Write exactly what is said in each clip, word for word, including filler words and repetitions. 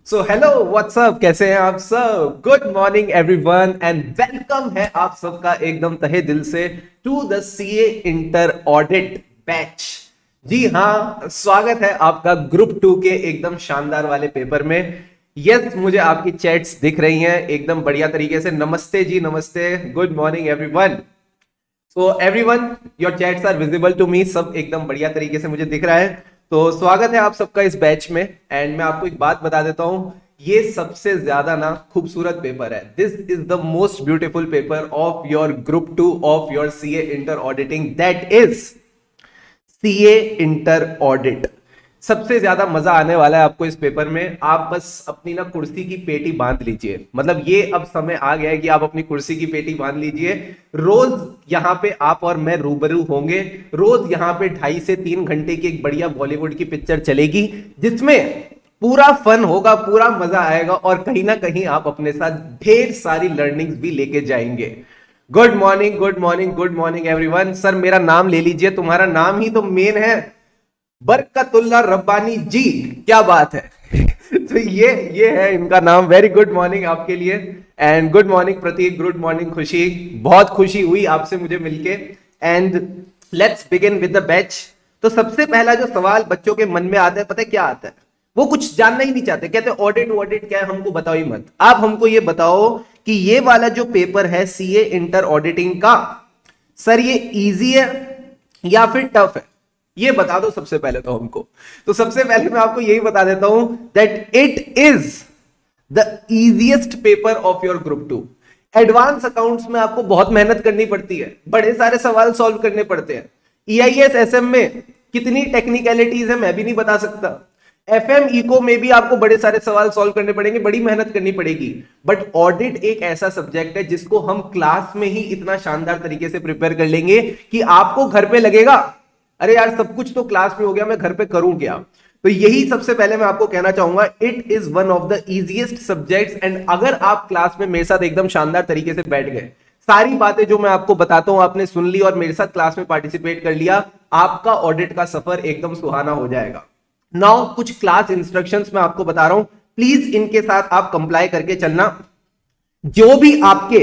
So hello what's up, कैसे हैं आप सब। Good morning everyone and welcome है आप सबका एकदम तहे दिल से to the CA inter audit batch. जी हाँ, स्वागत है आपका ग्रुप टू के एकदम शानदार वाले पेपर में। यस, मुझे आपकी चैट्स दिख रही हैं एकदम बढ़िया तरीके से। नमस्ते जी, नमस्ते, good morning everyone. So everyone, your chats are visible to me, सब एकदम बढ़िया तरीके से मुझे दिख रहा है। तो स्वागत है आप सबका इस बैच में। एंड मैं आपको एक बात बता देता हूं, ये सबसे ज्यादा ना खूबसूरत पेपर है। This is the most beautiful paper of your group two of your CA inter auditing, that is CA inter audit. सबसे ज्यादा मजा आने वाला है आपको इस पेपर में। आप बस अपनी ना कुर्सी की पेटी बांध लीजिए, मतलब ये अब समय आ गया है कि आप अपनी कुर्सी की पेटी बांध लीजिए। रोज यहाँ पे आप और मैं रूबरू होंगे। रोज यहाँ पे ढाई से तीन घंटे की एक बढ़िया बॉलीवुड की पिक्चर चलेगी, जिसमें पूरा फन होगा, पूरा मजा आएगा और कहीं ना कहीं आप अपने साथ ढेर सारी लर्निंग्स भी लेके जाएंगे। Good morning, good morning, good morning everyone. Sir मेरा नाम ले लीजिए, तुम्हारा नाम ही तो मेन है, बरकतुल्ला रब्बानी जी। क्या बात है। तो ये ये है इनका नाम। वेरी गुड मॉर्निंग आपके लिए। And good morning Prateek, good morning Khushi. बहुत खुशी हुई आपसे मुझे मिलके। And let's begin with the batch. तो सबसे पहला जो सवाल बच्चों के मन में आता है, पता है क्या आता है? वो कुछ जानना ही नहीं चाहते, कहते ऑडिट ऑडिट क्या है, हमको बताओ ही मत। आप हमको ये बताओ कि ये वाला जो पेपर है सीए इंटर ऑडिटिंग का, सर ये इजी है या फिर टफ है? ये बता दो सबसे पहले तो हमको। तो सबसे पहले मैं आपको यही बता देता हूं that it is the easiest paper of your group two. Advance accounts में आपको बहुत मेहनत करनी पड़ती है, बड़े सारे सवाल सॉल्व करने पड़ते हैं। ईआईएस एसएम में कितनी टेक्निकलिटीज है मैं भी नहीं बता सकता। एफएम इको में भी आपको बड़े सारे सवाल सॉल्व करने पड़ेंगे, बड़ी मेहनत करनी पड़ेगी। बट ऑडिट एक ऐसा सब्जेक्ट है जिसको हम क्लास में ही इतना शानदार तरीके से प्रिपेयर कर लेंगे कि आपको घर पे लगेगा अरे यार सब कुछ तो क्लास में हो गया, मैं घर पे करूं क्या। तो यही सबसे पहले मैं आपको कहना चाहूंगा, it is one of the easiest subjects. And अगर आप क्लास में मेरे साथ एकदम शानदार तरीके से बैठ गए, सारी बातें जो मैं आपको बताता हूं आपने सुन ली और मेरे साथ क्लास में पार्टिसिपेट कर लिया, आपका ऑडिट का सफर एकदम सुहाना हो जाएगा। नाउ कुछ क्लास इंस्ट्रक्शंस मैं आपको बता रहा हूं, प्लीज इनके साथ आप कंप्लाई करके चलना। जो भी आपके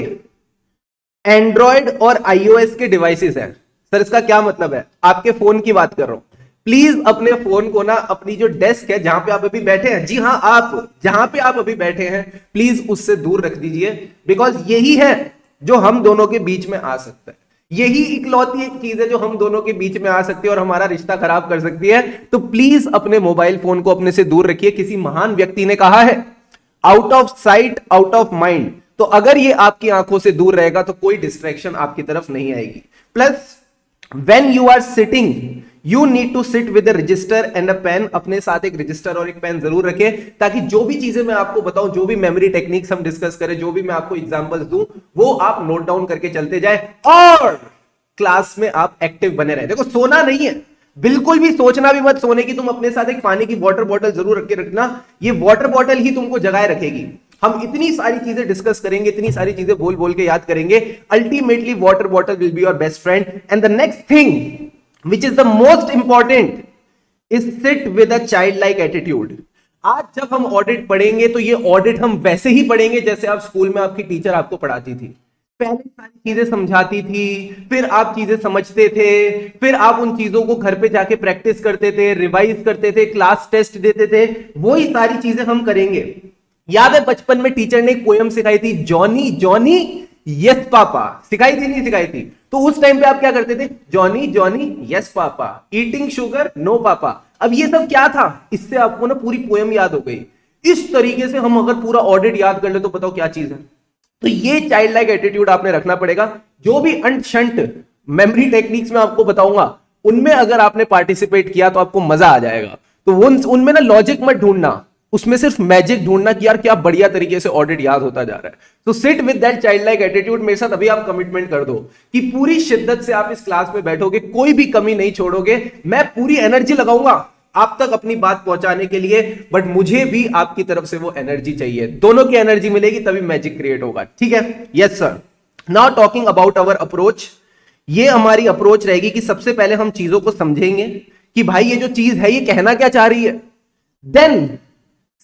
एंड्रॉयड और आईओएस के डिवाइसेस हैं, सर इसका क्या मतलब है, आपके फोन की बात कर रहा हूं, प्लीज अपने फोन को ना अपनी जो डेस्क है जहां पे आप अभी बैठे हैं, जी हां आप जहां पे आप अभी बैठे हैं, प्लीज उससे दूर रख दीजिए। बिकॉज यही है जो हम दोनों के बीच में आ सकता है, यही इकलौती एक चीज है जो हम दोनों के बीच में आ सकती है और हमारा रिश्ता खराब कर सकती है। तो प्लीज अपने मोबाइल फोन को अपने से दूर रखिए। किसी महान व्यक्ति ने कहा है, out of sight out of mind. तो अगर ये आपकी आंखों से दूर रहेगा तो कोई डिस्ट्रैक्शन आपकी तरफ नहीं आएगी। Plus when you are sitting you need to sit with a register and a pen। अपने साथ एक रजिस्टर और एक पेन जरूर रखें, ताकि जो भी चीजें मैं आपको बताऊं, जो भी मेमोरी टेक्निक्स हम डिस्कस करें, जो भी मैं आपको एग्जांपल्स दूं, वो आप नोट डाउन करके चलते जाए और क्लास में आप एक्टिव बने रहे। देखो सोना नहीं है, बिल्कुल भी सोचना भी मत सोने की। तुम अपने साथ एक पानी की वाटर बॉटल जरूर रख के रखना, ये वाटर बॉटल ही तुमको जगाए रखेगी। हम इतनी सारी चीजें डिस्कस करेंगे, इतनी सारी चीजें बोल बोल के याद करेंगे। Ultimately water bottle will be your best friend. And the next thing which is the most important is sit with a child like attitude. आज जब हम ऑडिट पढ़ेंगे तो ये ऑडिट हम वैसे ही पढ़ेंगे जैसे आप स्कूल में आपकी टीचर आपको पढ़ाती थी। पहले सारी चीजें समझाती थी, फिर आप चीजें समझते थे, फिर आप उन चीजों को घर पे जाके प्रैक्टिस करते थे, रिवाइज करते थे, क्लास टेस्ट देते थे। वही सारी चीजें हम करेंगे। याद है बचपन में टीचर ने एक पोयम सिखाई थी, जॉनी जॉनी यस पापा, सिखाई थी नहीं सिखाई थी? तो उस टाइम पे आप क्या करते थे, Johnny Johnny yes papa, eating sugar no papa. अब ये सब क्या था, इससे आपको ना पूरी पोयम याद हो गई। इस तरीके से हम अगर पूरा ऑडिट याद कर ले तो बताओ क्या चीज है। तो ये चाइल्ड लाइक एटीट्यूड आपने रखना पड़ेगा। जो भी अंट शंट मेमोरी टेक्निक्स में आपको बताऊंगा, उनमें अगर आपने पार्टिसिपेट किया तो आपको मजा आ जाएगा। तो उन उनमें ना लॉजिक मत ढूंढना, उसमें सिर्फ मैजिक ढूंढना कि यार क्या बढ़िया तरीके से ऑडिट याद होता जा रहा है। तो sit with that child like attitude. मेरे साथ अभी आप कमिटमेंट कर दो कि पूरी शिद्दत से आप इस क्लास में बैठोगे, कोई भी कमी नहीं छोड़ोगे। मैं पूरी एनर्जी लगाऊंगा आप तक अपनी बात पहुंचाने के लिए, बट मुझे भी आपकी तरफ से वो एनर्जी चाहिए। दोनों की एनर्जी मिलेगी तभी मैजिक क्रिएट होगा, ठीक है? Yes sir. Now talking about our approach, ये हमारी अप्रोच रहेगी कि सबसे पहले हम चीजों को समझेंगे कि भाई ये जो चीज है ये कहना क्या चाह रही है। देन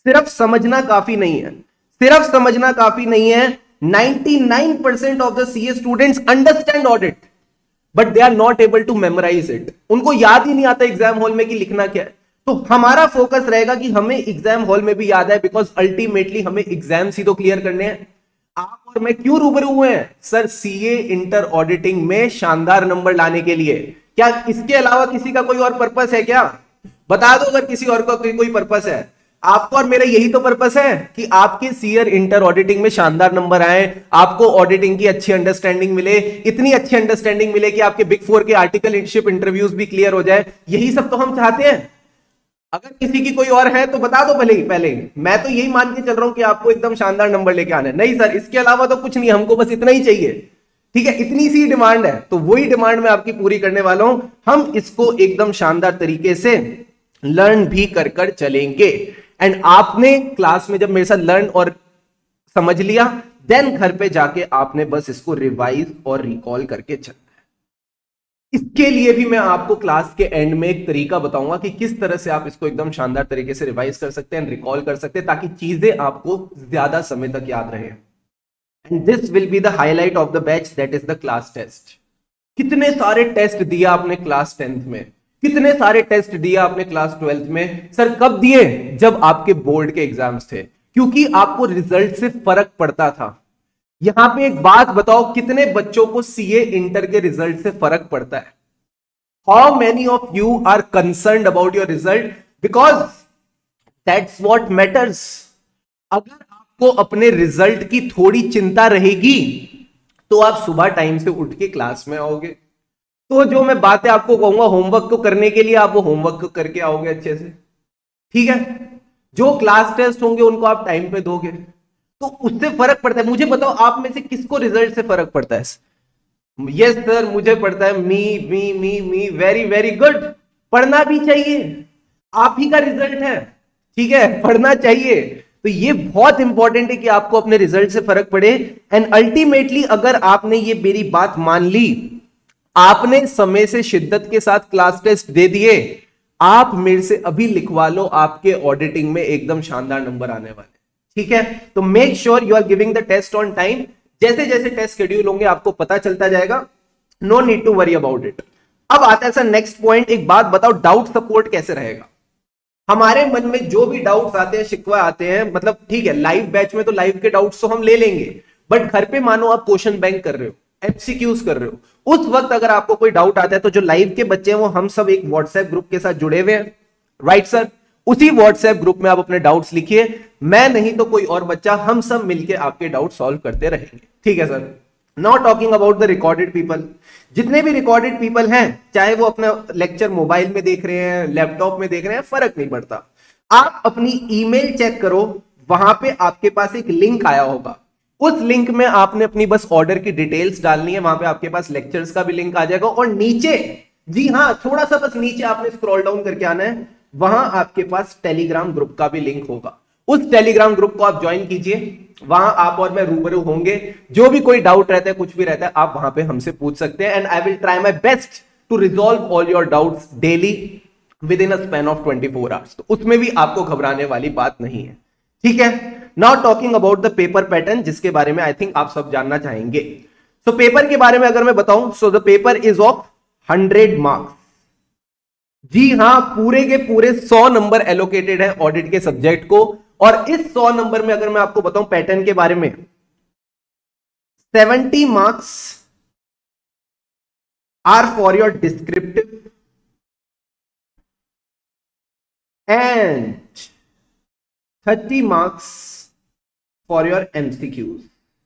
सिर्फ समझना काफी नहीं है, सिर्फ समझना काफी नहीं है। ninety-nine percent of the CA students understand audit but they are not able to memorise it. उनको याद ही नहीं आता एग्जाम हॉल में कि लिखना क्या है। तो हमारा फोकस रहेगा कि हमें एग्जाम हॉल में भी याद है, बिकॉज अल्टीमेटली हमें एग्जाम्स ही तो क्लियर करने हैं। आप और मैं क्यों रूबरू हुए हैं सर? सीए इंटर ऑडिटिंग में शानदार नंबर लाने के लिए। क्या इसके अलावा किसी का कोई और पर्पस है क्या? बता दो अगर किसी और का कोई पर्पस है। आपको और मेरा यही तो पर्पस है कि आपके सीए इंटर ऑडिटिंग में शानदार नंबर आए, आपको ऑडिटिंग की अच्छी अंडरस्टैंडिंग मिले, इतनी अच्छी अंडरस्टैंडिंग मिले कि आपके बिग फोर के आर्टिकलशिप इंटरव्यूज भी क्लियर हो जाए। यही सब तो हम चाहते हैं। अगर किसी की कोई और है तो बता दो भले ही पहले ही। मैं तो यही मान के चल रहा हूं कि आपको एकदम शानदार नंबर लेके आना है। नहीं सर, इसके अलावा तो कुछ नहीं, हमको बस इतना ही चाहिए। ठीक है, इतनी सी डिमांड है, तो वही डिमांड मैं आपकी पूरी करने वाला हूं। हम इसको एकदम शानदार तरीके से लर्न भी कर कर चलेंगे। एंड आपने क्लास में जब मेरे साथ लर्न और समझ लिया, देन घर पे जाके आपने बस इसको रिवाइज और रिकॉल करके चलना है। इसके लिए भी मैं आपको क्लास के एंड में एक तरीका बताऊंगा कि किस तरह से आप इसको एकदम शानदार तरीके से रिवाइज कर सकते हैं, रिकॉल कर सकते हैं, ताकि चीजें आपको ज्यादा समय तक याद रहे। And this will be the highlight of the batch, that is the class test. कितने सारे टेस्ट दिया आपने क्लास टेंथ में, कितने सारे टेस्ट दिया आपने क्लास ट्वेल्थ में? सर कब दिए? जब आपके बोर्ड के एग्जाम्स थे, क्योंकि आपको रिजल्ट से फर्क पड़ता था। यहां पे एक बात बताओ, कितने बच्चों को सीए इंटर के रिजल्ट से फर्क पड़ता है? How many of you are concerned about your result? Because that's what matters. अगर आपको अपने रिजल्ट की थोड़ी चिंता रहेगी तो आप सुबह टाइम से उठ के क्लास में आओगे। तो जो मैं बातें आपको कहूंगा होमवर्क को करने के लिए, आप वो होमवर्क को करके आओगे अच्छे से। ठीक है, जो क्लास टेस्ट होंगे उनको आप टाइम पे दोगे, तो उससे फर्क पड़ता है। मुझे बताओ आप में से किसको रिजल्ट से फर्क पड़ता है? यस सर, मुझे पड़ता है। Me me me me very very good. पढ़ना भी चाहिए, आप ही का रिजल्ट है। ठीक है, पढ़ना चाहिए। तो ये बहुत इंपॉर्टेंट है कि आपको अपने रिजल्ट से फर्क पड़े। एंड अल्टीमेटली अगर आपने ये मेरी बात मान ली, आपने समय से शिद्दत के साथ क्लास टेस्ट दे दिए, आप मेरे से अभी लिखवा लो, आपके ऑडिटिंग में एकदम शानदार नंबर आने वाले। ठीक है, तो make sure you are giving the test on time. जैसे जैसे टेस्ट शेड्यूल होंगे आपको पता चलता जाएगा। No need to worry about it. अब आता है सर नेक्स्ट पॉइंट। एक बात बताओ, डाउट सपोर्ट कैसे रहेगा? हमारे मन में जो भी डाउट्स आते हैं, शिकवा आते हैं, मतलब ठीक है लाइव बैच में तो लाइव के डाउट्स तो हम ले लेंगे, बट घर पे मानो आप क्वेश्चन बैंक कर रहे हो, एमसीक्यूज कर रहे हो, उस वक्त अगर आपको कोई डाउट आता है तो जो लाइव के बच्चे हैं वो हम सब एक व्हाट्सएप ग्रुप के साथ जुड़े हुए हैं, राइट सर? उसी व्हाट्सएप ग्रुप में आप अपने डाउट्स लिखिए, मैं नहीं तो कोई और बच्चा, हम सब मिलके आपके डाउट सॉल्व करते रहेंगे। ठीक है sir? Not talking about the recorded people. जितने भी रिकॉर्डेड पीपल हैं, चाहे वो अपना लेक्चर मोबाइल में देख रहे हैं, लैपटॉप में देख रहे हैं, फर्क नहीं पड़ता। आप अपनी ईमेल चेक करो, वहां पे आपके पास एक लिंक आया होगा। उस लिंक में आपने अपनी बस ऑर्डर की डिटेल्स डालनी है, वहां पे आपके पास लेक्चर्स का भी लिंक आ जाएगा। और नीचे, जी हाँ, थोड़ा सा बस नीचे आपने स्क्रॉल डाउन करके आना है, वहां आपके पास टेलीग्राम ग्रुप का भी लिंक होगा। उस टेलीग्राम ग्रुप को आप ज्वाइन कीजिए, वहां आप और मैं रूबरू होंगे। जो भी कोई डाउट रहता है, कुछ भी रहता है, आप वहां पे हमसे पूछ सकते हैं। And I will try my best to resolve all your doubts daily within a span of twenty four hours. तो उसमें भी आपको घबराने वाली बात नहीं है। ठीक है, now talking about the paper pattern, जिसके बारे में आई थिंक आप सब जानना चाहेंगे। सो so, पेपर के बारे में अगर मैं बताऊं, so the paper is of hundred marks. जी हां, पूरे के पूरे सौ नंबर एलोकेटेड है ऑडिट के सब्जेक्ट को। और इस सौ नंबर में अगर मैं आपको बताऊं पैटर्न के बारे में, seventy marks are for your descriptive and thirty marks for your MCQs.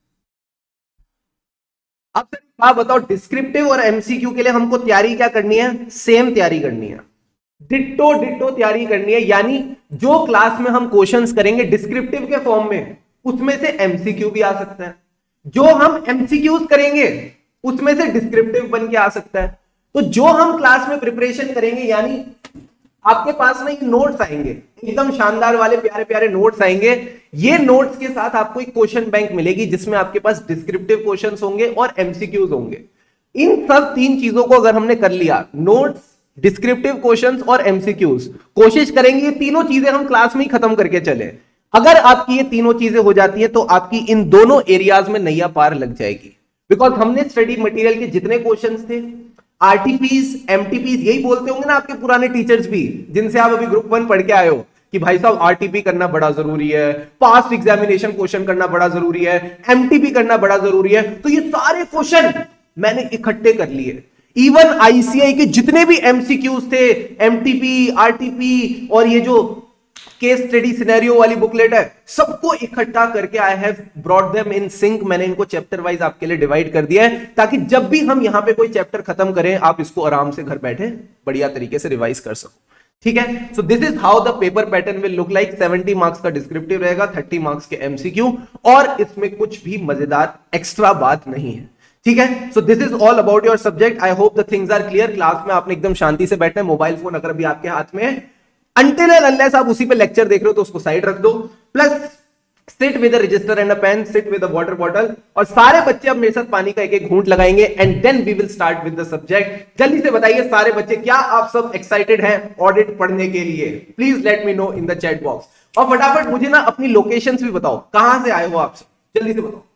अब आप बताओ, डिस्क्रिप्टिव और एमसीक्यू के लिए हमको तैयारी क्या करनी है? सेम तैयारी करनी है, डिट्टो डिट्टो तैयारी करनी है। यानी जो क्लास में हम क्वेश्चंस करेंगे डिस्क्रिप्टिव के फॉर्म में, उसमें से एमसीक्यू भी आ सकता है। जो हम एमसीक्यूज करेंगे उसमें से डिस्क्रिप्टिव बन के आ सकता है। तो जो हम क्लास में प्रिपरेशन करेंगे, यानी आपके पास में नोट्स आएंगे, एकदम शानदार वाले प्यारे प्यारे नोट्स आएंगे। ये नोट्स के साथ आपको एक क्वेश्चन बैंक मिलेगी, जिसमें आपके पास डिस्क्रिप्टिव क्वेश्चंस होंगे और एमसीक्यूज होंगे। इन सब तीन चीजों को अगर हमने कर लिया, नोट्स, डिस्क्रिप्टिव क्वेश्चंस और एमसीक्यूज, कोशिश करेंगे ये तीनों चीजें हम क्लास में ही खत्म करके चले। अगर आपकी ये तीनों चीजें हो जाती है तो आपकी इन दोनों एरियाज में नैया पार लग जाएगी। बिकॉज हमने स्टडी मटेरियल के जितने क्वेश्चंस थे, आरटीपीज, एमटीपीज, यही बोलते होंगे ना आपके पुराने टीचर्स भी, जिनसे आप अभी ग्रुप वन पढ़ के आए हो कि भाई साहब आरटीपी करना बड़ा जरूरी है, पास्ट एग्जामिनेशन क्वेश्चन करना बड़ा जरूरी है, एमटीपी करना बड़ा जरूरी है। तो ये सारे क्वेश्चन मैंने इकट्ठे कर लिए। इवन आईसीआई के जितने भी एमसीक्यूज थे, एमटीपी, आरटीपी और ये जो केस स्टडी सिनेरियो वाली बुकलेट है, सबको इकट्ठा करके I have brought them in sync. मैंने इनको चैप्टर वाइज आपके लिए डिवाइड कर दिया है ताकि जब भी हम यहां पे कोई चैप्टर खत्म करें आप इसको आराम से घर बैठे बढ़िया तरीके से रिवाइज कर सको। ठीक है, so this is how the paper pattern will look like. Seventy marks का डिस्क्रिप्टिव रहेगा, थर्टी मार्क्स के एमसीक्यू, और इसमें कुछ भी मजेदार एक्स्ट्रा बात नहीं है। ठीक है, so this is all about your subject. I hope the things are clear. Class में आपने एकदम शांति से बैठना है। मोबाइल फोन अगर अभी आपके हाथ में है, until and unless आप उसी पे लेक्चर देख रहे हो तो उसको साइड रख दो। Plus sit with a register and a pen, sit with a water bottle, और सारे बच्चे अब मेरे साथ पानी का एक एक घूंट लगाएंगे and then we will start with the subject. जल्दी से बताइए सारे बच्चे, क्या आप सब एक्साइटेड हैं ऑडिट पढ़ने के लिए? Please let me know in the chat box. और फटाफट मुझे ना अपनी लोकेशंस भी बताओ, कहां से आए हो आप सब, जल्दी से बताओ।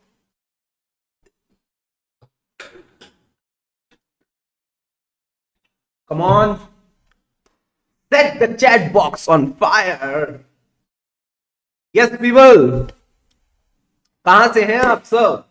Come on, set the chat box on fire. Yes people, कहां से हैं आप सब?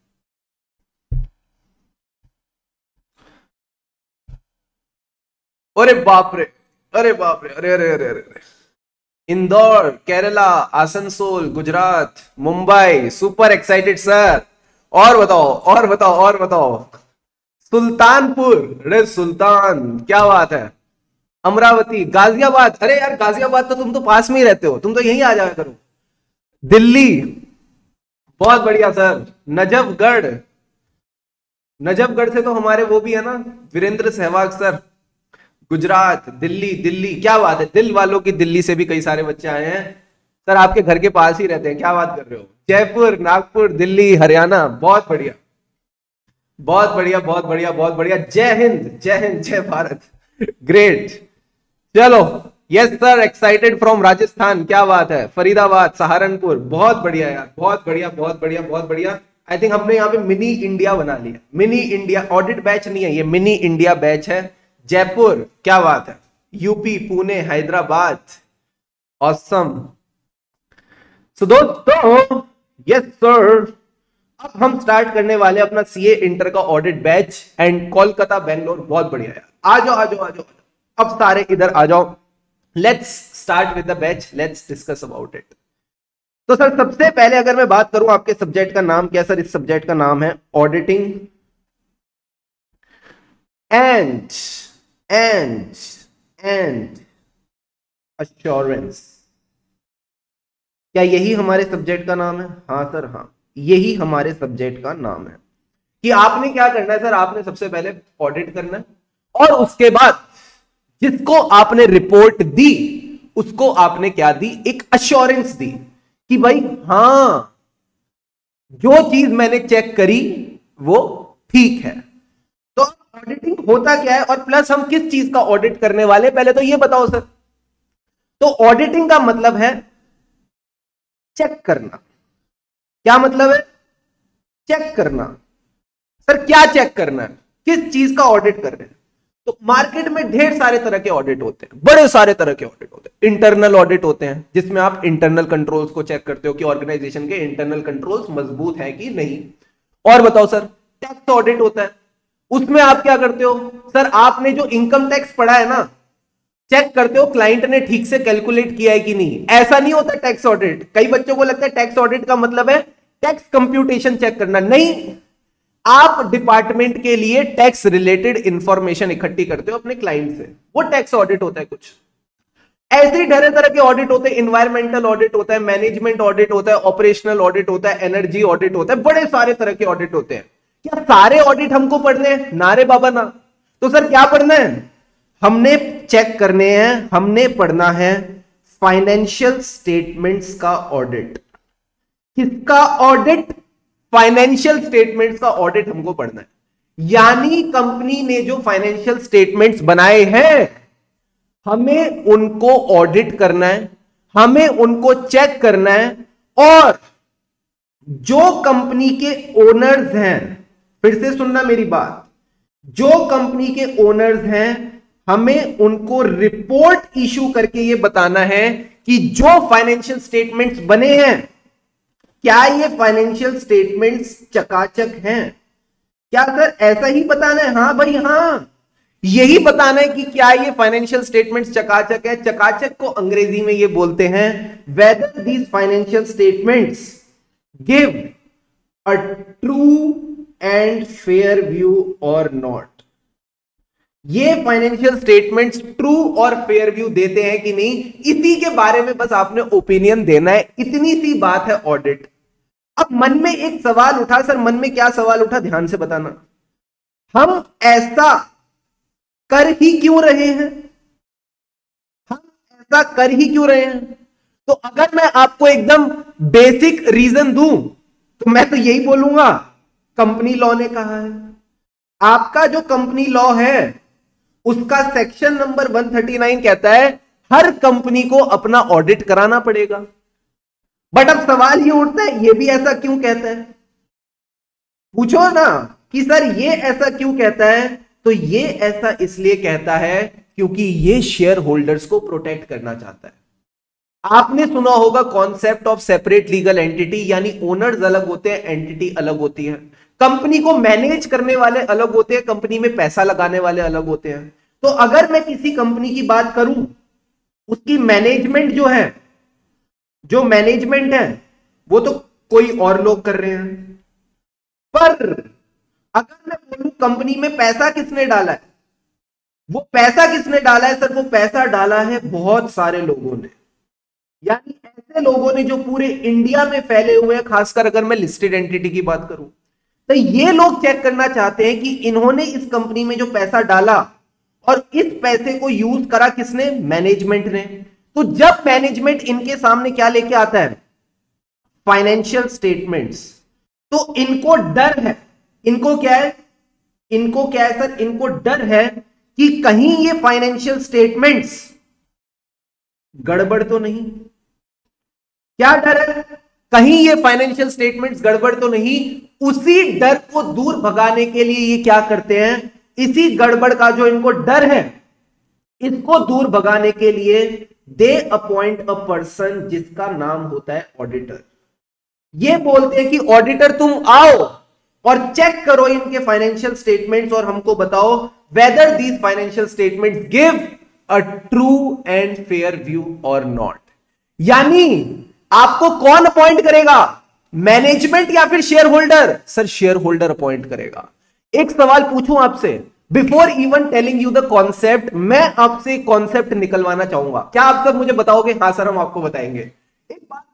अरे बाप रे, अरे बाप रे, अरे अरे अरे अरे, Indore, Kerala, Asansol, Gujarat, Mumbai, super excited sir. और बताओ, और बताओ, और बताओ। सुल्तानपुर, अरे सुल्तान, क्या बात है। अमरावती, गाजियाबाद, अरे यार गाजियाबाद तो तुम तो पास में ही रहते हो, तुम तो यहीं आ जाया करो। दिल्ली, बहुत बढ़िया सर। नजफगढ़, नजफगढ़ से तो हमारे वो भी है ना, वीरेंद्र सहवाग सर। गुजरात, दिल्ली, दिल्ली, क्या बात है। दिल वालों की दिल्ली से भी कई सारे बच्चे आए हैं सर, आपके घर के पास ही रहते हैं, क्या बात कर रहे हो। जयपुर, नागपुर, दिल्ली, हरियाणा, बहुत बढ़िया, बहुत बढ़िया, बहुत बढ़िया, बहुत बढ़िया। जय हिंद, जय हिंद, जय भारत, ग्रेट। चलो, yes sir, excited from Rajasthan, क्या बात है। फरीदाबाद, सहारनपुर, बहुत बढ़िया यार, बहुत बढ़िया, बहुत बढ़िया, बहुत बढ़िया। आई थिंक हमने यहाँ पे मिनी इंडिया बना लिया। मिनी इंडिया ऑडिट बैच नहीं है ये, मिनी इंडिया बैच है। जयपुर, क्या बात है। UP, Pune, Hyderabad, awesome. So दोस्तों, यस सर, अब हम स्टार्ट करने वाले अपना सीए इंटर का audit batch and Kolkata, Bangalore, बहुत बढ़िया यार। आ जाओ, आ जाओ, आ जाओ, अब सारे इधर आ जाओ। Let's start with the batch, let's discuss about it. तो सर सबसे पहले अगर मैं बात करूं, आपके सब्जेक्ट का नाम क्या सर? इस सब्जेक्ट का नाम है auditing and and and assurance. क्या यही हमारे सब्जेक्ट का नाम है? हाँ सर, हाँ, यही हमारे सब्जेक्ट का नाम है। कि आपने क्या करना है सर, आपने सबसे पहले ऑडिट करना है और उसके बाद जिसको आपने रिपोर्ट दी उसको आपने क्या दी, एक अश्योरेंस दी कि भाई हां जो चीज मैंने चेक करी वो ठीक है। तो ऑडिटिंग होता क्या है और प्लस हम किस चीज का ऑडिट करने वाले, पहले तो ये बताओ सर। तो ऑडिटिंग का मतलब है चेक करना। क्या मतलब है? चेक करना। सर क्या चेक करना है, किस चीज का ऑडिट कर रहे हैं? तो मार्केट में ढेर सारे तरह के ऑडिट होते हैं, बड़े सारे तरह के ऑडिट होते हैं। इंटरनल ऑडिट होते हैं जिसमें आप इंटरनल कंट्रोल्स को चेक करते हो कि ऑर्गेनाइजेशन के इंटरनल कंट्रोल्स मजबूत है कि नहीं। और बताओ सर, टैक्स ऑडिट होता है, उसमें आप क्या करते हो सर, आपने जो इनकम टैक्स पढ़ा है ना, चेक करते हो क्लाइंट ने ठीक से कैलकुलेट किया है कि नहीं। ऐसा नहीं होता टैक्स ऑडिट। कई बच्चों को लगता है टैक्स ऑडिट का मतलब है टैक्स कंप्यूटेशन चेक करना। नहीं, आप डिपार्टमेंट के लिए टैक्स रिलेटेड इंफॉर्मेशन इकट्ठी करते हो अपने क्लाइंट से, वो टैक्स ऑडिट होता है। कुछ ऐसे ही ढेर तरह के ऑडिट होते हैं। इन्वायरमेंटल ऑडिट होता है, मैनेजमेंट ऑडिट होता है, ऑपरेशनल ऑडिट होता है, एनर्जी ऑडिट होता है, बड़े सारे तरह के ऑडिट होते हैं। क्या सारे ऑडिट हमको पढ़ने हैं? ना रे बाबा ना। तो सर क्या पढ़ना है? हमने चेक करने हैं, हमने पढ़ना है फाइनेंशियल स्टेटमेंट्स का ऑडिट। किसका ऑडिट? फाइनेंशियल स्टेटमेंट्स का ऑडिट हमको पढ़ना है। यानी कंपनी ने जो फाइनेंशियल स्टेटमेंट्स बनाए हैं हमें उनको ऑडिट करना है, हमें उनको चेक करना है, और जो कंपनी के ओनर्स हैं, फिर से सुनना मेरी बात, जो कंपनी के ओनर्स हैं हमें उनको रिपोर्ट इशू करके ये बताना है कि जो फाइनेंशियल स्टेटमेंट्स बने हैं, क्या ये फाइनेंशियल स्टेटमेंट्स चकाचक हैं? क्या सर ऐसा ही बताना है? हाँ भाई हाँ, यही बताना है कि क्या ये फाइनेंशियल स्टेटमेंट्स चकाचक है। चकाचक को अंग्रेजी में ये बोलते हैं whether these financial statements give a true and fair view और नॉट। ये फाइनेंशियल स्टेटमेंट्स ट्रू और फेयर व्यू देते हैं कि नहीं, इसी के बारे में बस आपने ओपिनियन देना है। इतनी सी बात है ऑडिट। अब मन में एक सवाल उठा, सर मन में क्या सवाल उठा, ध्यान से बताना। हम ऐसा कर ही क्यों रहे हैं? हम ऐसा कर ही क्यों रहे हैं? तो अगर मैं आपको एकदम बेसिक रीजन दूं तो मैं तो यही बोलूंगा, कंपनी लॉ ने कहा है। आपका जो कंपनी लॉ है उसका सेक्शन नंबर एक सौ उनतालीस कहता है हर कंपनी को अपना ऑडिट कराना पड़ेगा। बट अब सवाल ये उठता है, ये भी ऐसा क्यों कहता है? पूछो ना कि सर ये ऐसा क्यों कहता है? तो ये ऐसा इसलिए कहता है क्योंकि ये शेयर होल्डर्स को प्रोटेक्ट करना चाहता है। आपने सुना होगा concept of separate legal entity, यानी ओनर्स अलग होते हैं, एंटिटी अलग होती है। कंपनी को मैनेज करने वाले अलग होते हैं, कंपनी में पैसा लगाने वाले अलग होते हैं। तो अगर मैं किसी कंपनी की बात करूं, उसकी मैनेजमेंट जो है, जो मैनेजमेंट है वो तो कोई और लोग कर रहे हैं, पर अगर मैं बोलूं कंपनी में पैसा किसने डाला है, वो पैसा किसने डाला है सर? वो पैसा डाला है बहुत सारे लोगों ने, यानी ऐसे लोगों ने जो पूरे इंडिया में फैले हुए हैं। खासकर अगर मैं लिस्टेड एंटिटी की बात करूं तो ये लोग चेक करना चाहते हैं कि इन्होंने इस कंपनी में जो पैसा डाला और इस पैसे को यूज करा किसने? मैनेजमेंट ने। तो जब मैनेजमेंट इनके सामने क्या लेके आता है? फाइनेंशियल स्टेटमेंट्स, तो इनको डर है, इनको क्या है? इनको क्या है सर? इनको डर है कि कहीं ये फाइनेंशियल स्टेटमेंट्स गड़बड़ तो नहीं। क्या डर है? कहीं ये फाइनेंशियल स्टेटमेंट्स गड़बड़ तो नहीं। उसी डर को दूर भगाने के लिए ये क्या करते हैं? इसी गड़बड़ का जो इनको डर है, इसको दूर भगाने के लिए दे अपॉइंट अ पर्सन जिसका नाम होता है ऑडिटर। ये बोलते हैं कि ऑडिटर तुम आओ और चेक करो इनके फाइनेंशियल स्टेटमेंट्स और हमको बताओ whether these financial statements give a true and fair view और नॉट। यानी आपको कौन अपॉइंट करेगा? मैनेजमेंट या फिर share holder? Sir share holder appoint करेगा। एक सवाल पूछूं आपसे, before even telling you the concept, मैं आपसे कॉन्सेप्ट निकलवाना चाहूंगा। क्या आप सब मुझे बताओगे? हाँ सर हम आपको बताएंगे। एक बात,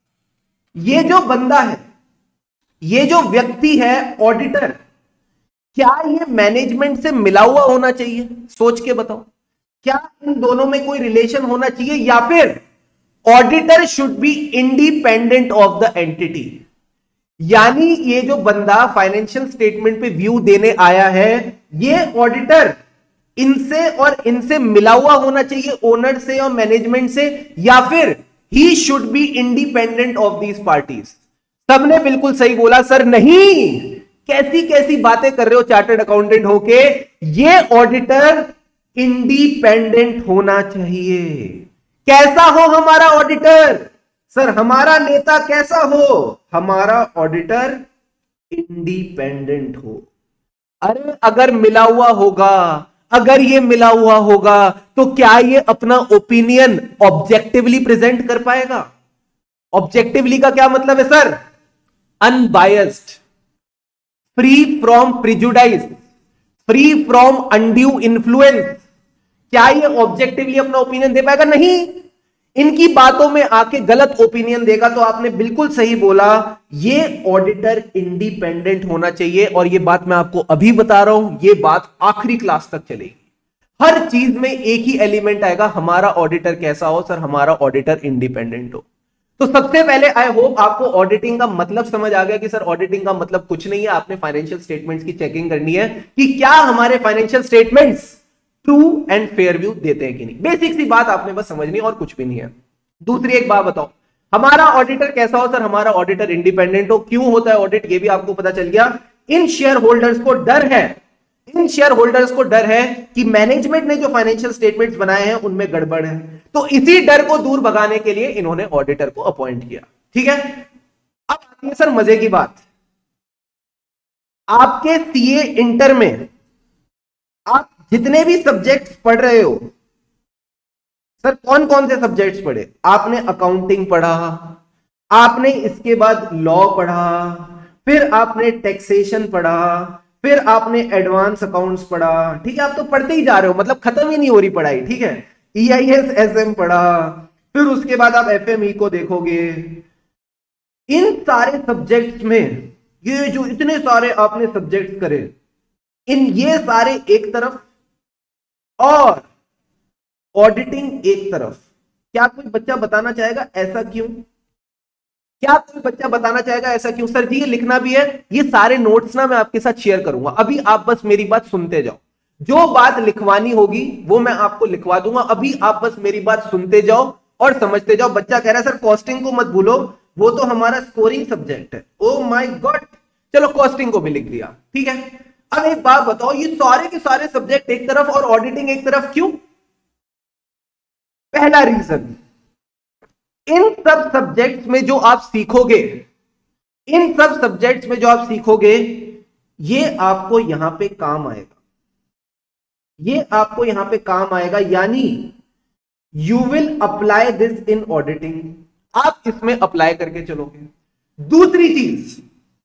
ये जो बंदा है, ये जो व्यक्ति है ऑडिटर, क्या ये मैनेजमेंट से मिला हुआ होना चाहिए? सोच के बताओ, क्या इन दोनों में कोई रिलेशन होना चाहिए, या फिर auditor should be independent of the entity? यानी ये जो बंदा फाइनेंशियल स्टेटमेंट पे व्यू देने आया है, ये ऑडिटर इनसे और इनसे मिला हुआ होना चाहिए, ओनर से और मैनेजमेंट से, या फिर he should be independent of these parties? सबने बिल्कुल सही बोला सर नहीं। कैसी कैसी बातें कर रहे हो चार्टर्ड अकाउंटेंट होके? ये ऑडिटर इंडिपेंडेंट होना चाहिए। कैसा हो हमारा ऑडिटर? सर हमारा नेता कैसा हो? हमारा ऑडिटर इंडिपेंडेंट हो। अरे अगर मिला हुआ होगा, अगर ये मिला हुआ होगा तो क्या ये अपना ओपिनियन ऑब्जेक्टिवली प्रेजेंट कर पाएगा? ऑब्जेक्टिवली का क्या मतलब है sir? Unbiased, free from prejudice, free from undue influence. क्या ये ऑब्जेक्टिवली अपना ओपिनियन दे पाएगा? नहीं। इनकी बातों में आके गलत ओपिनियन देगा। तो आपने बिल्कुल सही बोला, ये ऑडिटर इंडिपेंडेंट होना चाहिए। और ये बात मैं आपको अभी बता रहा हूं, ये बात आखिरी क्लास तक चलेगी। हर चीज में एक ही एलिमेंट आएगा, हमारा ऑडिटर कैसा हो? सर हमारा ऑडिटर इंडिपेंडेंट हो। तो सबसे पहले आई होप आपको ऑडिटिंग का मतलब समझ आ गया कि सर ऑडिटिंग का मतलब कुछ नहीं है, आपने फाइनेंशियल स्टेटमेंट्स की चेकिंग करनी है कि क्या हमारे financial statements true and fair view देते हैं कि नहीं। बेसिक सी बात आपने बस समझनी और कुछ भी नहीं है। दूसरी एक बात बताओ, हमारा ऑडिटर कैसा हो? सर हमारा ऑडिटर इंडिपेंडेंट हो। क्यों होता है ऑडिट, ये भी आपको पता चल गया। इन शेयर होल्डर्स को डर है, इन शेयर होल्डर्स को डर है कि मैनेजमेंट ने जो फाइनेंशियल स्टेटमेंट्स बनाए हैं उनमें गड़बड़ है, तो इसी डर को दूर भगाने के लिए इन्होंने ऑडिटर को अपॉइंट किया। ठीक है, अब आती है सर मजे की बात। आपके सीए इंटर में आप जितने भी सब्जेक्ट्स पढ़ रहे हो, सर कौन कौन से सब्जेक्ट्स पढ़े? आपने अकाउंटिंग पढ़ा, आपने इसके बाद लॉ पढ़ा, फिर आपने टैक्सेशन पढ़ा, फिर आपने एडवांस अकाउंट्स पढ़ा। ठीक है, आप तो पढ़ते ही जा रहे हो, मतलब खत्म ही नहीं हो रही पढ़ाई। ठीक है, E I S S M पढ़ा, फिर उसके बाद आप एफ एम ई को देखोगे। इन सारे सब्जेक्ट्स में ये जो इतने सारे आपने सब्जेक्ट्स करे, इन ये सारे एक तरफ और ऑडिटिंग एक तरफ। क्या कोई बच्चा बताना चाहेगा ऐसा क्यों? क्या कोई बच्चा बताना चाहेगा ऐसा क्यों? सर जी ये लिखना भी है, ये सारे नोट्स ना मैं आपके साथ शेयर करूंगा, अभी आप बस मेरी बात सुनते जाओ। जो बात लिखवानी होगी वो मैं आपको लिखवा दूंगा, अभी आप बस मेरी बात सुनते जाओ और समझते जाओ। बच्चा कह रहा है सर कॉस्टिंग को मत भूलो, वो तो हमारा स्कोरिंग सब्जेक्ट है। ओ माय गॉड, चलो कॉस्टिंग को भी लिख दिया। ठीक है, अब एक बात बताओ, ये सारे के सारे सब्जेक्ट एक तरफ और ऑडिटिंग एक तरफ क्यों? पहला रीजन, इन सब सब्जेक्ट्स में जो आप सीखोगे, इन सब सब्जेक्ट्स में जो आप सीखोगे, ये आपको यहां पे काम आएगा, ये आपको यहां पे काम आएगा। यानी you will apply this in auditing, आप इसमें अप्लाई करके चलोगे। दूसरी चीज,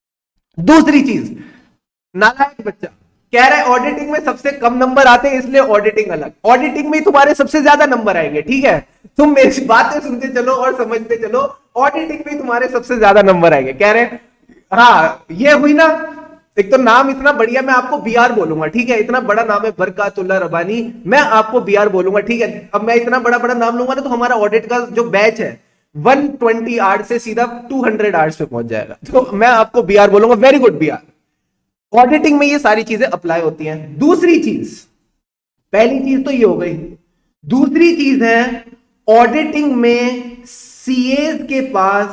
दूसरी चीज, नालायक बच्चा कह रहा है ऑडिटिंग में सबसे कम नंबर आते हैं इसलिए ऑडिटिंग अलग, ऑडिटिंग में तुम्हारे सबसे ज्यादा नंबर आएंगे। ठीक है, तुम मेरी बातें सुनते चलो और समझते चलो, ऑडिटिंग में तुम्हारे सबसे ज्यादा नंबर आएंगे। कह रहे हैं हाँ ये हुई ना, एक तो नाम इतना बढ़िया, मैं आपको बी आर बोलूंगा। ठीक है, इतना बड़ा नाम है बरकातुल्ला रबानी, मैं आपको बी आर बोलूंगा। ठीक है, अब मैं इतना बड़ा बड़ा नाम लूंगा ना तो हमारा ऑडिट का जो बैच है वन ट्वेंटी आवर्स से सीधा टू हंड्रेड आवर्स पे पहुंच जाएगा, तो मैं आपको बी आर बोलूंगा। Very good B R. Auditing में ये सारी चीजें अप्लाई होती हैं। दूसरी चीज, पहली चीज तो ये हो गई, दूसरी चीज है ऑडिटिंग में सीएस के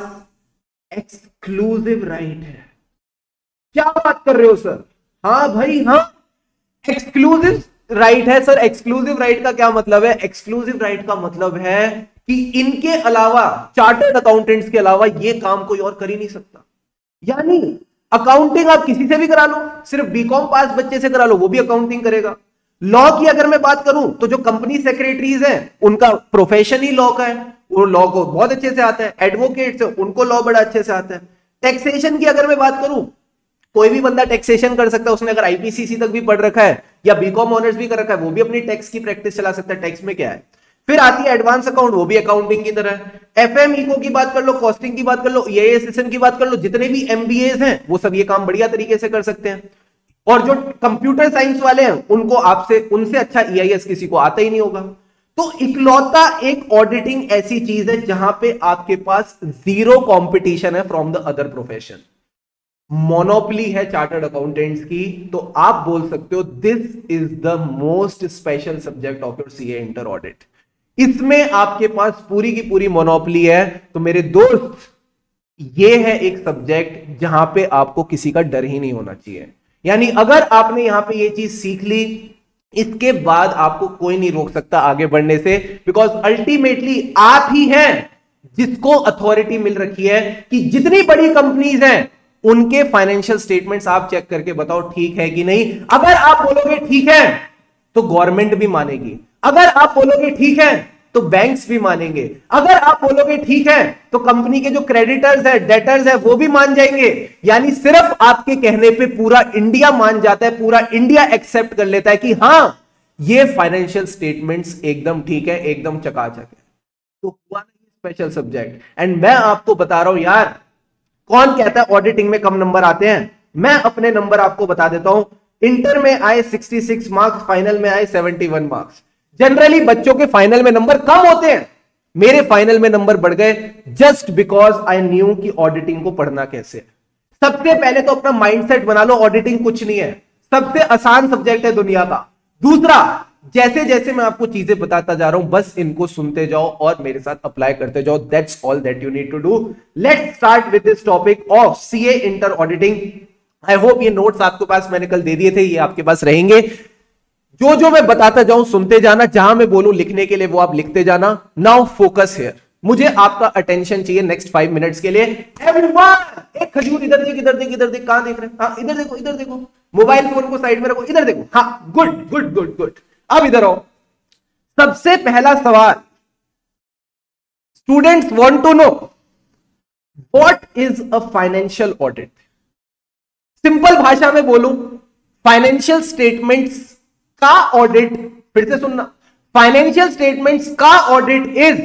पास एक्सक्लूसिव राइट है। क्या बात कर रहे हो सर? हाँ भाई हाँ, एक्सक्लूसिव राइट है सर। एक्सक्लूसिव राइट का क्या मतलब है? एक्सक्लूसिव राइट का मतलब है कि इनके अलावा, चार्टर्ड अकाउंटेंट्स के अलावा ये काम कोई और कर ही नहीं सकता। यानी अकाउंटिंग आप किसी से भी करा लो, सिर्फ बीकॉम पास बच्चे से करा लो वो भी अकाउंटिंग करेगा। लॉ की अगर मैं बात करूं तो जो कंपनी सेक्रेटरीज हैं उनका प्रोफेशन ही लॉ का है, वो लॉ को बहुत अच्छे से आता है। एडवोकेट्स है उनको लॉ बड़ा अच्छे से आता है। टैक्सेशन की अगर मैं बात करूं, कोई भी बंदा टैक्सेशन कर सकता है, उसने अगर आईपीसीसी तक भी पढ़ रखा है या बीकॉम ऑनर्स भी कर रखा है वो भी अपनी टैक्स की प्रैक्टिस चला सकता है। टैक्स में क्या है, फिर आती है एडवांस अकाउंट, वो भी अकाउंटिंग की तरह है। एफएमईको की बात कर लो, कॉस्टिंग की बात कर लो, ईएएसएसएन की बात कर लो, जितने भी एमबीएस हैं वो सब ये काम बढ़िया तरीके से कर सकते हैं। और जो कंप्यूटर साइंस वाले हैं उनको आपसे उनसे अच्छा ईआईएस किसी को आता ही नहीं होगा। तो इकलौता एक ऑडिटिंग ऐसी चीज है जहां पे आपके पास जीरो कंपटीशन है from the other profession. Monopoly है चार्टर्ड अकाउंटेंट्स की, तो आप बोल सकते हो this is the most special subject of your CA inter audit. इसमें आपके पास पूरी की पूरी मोनोपोली है। तो मेरे दोस्त, ये है एक सब्जेक्ट जहां पे आपको किसी का डर ही नहीं होना चाहिए। यानी अगर आपने यहां पे ये चीज सीख ली, इसके बाद आपको कोई नहीं रोक सकता आगे बढ़ने से, बिकॉज अल्टीमेटली आप ही हैं जिसको अथॉरिटी मिल रखी है कि जितनी बड़ी कंपनीज हैं उनके फाइनेंशियल स्टेटमेंट्स आप चेक करके बताओ ठीक है कि नहीं। अगर आप बोलोगे ठीक है तो गवर्नमेंट भी मानेगी, अगर आप बोलोगे ठीक है तो बैंक्स भी मानेंगे, अगर आप बोलोगे ठीक है तो कंपनी के जो क्रेडिटर्स है, डेटर्स है, वो भी मान जाएंगे। यानी सिर्फ आपके कहने पे पूरा इंडिया मान जाता है, पूरा इंडिया एक्सेप्ट कर लेता है कि हां ये फाइनेंशियल स्टेटमेंट्स एकदम ठीक है, एकदम चकाचक है। तो हुआ ना स्पेशल सब्जेक्ट। एंड मैं आपको बता रहा हूं यार, कौन कहता है ऑडिटिंग में कम नंबर आते हैं? मैं अपने नंबर आपको बता देता हूं। इंटर में आए छियासठ मार्क्स, फाइनल में आए इकहत्तर मार्क्स। जनरली बच्चों के फाइनल में नंबर कम होते हैं, मेरे फाइनल में नंबर बढ़ गए जस्ट बिकॉज आई न्यू कि ऑडिटिंग को पढ़ना कैसे है। सबसे पहले तो अपना माइंडसेट बना लो, ऑडिटिंग कुछ नहीं है, सबसे आसान सब्जेक्ट है दुनिया का। दूसरा, जैसे जैसे मैं आपको चीजें बताता जा रहा हूं बस इनको सुनते जाओ और मेरे साथ अप्लाई करते जाओ। That's all that you need to do. Let's start with this topic of CA inter auditing. I hope ये नोट्स आपके पास मैंने कल दे दिए थे, ये आपके पास रहेंगे। जो जो मैं बताता जाऊं सुनते जाना, जहां मैं बोलूं लिखने के लिए वो आप लिखते जाना। नाउ फोकस हियर, मुझे आपका अटेंशन चाहिए नेक्स्ट फाइव मिनट्स के लिए। एवरीवन एक खजूर इधर देख, इधर देख, इधर देख, कहां देख रहे हैं? हाँ इधर देखो, इधर देखो, मोबाइल फोन को साइड में रखो, इधर देखो। हाँ गुड गुड गुड गुड। अब इधर आओ। सबसे पहला सवाल, students want to know what is a financial audit. Simple भाषा में बोलूं, फाइनेंशियल स्टेटमेंट्स का ऑडिट, फिर से सुनना, फाइनेंशियल स्टेटमेंट्स का ऑडिट इज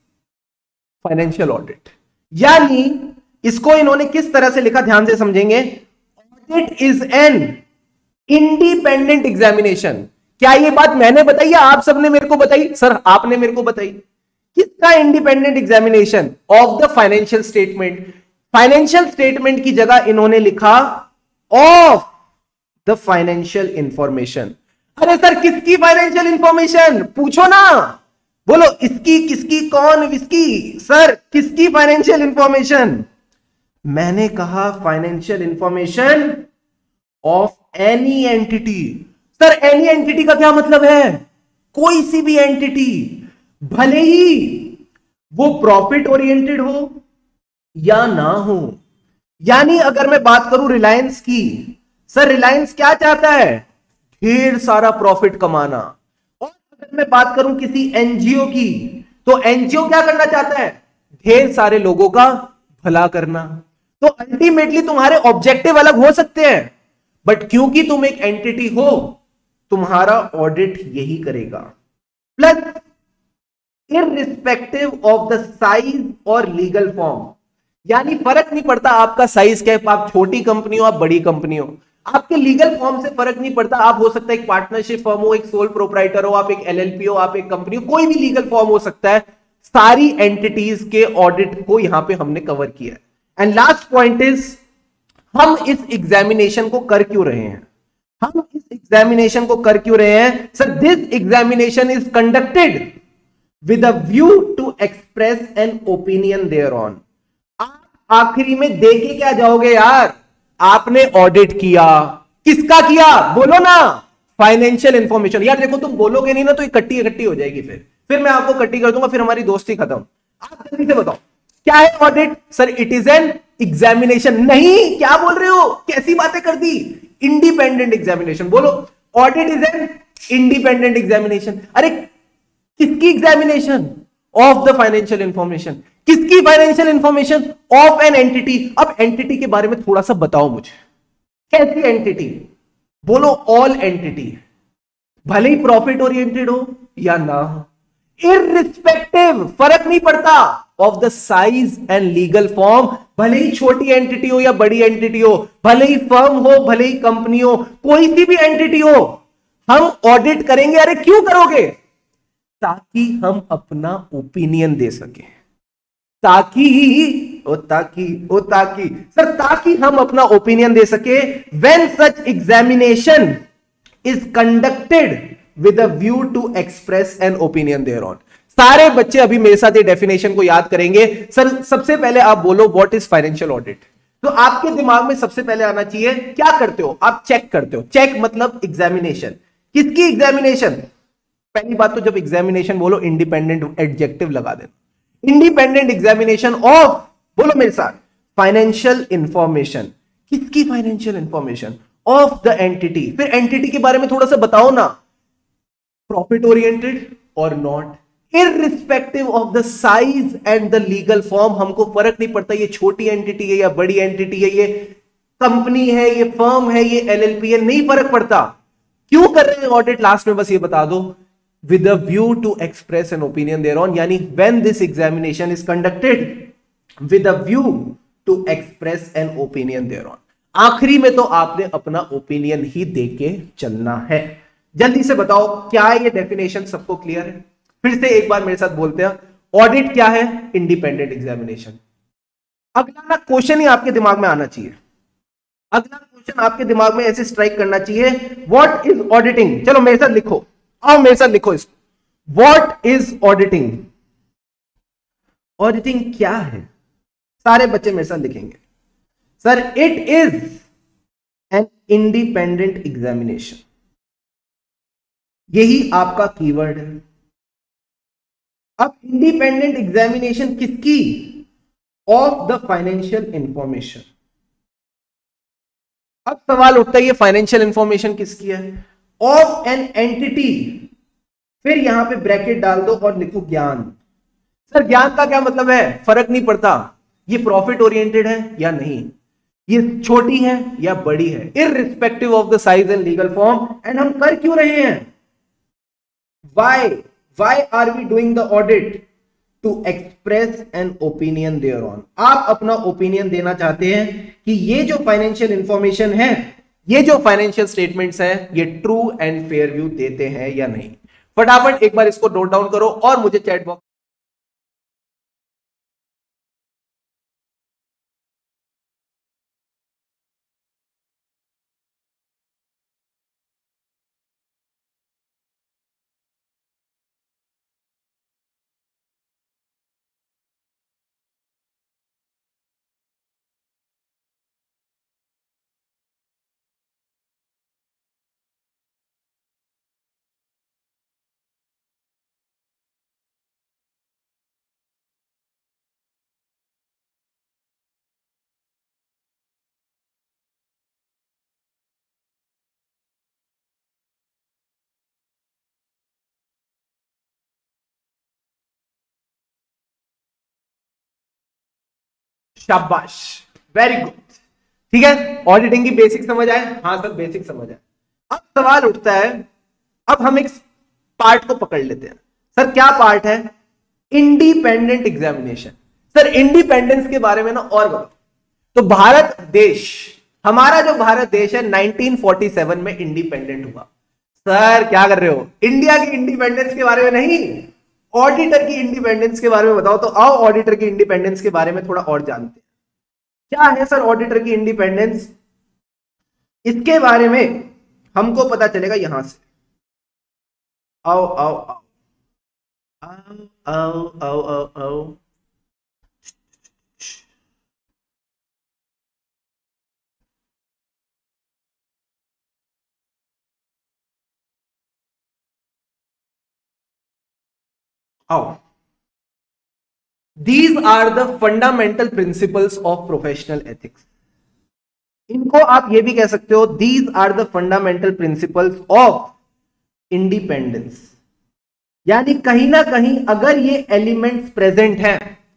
फाइनेंशियल ऑडिट। यानी इसको इन्होंने किस तरह से लिखा, ध्यान से समझेंगे। Audit is an independent examination. क्या ये बात मैंने बताई या आप सबने मेरे को बताई? सर आपने मेरे को बताई। किसका independent examination? Of the financial statement. Financial statement की जगह इन्होंने लिखा ऑफ द फाइनेंशियल इंफॉर्मेशन। अरे सर किसकी फाइनेंशियल इंफॉर्मेशन? पूछो ना, बोलो इसकी, किसकी, कौन, इसकी। सर किसकी फाइनेंशियल इंफॉर्मेशन? मैंने कहा financial information of any entity. Sir any entity का क्या मतलब है? कोई सी भी एंटिटी, भले ही वो प्रॉफिट ओरिएंटेड हो या ना हो। यानी अगर मैं बात करूं रिलायंस की, सर रिलायंस क्या चाहता है? ढेर सारा प्रॉफिट कमाना। और अगर मैं बात करूं किसी एनजीओ की, तो एनजीओ क्या करना चाहता है? ढेर सारे लोगों का भला करना। तो अल्टीमेटली तुम्हारे ऑब्जेक्टिव अलग हो सकते हैं, बट क्योंकि तुम एक एंटिटी हो, तुम्हारा ऑडिट यही करेगा। Plus irrespective of the size और लीगल फॉर्म, यानी फर्क नहीं पड़ता आपका साइज क्या है, आप छोटी कंपनी हो, आप बड़ी कंपनी हो, आपके लीगल फॉर्म से फर्क नहीं पड़ता। आप हो सकता है एक पार्टनरशिप फर्म हो, एक सोल प्रोप्राइटर हो, आप एक एलएलपी हो, आप एक कंपनी हो, कोई भी लीगल फॉर्म हो सकता है। सारी एंटिटीज के ऑडिट को यहां पे हमने कवर किया है। एंड लास्ट पॉइंट इज, हम इस एग्जामिनेशन को कर क्यों रहे हैं? हम इस एग्जामिनेशन को कर क्यों रहे हैं? Sir this examination is conducted with a view to express an opinion thereon. आप आखिरी में देके क्या जाओगे यार? आपने ऑडिट किया, किसका किया? बोलो ना, फाइनेंशियल इंफॉर्मेशन। यार देखो तुम बोलोगे नहीं ना तो इकट्ठी इकट्ठी हो जाएगी, फिर फिर मैं आपको इकट्ठी कर दूंगा, फिर हमारी दोस्ती खत्म। आप जल्दी से बताओ क्या है audit? Sir it is an examination. नहीं, क्या बोल रहे हो? कैसी बातें कर दी? Independent examination. बोलो audit is an independent examination. अरे किसकी examination? Of the financial information. किसकी financial information? Of an entity. अब एंटिटी के बारे में थोड़ा सा बताओ मुझे, कैसी एंटिटी? बोलो ऑल एंटिटी, भले ही प्रॉफिट ओरिएंटेड हो या ना हो, इररिस्पेक्टिव, फर्क नहीं पड़ता, of the size and legal form, भले ही छोटी एंटिटी हो या बड़ी एंटिटी हो, भले ही फर्म हो, भले ही कंपनी हो, कोई सी भी एंटिटी हो, हम ऑडिट करेंगे। अरे क्यों करोगे? ताकि हम अपना ओपिनियन दे सके। ताकि ओ ताकि ओ ताकि सर ताकि हम अपना ओपिनियन दे सके। When such examination is conducted with a view to express an opinion thereon. सारे बच्चे अभी मेरे साथ ये डेफिनेशन को याद करेंगे। सर सबसे पहले आप बोलो व्हाट इज फाइनेंशियल ऑडिट। तो आपके दिमाग में सबसे पहले आना चाहिए, क्या करते हो आप? चेक करते हो। चेक मतलब एग्जामिनेशन। किसकी एग्जामिनेशन? पहली बात तो जब एग्जामिनेशन बोलो इंडिपेंडेंट एडजेक्टिव लगा देना। इंडिपेंडेंट एग्जामिनेशन ऑफ, बोलो मेरे साथ, फाइनेंशियल इंफॉर्मेशन। किसकी financial information? Of the entity. फिर एंटिटी के बारे में थोड़ा सा बताओ ना, प्रॉफिट ओरिएंटेड और not, irrespective of the size and the legal form. हमको फर्क नहीं पड़ता ये छोटी एंटिटी है या बड़ी एंटिटी है, ये कंपनी है, ये फर्म है, ये एलएलपी है, नहीं फर्क पड़ता। क्यों कर रहे हैं ऑडिट? लास्ट में बस ये बता दो, with a view to express an opinion thereon, यानी when this examination is conducted with a view to express an opinion thereon। आखिरी में तो आपने अपना ओपिनियन ही देके चलना है। जल्दी से बताओ क्या ये डेफिनेशन सबको क्लियर है? फिर से एक बार मेरे साथ बोलते हैं, ऑडिट क्या है? Independent examination. अगला ना क्वेश्चन ही आपके दिमाग में आना चाहिए, अगला क्वेश्चन आपके दिमाग में ऐसे स्ट्राइक करना चाहिए, व्हाट इज ऑडिटिंग? चलो मेरे साथ लिखो, आओ मेरे साथ लिखो इसको, व्हाट इज ऑडिटिंग? ऑडिटिंग क्या है? सारे बच्चे मेरे साथ लिखेंगे, sir it is an independent examination. यही आपका कीवर्ड है। अब इंडिपेंडेंट एग्जामिनेशन किसकी? Of the financial information. अब सवाल उठता है ये फाइनेंशियल इंफॉर्मेशन किसकी है? ऑफ एन एंटिटी, फिर यहां पे ब्रैकेट डाल दो और लिखो ज्ञान। सर ज्ञान का क्या मतलब है? फर्क नहीं पड़ता ये प्रॉफिट ओरिएंटेड है या नहीं, ये छोटी है या बड़ी है, irrespective of the size and legal form. And हम कर क्यों रहे हैं? Why why are we doing the audit? To express an opinion thereon. आप अपना ओपिनियन देना चाहते हैं कि ये जो फाइनेंशियल इंफॉर्मेशन है, ये जो फाइनेंशियल स्टेटमेंट्स हैं, ये ट्रू एंड फेयर व्यू देते हैं या नहीं। फटाफट एक बार इसको नोट डाउन करो और मुझे चैट बॉक्स शाबाश, वेरी गुड। ठीक है, ऑडिटिंग की बेसिक समझ आए? हाँ सर बेसिक समझ आए। अब सवाल उठता है, अब हम एक पार्ट को पकड़ लेते हैं। सर क्या पार्ट है? Independent examination. सर इंडिपेंडेंस के बारे में ना और बताओ। तो भारत देश, हमारा जो भारत देश है नाइनटीन फोर्टी सेवन में इंडिपेंडेंट हुआ। सर क्या कर रहे हो? इंडिया की इंडिपेंडेंस के बारे में नहीं, ऑडिटर की इंडिपेंडेंस के बारे में बताओ। तो आओ ऑडिटर की इंडिपेंडेंस के बारे में थोड़ा और जानते हैं। क्या है सर ऑडिटर की इंडिपेंडेंस? इसके बारे में हमको पता चलेगा यहां से। आओ आओ आओ आओ आओ आओ आओ आओ। These are the fundamental principles of professional ethics. इनको आप ये भी कह सकते हो, These are the fundamental principles of independence. यानी कहीं ना कहीं अगर ये एलिमेंट्स प्रेजेंट हैं,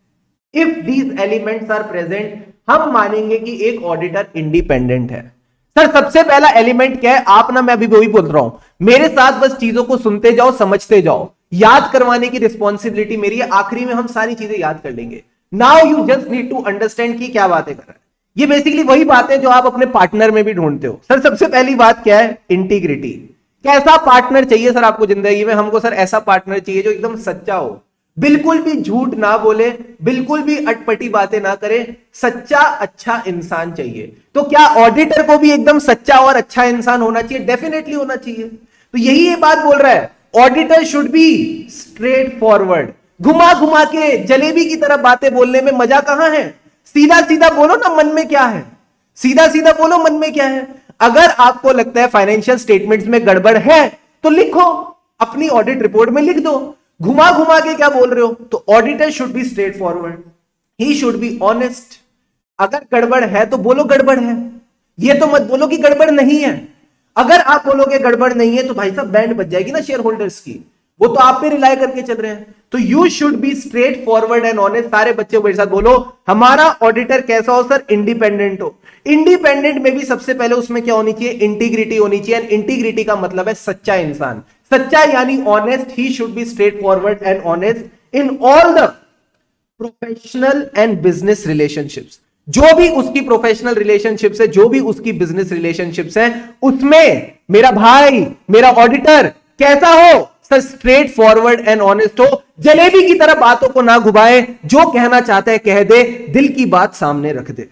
if these elements are present, हम मानेंगे कि एक ऑडिटर इंडिपेंडेंट है। सर सबसे पहला एलिमेंट क्या है? आप ना, मैं अभी वही बोल रहा हूं, मेरे साथ बस चीजों को सुनते जाओ, समझते जाओ, याद करवाने की रिस्पॉन्सिबिलिटी मेरी है। आखिरी में हम सारी चीजें याद कर लेंगे। Now you just need to understand कि क्या बातें कर रहा है। ये बेसिकली वही बातें जो आप अपने पार्टनर में भी ढूंढते हो। सर सबसे पहली बात क्या है? इंटीग्रिटी। कैसा पार्टनर चाहिए सर आपको जिंदगी में? हमको सर ऐसा पार्टनर चाहिए जो एकदम सच्चा हो, बिल्कुल भी झूठ ना बोले, बिल्कुल भी अटपटी बातें ना करे, सच्चा अच्छा इंसान चाहिए। तो क्या ऑडिटर को भी एकदम सच्चा और अच्छा इंसान होना चाहिए? डेफिनेटली होना चाहिए। तो यही ये बात बोल रहा है, auditor should be straightforward. घुमा घुमा के जलेबी की तरह बातें बोलने में मजा कहां है? सीधा सीधा बोलो ना मन में क्या है, सीधा सीधा बोलो मन में क्या है। अगर आपको लगता है फाइनेंशियल स्टेटमेंट्स में गड़बड़ है तो लिखो, अपनी ऑडिट रिपोर्ट में लिख दो। घुमा घुमा के क्या बोल रहे हो? तो auditor should be straightforward, he should be honest. अगर गड़बड़ है तो बोलो गड़बड़ है, ये तो मत बोलो कि गड़बड़ नहीं है। अगर आप बोलोगे गड़बड़ नहीं है तो भाई साहब बैंड बच जाएगी ना शेयर होल्डर्स की, वो तो आप पे रिलाय करके चल रहे हैं। तो you should be straightforward and honest. सारे बच्चे मेरे साथ बोलो, हमारा ऑडिटर कैसा हो सर? इंडिपेंडेंट हो। इंडिपेंडेंट में भी सबसे पहले उसमें क्या होनी चाहिए? इंटीग्रिटी होनी चाहिए। एंड इंटीग्रिटी का मतलब है सच्चा इंसान, सच्चा यानी honest. He should be straightforward and honest in all the professional and business relationships. जो भी उसकी प्रोफेशनल रिलेशनशिप्स है, जो भी उसकी बिजनेस रिलेशनशिप्स है, उसमें मेरा भाई, मेरा ऑडिटर कैसा हो sir? Straightforward and honest हो। जलेबी की तरह बातों को ना घुमाए, जो कहना चाहता है कह दे, दिल की बात सामने रख दे।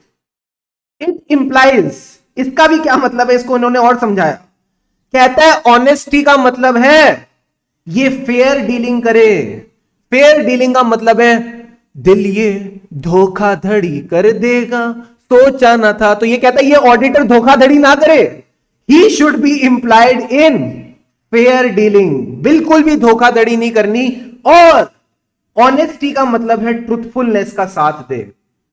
इट इंप्लाइज, इसका भी क्या मतलब है इसको इन्होंने और समझाया। कहता है ऑनेस्टी का मतलब है ये फेयर डीलिंग करे। फेयर डीलिंग का मतलब है दिल ये धोखाधड़ी कर देगा, सोचा ना था। तो ये कहता है ये ऑडिटर धोखाधड़ी ना करे। He should be implied in fair dealing, बिल्कुल भी धोखाधड़ी नहीं करनी। और ऑनेस्टी का मतलब है ट्रुथफुलनेस का साथ दे।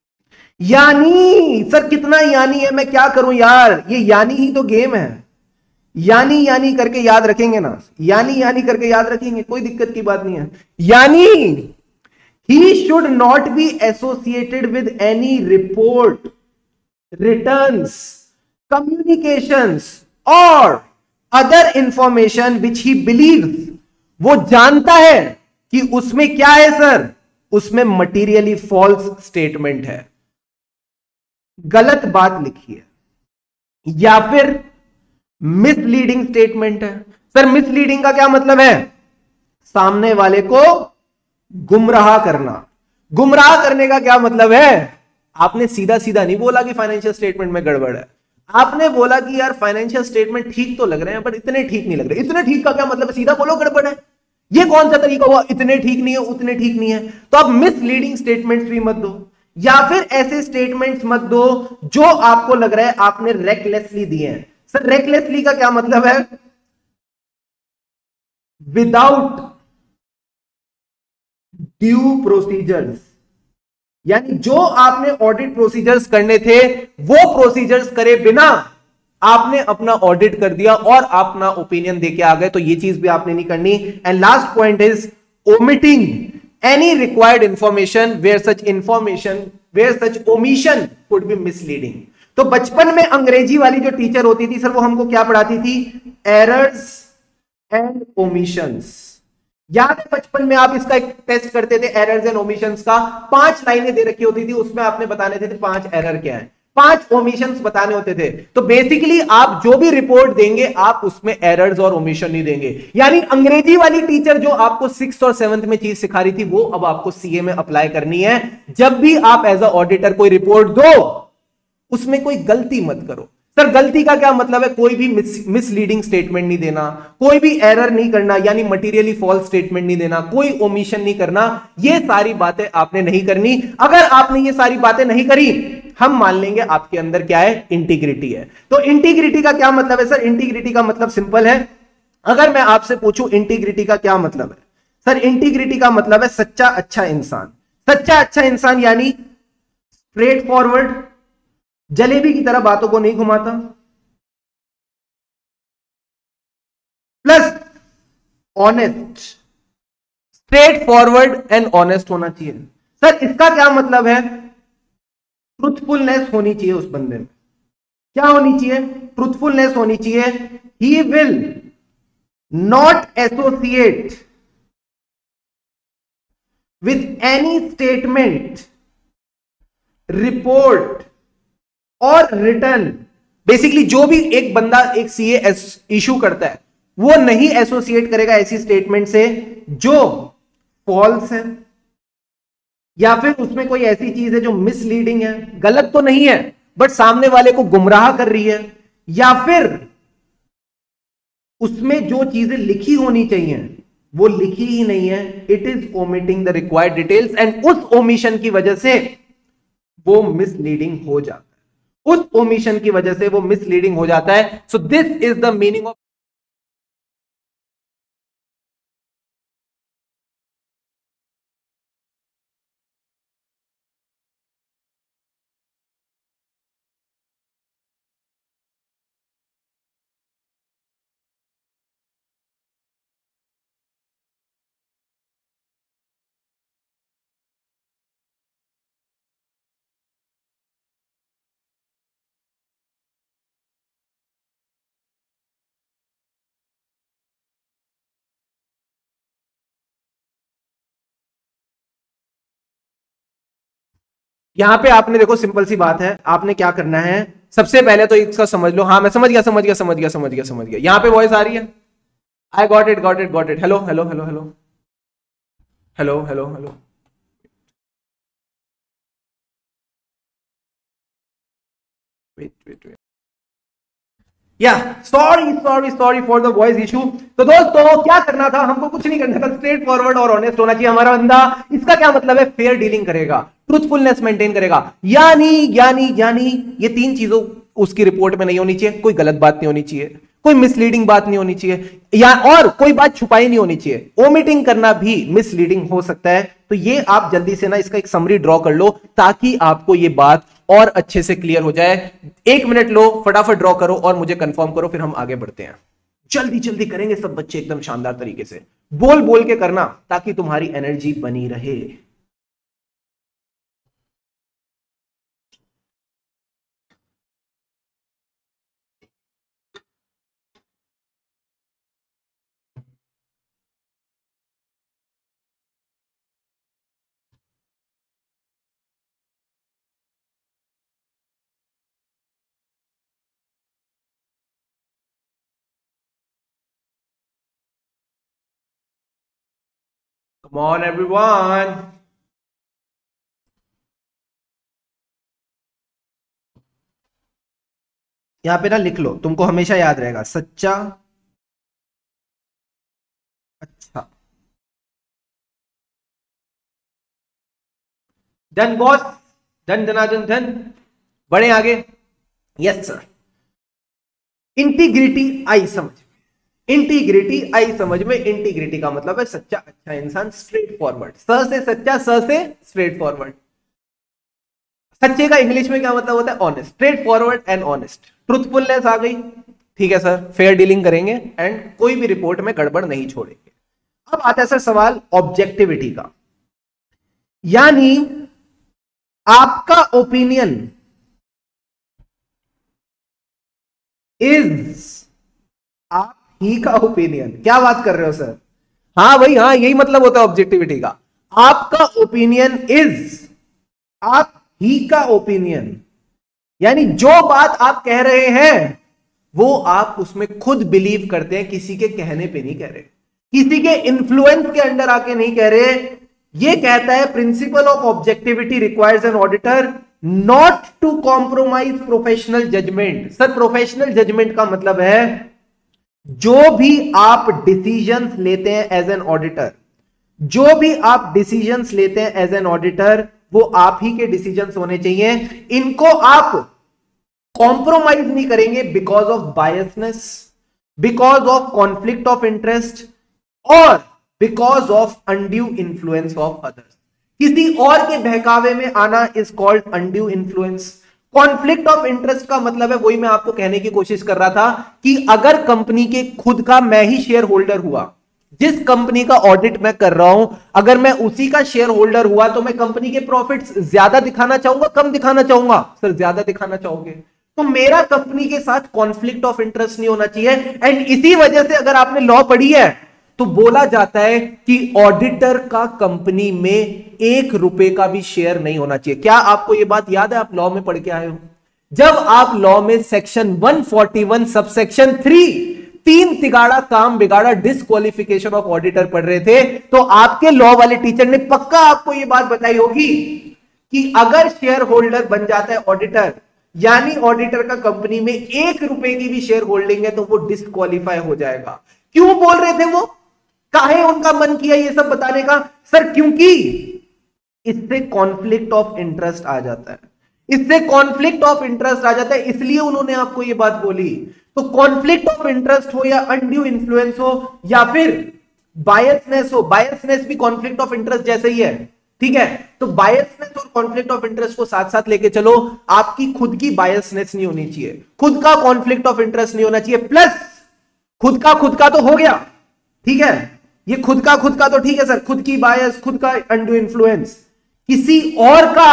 यानी सर कितना यानी है, मैं क्या करूं यार, ये यानी ही तो गेम है। यानी यानी करके याद रखेंगे ना, यानी यानी करके याद रखेंगे, कोई दिक्कत की बात नहीं है। यानी he should not be associated with any report, returns, communications और other information which he believes, वो जानता है कि उसमें क्या है सर, उसमें मटीरियली फॉल्स स्टेटमेंट है, गलत बात लिखी है, या फिर मिसलीडिंग स्टेटमेंट है। सर मिसलीडिंग का क्या मतलब है, सामने वाले को गुमराह करना। गुमराह करने का क्या मतलब है, आपने सीधा सीधा नहीं बोला कि फाइनेंशियल स्टेटमेंट में गड़बड़ है, आपने बोला कि यार फाइनेंशियल स्टेटमेंट ठीक तो लग रहे हैं पर इतने ठीक नहीं लग रहे। इतने ठीक का क्या मतलब है, सीधा बोलो गड़बड़ है। ये कौन सा तरीका हुआ, इतने ठीक नहीं है उतने ठीक नहीं है। तो आप मिसलीडिंग स्टेटमेंट्स भी मत दो, या फिर ऐसे स्टेटमेंट्स मत दो जो आपको लग रहा है आपने रेकलेसली दिए हैं। सर रेकलेसली का क्या मतलब है, विदाउट ड्यू प्रोसीजर्स, यानी जो आपने ऑडिट प्रोसीजर्स करने थे वो प्रोसीजर्स करे बिना आपने अपना ऑडिट कर दिया और अपना ओपिनियन देके आ गए, तो ये चीज भी आपने नहीं करनी। And last point is omitting any required information where such information where such omission could be misleading. तो बचपन में अंग्रेजी वाली जो टीचर होती थी सर, वो हमको क्या पढ़ाती थी, एरर्स एंड ओमिशंस। याद है बचपन में आप इसका एक टेस्ट करते थे एरर्स एंड ओमिशंस का, पांच लाइनें दे रखी होती थी, उसमें आपने बताने थे पांच एरर क्या है, पांच ओमिशंस बताने होते थे। तो बेसिकली आप जो भी रिपोर्ट देंगे आप उसमें एरर्स और ओमिशन नहीं देंगे। यानी अंग्रेजी वाली टीचर जो आपको सिक्स्थ और सेवंथ में चीज सिखा रही थी वो अब आपको सीए में अप्लाई करनी है। जब भी आप एज अ ऑडिटर कोई रिपोर्ट दो उसमें कोई गलती मत करो। सर गलती का क्या मतलब है, कोई भी मिसलीडिंग स्टेटमेंट नहीं देना, कोई भी एरर नहीं करना, यानी मटीरियली फॉल्स स्टेटमेंट नहीं देना, कोई ओमिशन नहीं करना, ये सारी बातें आपने नहीं करनी। अगर आपने ये सारी बातें नहीं करी हम मान लेंगे आपके अंदर क्या है, इंटीग्रिटी है। तो इंटीग्रिटी का क्या मतलब है सर, इंटीग्रिटी का मतलब सिंपल है। अगर मैं आपसे पूछूं इंटीग्रिटी का क्या मतलब है, सर इंटीग्रिटी का मतलब है सच्चा अच्छा इंसान। सच्चा अच्छा इंसान यानी स्ट्रेट फॉरवर्ड, जलेबी की तरह बातों को नहीं घुमाता, plus honest, straightforward and honest होना चाहिए। सर इसका क्या मतलब है, ट्रुथफुलनेस होनी चाहिए उस बंदे में। क्या होनी चाहिए, ट्रुथफुलनेस होनी चाहिए। He will not associate with any statement, report और रिटर्न। बेसिकली जो भी एक बंदा एक सीए इशू करता है वो नहीं एसोसिएट करेगा ऐसी स्टेटमेंट से जो फॉल्स है, या फिर उसमें कोई ऐसी चीज है जो मिसलीडिंग है, गलत तो नहीं है बट सामने वाले को गुमराह कर रही है, या फिर उसमें जो चीजें लिखी होनी चाहिए वो लिखी ही नहीं है, it is omitting the required details, and उस ओमिशन की वजह से वो मिसलीडिंग हो जाता है, उस ओमिशन की वजह से वो मिसलीडिंग हो जाता है। So this is the meaning of यहां पे आपने देखो सिंपल सी बात है, आपने क्या करना है, सबसे पहले तो इसका समझ लो। हाँ मैं समझ गया समझ गया समझ गया समझ गया समझ गया। यहां पे वॉइस आ रही है, I got it got it got it. Hello hello hello hello hello hello hello wait wait wait या sorry sorry sorry for the voice issue. तो दोस्तों क्या करना था, हमको कुछ नहीं करना था, स्ट्रेट फॉरवर्ड और ऑनेस्ट होना चाहिए हमारा बंदा। इसका क्या मतलब है, फेयर डीलिंग करेगा, ट्रूथफुलनेस मेंटेन करेगा, यानी यानी यानी ये तीन चीजों उसकी रिपोर्ट में नहीं होनी चाहिए। कोई गलत बात नहीं होनी चाहिए, कोई मिसलीडिंग बात नहीं होनी चाहिए, या और कोई बात छुपाई नहीं होनी चाहिए। ओमिटिंग करना भी मिसलीडिंग हो सकता है। तो ये आप जल्दी से ना इसका एक समरी ड्रॉ कर लो ताकि आपको ये बात और अच्छे से क्लियर हो जाए। एक मिनट लो, फटाफट ड्रॉ करो और मुझे कंफर्म करो, फिर हम आगे बढ़ते हैं। जल्दी जल्दी करेंगे सब बच्चे एकदम शानदार तरीके से, बोल बोल के करना ताकि तुम्हारी एनर्जी बनी रहे। Come on everyone. यहां पे ना लिख लो, तुमको हमेशा याद रहेगा, सच्चा अच्छा। डन बॉस, डन धनाधन धन, बढ़े आगे। यस सर, इंटीग्रिटी आई समझ, इंटीग्रिटी आई समझ में। इंटीग्रिटी का मतलब है सच्चा अच्छा इंसान, स्ट्रेट फॉरवर्ड। स से सच्चा, स से स्ट्रेट फॉरवर्ड। सच्चे का इंग्लिश में क्या मतलब होता है, honest, straightforward and honest. Truthfulness आ गई, ठीक है सर, फेयर डीलिंग करेंगे एंड कोई भी रिपोर्ट में गड़बड़ नहीं छोड़ेंगे। अब आता है सर सवाल ऑब्जेक्टिविटी का, यानी आपका ओपिनियन इज आप ही का ओपिनियन। क्या बात कर रहे हो सर, हाँ भाई हाँ, यही मतलब होता है ऑब्जेक्टिविटी का। आपका ओपिनियन इज आप ही का ओपिनियन, यानी जो बात आप कह रहे हैं वो आप उसमें खुद बिलीव करते हैं, किसी के कहने पे नहीं कह रहे, किसी के इन्फ्लुएंस के अंडर आके नहीं कह रहे। ये कहता है principle of objectivity requires an auditor not to compromise professional judgment. Sir professional judgment का मतलब है जो भी आप डिसीजंस लेते हैं एज एन ऑडिटर, जो भी आप डिसीजंस लेते हैं एज एन ऑडिटर, वो आप ही के डिसीजंस होने चाहिए। इनको आप कॉम्प्रोमाइज नहीं करेंगे because of biasness, because of conflict of interest और because of undue influence of others. किसी और के बहकावे में आना is called undue influence. Conflict of interest का मतलब है, वही मैं आपको कहने की कोशिश कर रहा था कि अगर कंपनी के खुद का मैं ही शेयर होल्डर हुआ, जिस कंपनी का ऑडिट मैं कर रहा हूं, अगर मैं उसी का शेयर होल्डर हुआ तो मैं कंपनी के प्रॉफिट्स ज्यादा दिखाना चाहूंगा, कम दिखाना चाहूंगा? सर ज्यादा दिखाना चाहोगे, तो मेरा कंपनी के साथ कॉन्फ्लिक्ट ऑफ इंटरेस्ट नहीं होना चाहिए। एंड इसी वजह से अगर आपने लॉ पढ़ी है तो बोला जाता है कि ऑडिटर का कंपनी में एक रुपए का भी शेयर नहीं होना चाहिए। क्या आपको यह बात याद है, आप लॉ में पढ़ के आए हो? जब आप लॉ में सेक्शन एक सौ इकतालीस सबसेक्शन थ्री, तीन तिगाड़ा काम बिगाड़ा डिस्क्वालिफिकेशन ऑफ ऑडिटर पढ़ रहे थे, तो आपके लॉ वाले टीचर ने पक्का आपको यह बात बताई होगी कि अगर शेयर होल्डर बन जाता है ऑडिटर, यानी ऑडिटर का कंपनी में एक रुपए की भी शेयर होल्डिंग है, तो वो डिस्क्वालीफाई हो जाएगा। क्यों बोल रहे थे वो, काहे उनका मन किया ये सब बताने का? सर क्योंकि इससे कॉन्फ्लिक्ट ऑफ इंटरेस्ट आ जाता है, इससे कॉन्फ्लिक्ट ऑफ इंटरेस्ट आ जाता है, इसलिए उन्होंने आपको ये बात बोली। तो कॉन्फ्लिक्ट ऑफ इंटरेस्ट हो या अनड्यू इन्फ्लुएंस हो या फिर बायसनेस हो, बायसनेस भी कॉन्फ्लिक्ट ऑफ इंटरेस्ट जैसे ही है, ठीक है? तो बायसनेस और कॉन्फ्लिक्ट ऑफ इंटरेस्ट को साथ साथ लेके चलो। आपकी खुद की बायसनेस नहीं होनी चाहिए, खुद का कॉन्फ्लिक्ट ऑफ इंटरेस्ट नहीं होना चाहिए, प्लस खुद का खुद का तो हो गया, ठीक है, ये खुद का खुद का तो ठीक है सर, खुद की बायस, खुद का अनड्यू इन्फ्लुएंस, किसी और का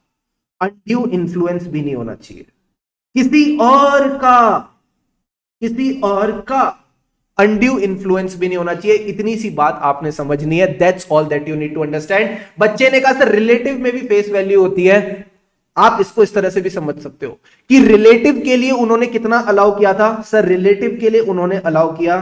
अनड्यू इन्फ्लुएंस भी नहीं होना चाहिए, किसी और का किसी और का अनड्यू इन्फ्लुएंस भी नहीं होना चाहिए। इतनी सी बात आपने समझनी है, that's all that you need to understand. बच्चे ने कहा सर रिलेटिव में भी फेस वैल्यू होती है, आप इसको इस तरह से भी समझ सकते हो कि रिलेटिव के लिए उन्होंने कितना अलाउ किया था? सर रिलेटिव के लिए उन्होंने अलाउ किया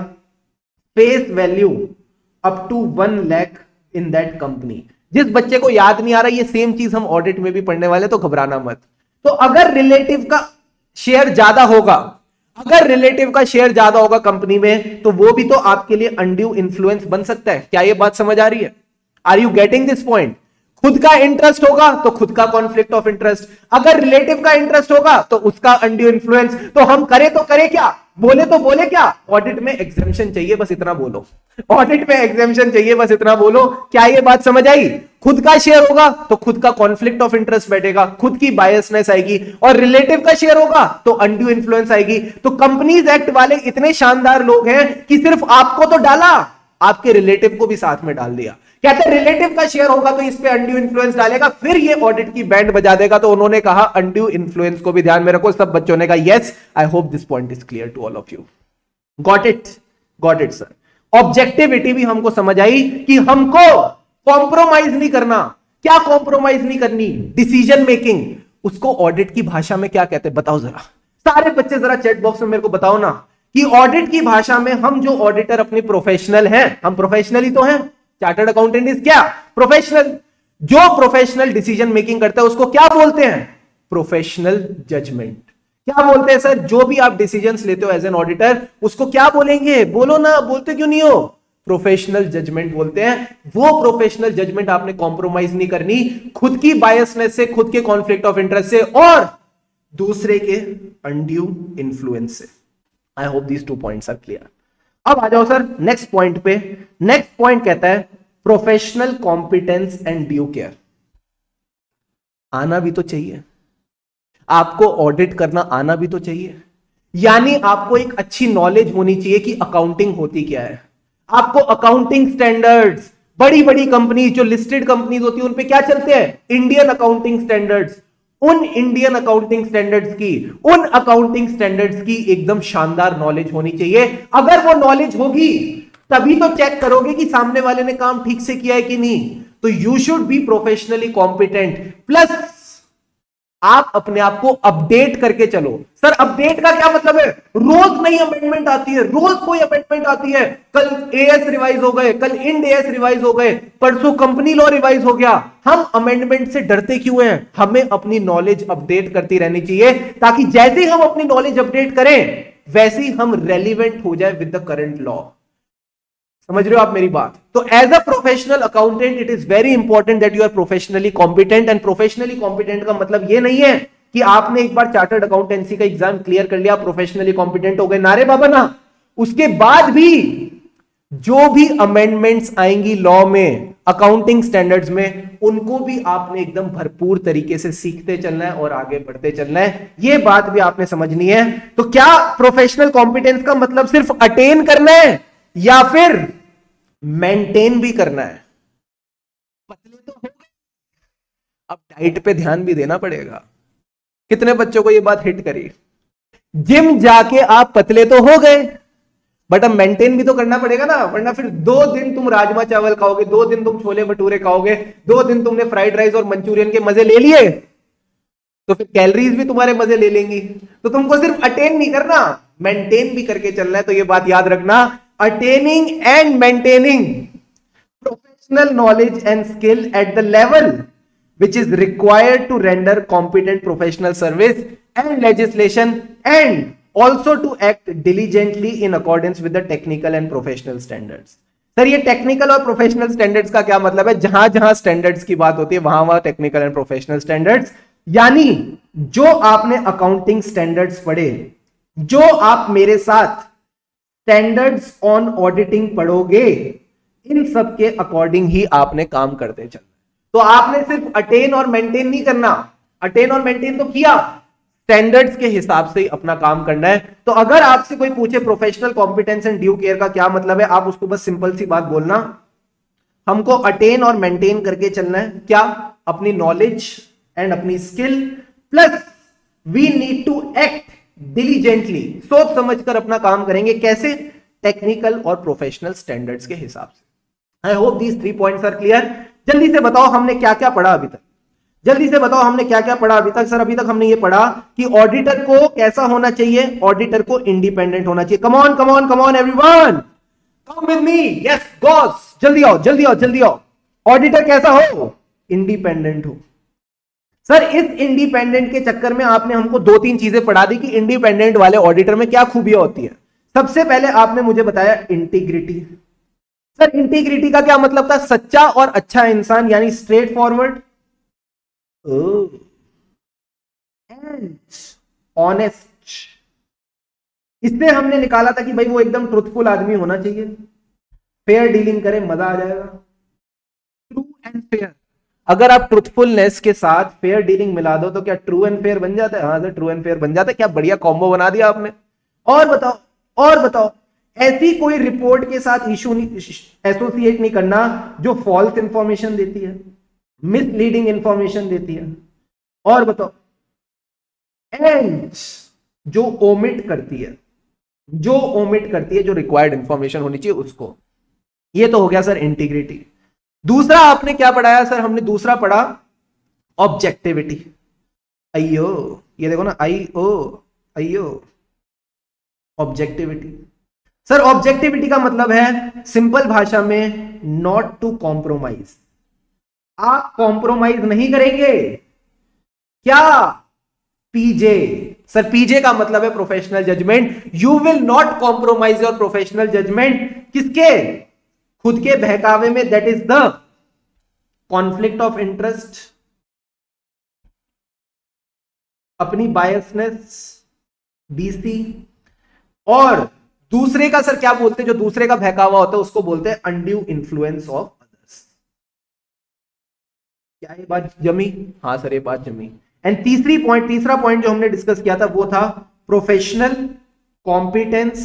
face value up to one lakh in that company. जिस बच्चे को याद नहीं आ रहा, ये सेम चीज हम ऑडिट में भी पढ़ने वाले, तो घबराना मत। तो अगर रिलेटिव का शेयर ज्यादा होगा, अगर रिलेटिव का शेयर ज्यादा होगा कंपनी में तो वो भी तो आपके लिए अनड्यू इन्फ्लुएंस बन सकता है। क्या ये बात समझ आ रही है? Are you getting this point? खुद का इंटरेस्ट होगा तो खुद का कॉन्फ्लिक्ट ऑफ इंटरेस्ट, अगर रिलेटिव का इंटरेस्ट होगा तो उसका अनड्यू इन्फ्लुएंस। तो हम करें तो करें क्या, बोले तो बोले क्या, ऑडिट में एग्जेम्पशन चाहिए, बस इतना बोलो। ऑडिट में एग्जेम्पशन चाहिए, बस इतना बोलो। क्या ये बात समझ आई? खुद का शेयर होगा तो खुद का कॉन्फ्लिक्ट ऑफ इंटरेस्ट बैठेगा, खुद की बायसनेस आएगी, और रिलेटिव का शेयर होगा तो अनड्यू इन्फ्लुएंस आएगी। तो कंपनीज एक्ट वाले इतने शानदार लोग हैं कि सिर्फ आपको तो डाला, आपके रिलेटिव को भी साथ में डाल दिया। कहते हैं रिलेटिव का शेयर होगा तो इस पे अनड्यू इन्फ्लुएंस डालेगा, फिर ये ऑडिट की बैंड बजा देगा। तो उन्होंने कहा अनड्यू इन्फ्लुएंस को भी ध्यान में रखो। सब बच्चों ने कहा yes, I hope this point is clear to all of you. Got it? Got it sir. Objectivity भी हमको समझ आई कि हमको कॉम्प्रोमाइज नहीं करना। क्या कॉम्प्रोमाइज नहीं करनी? Decision making. उसको ऑडिट की भाषा में क्या कहते हैं बताओ जरा, सारे बच्चे जरा चैट बॉक्स में मेरे को बताओ ना कि ऑडिट की भाषा में हम जो ऑडिटर अपने प्रोफेशनल हैं, हम प्रोफेशनल ही तो हैं। चार्टर्ड अकाउंटेंट इज क्या? प्रोफेशनल। जो प्रोफेशनल डिसीजन मेकिंग करता है उसको क्या बोलते हैं? Professional judgment. क्या बोलते हैं सर? जो भी आप डिसीजंस लेते हो एज एन ऑडिटर उसको क्या बोलेंगे? बोलो ना, बोलते क्यों नहीं हो? प्रोफेशनल जजमेंट बोलते हैं। वो प्रोफेशनल जजमेंट आपने कॉम्प्रोमाइज नहीं करनी, खुद की बायसनेस से, खुद के कॉन्फ्लिक्ट ऑफ इंटरेस्ट से और दूसरे के अनड्यू इन्फ्लुएंस से। I hope these two points are clear. अब आ जाओ सर नेक्स्ट पॉइंट पे। नेक्स्ट पॉइंट कहता है professional competence and due care. आना भी तो चाहिए, आपको ऑडिट करना आना भी तो चाहिए। यानी आपको एक अच्छी नॉलेज होनी चाहिए कि अकाउंटिंग होती क्या है। आपको अकाउंटिंग स्टैंडर्ड्स, बड़ी बड़ी कंपनी जो लिस्टेड कंपनीज होती है उन पे क्या चलते हैं? Indian accounting standards. उन इंडियन अकाउंटिंग स्टैंडर्ड्स की, उन अकाउंटिंग स्टैंडर्ड्स की एकदम शानदार नॉलेज होनी चाहिए। अगर वो नॉलेज होगी तभी तो चेक करोगे कि सामने वाले ने काम ठीक से किया है कि नहीं। तो you should be professionally competent. Plus आप अपने आप को अपडेट करके चलो। सर अपडेट का क्या मतलब है? रोज नई अमेंडमेंट आती है, रोज कोई अमेंडमेंट आती है। कल एएस रिवाइज हो गए, कल इंड एएस रिवाइज हो गए, परसों कंपनी लॉ रिवाइज हो गया। हम अमेंडमेंट से डरते क्यों हैं? हमें अपनी नॉलेज अपडेट करती रहनी चाहिए ताकि जैसे हम अपनी नॉलेज अपडेट करें वैसे ही हम रेलिवेंट हो जाए विद द करंट लॉ। समझ रहे हो आप मेरी बात? तो as a professional accountant it is very important that you are professionally competent. And professionally competent का मतलब ये नहीं है कि आपने एक बार चार्टर्ड अकाउंटेंसी का एग्जाम क्लियर कर लिया, प्रोफेशनली कॉम्पिटेंट हो गए। नारे बाबा ना, उसके बाद भी जो भी अमेंडमेंट्स आएंगी लॉ में, अकाउंटिंग स्टैंडर्ड्स में, उनको भी आपने एकदम भरपूर तरीके से सीखते चलना है और आगे बढ़ते चलना है। ये बात भी आपने समझनी है। तो क्या प्रोफेशनल कॉम्पिटेंस का मतलब सिर्फ अटेन करना है या फिर मेंटेन भी करना है? पतले तो हो गए, अब डाइट पे ध्यान भी देना पड़ेगा। कितने बच्चों को ये बात हिट करी? जिम जाके आप पतले तो हो गए बट अब मेंटेन भी तो करना पड़ेगा ना, वरना फिर दो दिन तुम राजमा चावल खाओगे, दो दिन तुम छोले भटूरे खाओगे, दो दिन तुमने फ्राइड राइस और मंचूरियन के मजे ले लिए तो फिर कैलोरीज भी तुम्हारे मजे ले लेंगी। तो तुमको सिर्फ अटेन नहीं करना, मेंटेन भी करके चलना है। तो ये बात याद रखना, attaining and maintaining professional knowledge and skill at the level which is required to render competent professional service and legislation and also to act diligently in accordance with the technical and professional standards। Sir ये technical और professional standards का क्या मतलब है? जहां जहां standards की बात होती है वहां वहां टेक्निकल एंड प्रोफेशनल स्टैंडर्ड्स। यानी जो आपने अकाउंटिंग स्टैंडर्ड्स पढ़े, जो आप मेरे साथ स्टैंडर्ड्स ऑन ऑडिटिंग पढ़ोगे, इन सब के अकॉर्डिंग ही आपने काम करते चलना। तो आपने सिर्फ अटेन और मेंटेन नहीं करना, अटेन और मेंटेन तो किया, स्टैंडर्ड्स के हिसाब से ही अपना काम करना है। तो अगर आपसे कोई पूछे professional competence and due care का क्या मतलब है, आप उसको बस सिंपल सी बात बोलना, हमको अटेन और मेंटेन करके चलना है। क्या? अपनी नॉलेज एंड अपनी skill, plus we need to act diligently, सोच समझकर अपना काम करेंगे। कैसे? टेक्निकल और प्रोफेशनल स्टैंडर्ड्स के हिसाब से। I hope these three points are clear. जल्दी से बताओ हमने क्या क्या पढ़ा अभी तक, जल्दी से बताओ हमने क्या क्या पढ़ा अभी तक। सर अभी तक हमने ये पढ़ा कि ऑडिटर को कैसा होना चाहिए, ऑडिटर को इंडिपेंडेंट होना चाहिए। Come on come on come on everyone, come with me, yes boss, जल्दी आओ जल्दी आओ जल्दी आओ। ऑडिटर कैसा हो? इंडिपेंडेंट हो। सर इस इंडिपेंडेंट के चक्कर में आपने हमको दो तीन चीजें पढ़ा दी कि इंडिपेंडेंट वाले ऑडिटर में क्या खूबियां होती है। सबसे पहले आपने मुझे बताया इंटीग्रिटी। सर इंटीग्रिटी का क्या मतलब था? सच्चा और अच्छा इंसान, यानी स्ट्रेट फॉरवर्ड एंड ऑनेस्ट। इससे हमने निकाला था कि भाई वो एकदम ट्रुथफुल आदमी होना चाहिए, फेयर डीलिंग करे, मजा आ जाएगा। ट्रू एंड फेयर, अगर आप ट्रुथफुलनेस के साथ फेयर डीलिंग मिला दो तो क्या ट्रू एंड फेयर बन जाता है? हाँ सर ट्रू एंड फेयर बन जाता है। क्या बढ़िया कॉम्बो बना दिया आपने। और बताओ और बताओ, ऐसी कोई रिपोर्ट के साथ इशू एसोसिएट नहीं करना जो फॉल्स इंफॉर्मेशन देती है, मिसलीडिंग इंफॉर्मेशन देती है। और बताओ, एंड जो ओमिट करती है, जो ओमिट करती है जो रिक्वायर्ड इंफॉर्मेशन होनी चाहिए उसको। ये तो हो गया सर इंटीग्रिटी। दूसरा आपने क्या पढ़ाया सर? हमने दूसरा पढ़ा ऑब्जेक्टिविटी। अयो ये देखो ना, आई ओ अयो ऑब्जेक्टिविटी। सर ऑब्जेक्टिविटी का मतलब है सिंपल भाषा में नॉट टू कॉम्प्रोमाइज। आप कॉम्प्रोमाइज नहीं करेंगे। क्या? पीजे। सर पीजे का मतलब है professional judgment. You will not compromise your professional judgment. किसके? खुद के बहकावे में। That is the conflict of interest, अपनी बायसनेस, बीसी। और दूसरे का सर क्या बोलते हैं? जो दूसरे का बहकावा होता है उसको बोलते हैं अनड्यू इन्फ्लुएंस ऑफ अदर्स। क्या ये बात जमी? हाँ सर ये बात जमी। एंड तीसरी पॉइंट तीसरा पॉइंट जो हमने डिस्कस किया था वो था professional competence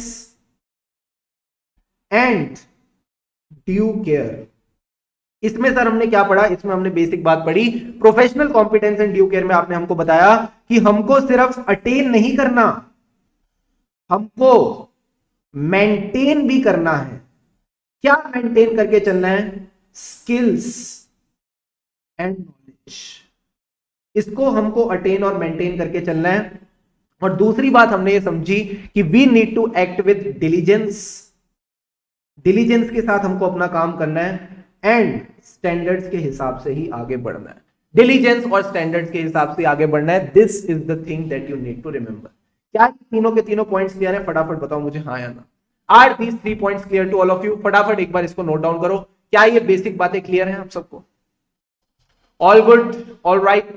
and due care. इसमें सर हमने क्या पढ़ा? इसमें हमने बेसिक बात पढ़ी। Professional competence and due care में आपने हमको बताया कि हमको सिर्फ अटेन नहीं करना, हमको मेंटेन भी करना है। क्या मेंटेन करके चलना है? Skills and knowledge. इसको हमको अटेन और मेंटेन करके चलना है। और दूसरी बात हमने ये समझी कि we need to act with diligence. Diligence के साथ हमको अपना काम करना है एंड स्टैंडर्ड्स के हिसाब से ही आगे बढ़ना है। डिलीजेंस और स्टैंडर्ड्स के हिसाब से आगे बढ़ना है। This is the thing that you need to remember. क्या तीनों के तीनों पॉइंट्स क्लियर है? फटाफट बताओ मुझे हाँ या ना। Are these three points clear to all of you? फटाफट एक बार इसको नोट डाउन करो। क्या ये बेसिक बातें क्लियर हैं आप सबको? All good? All right?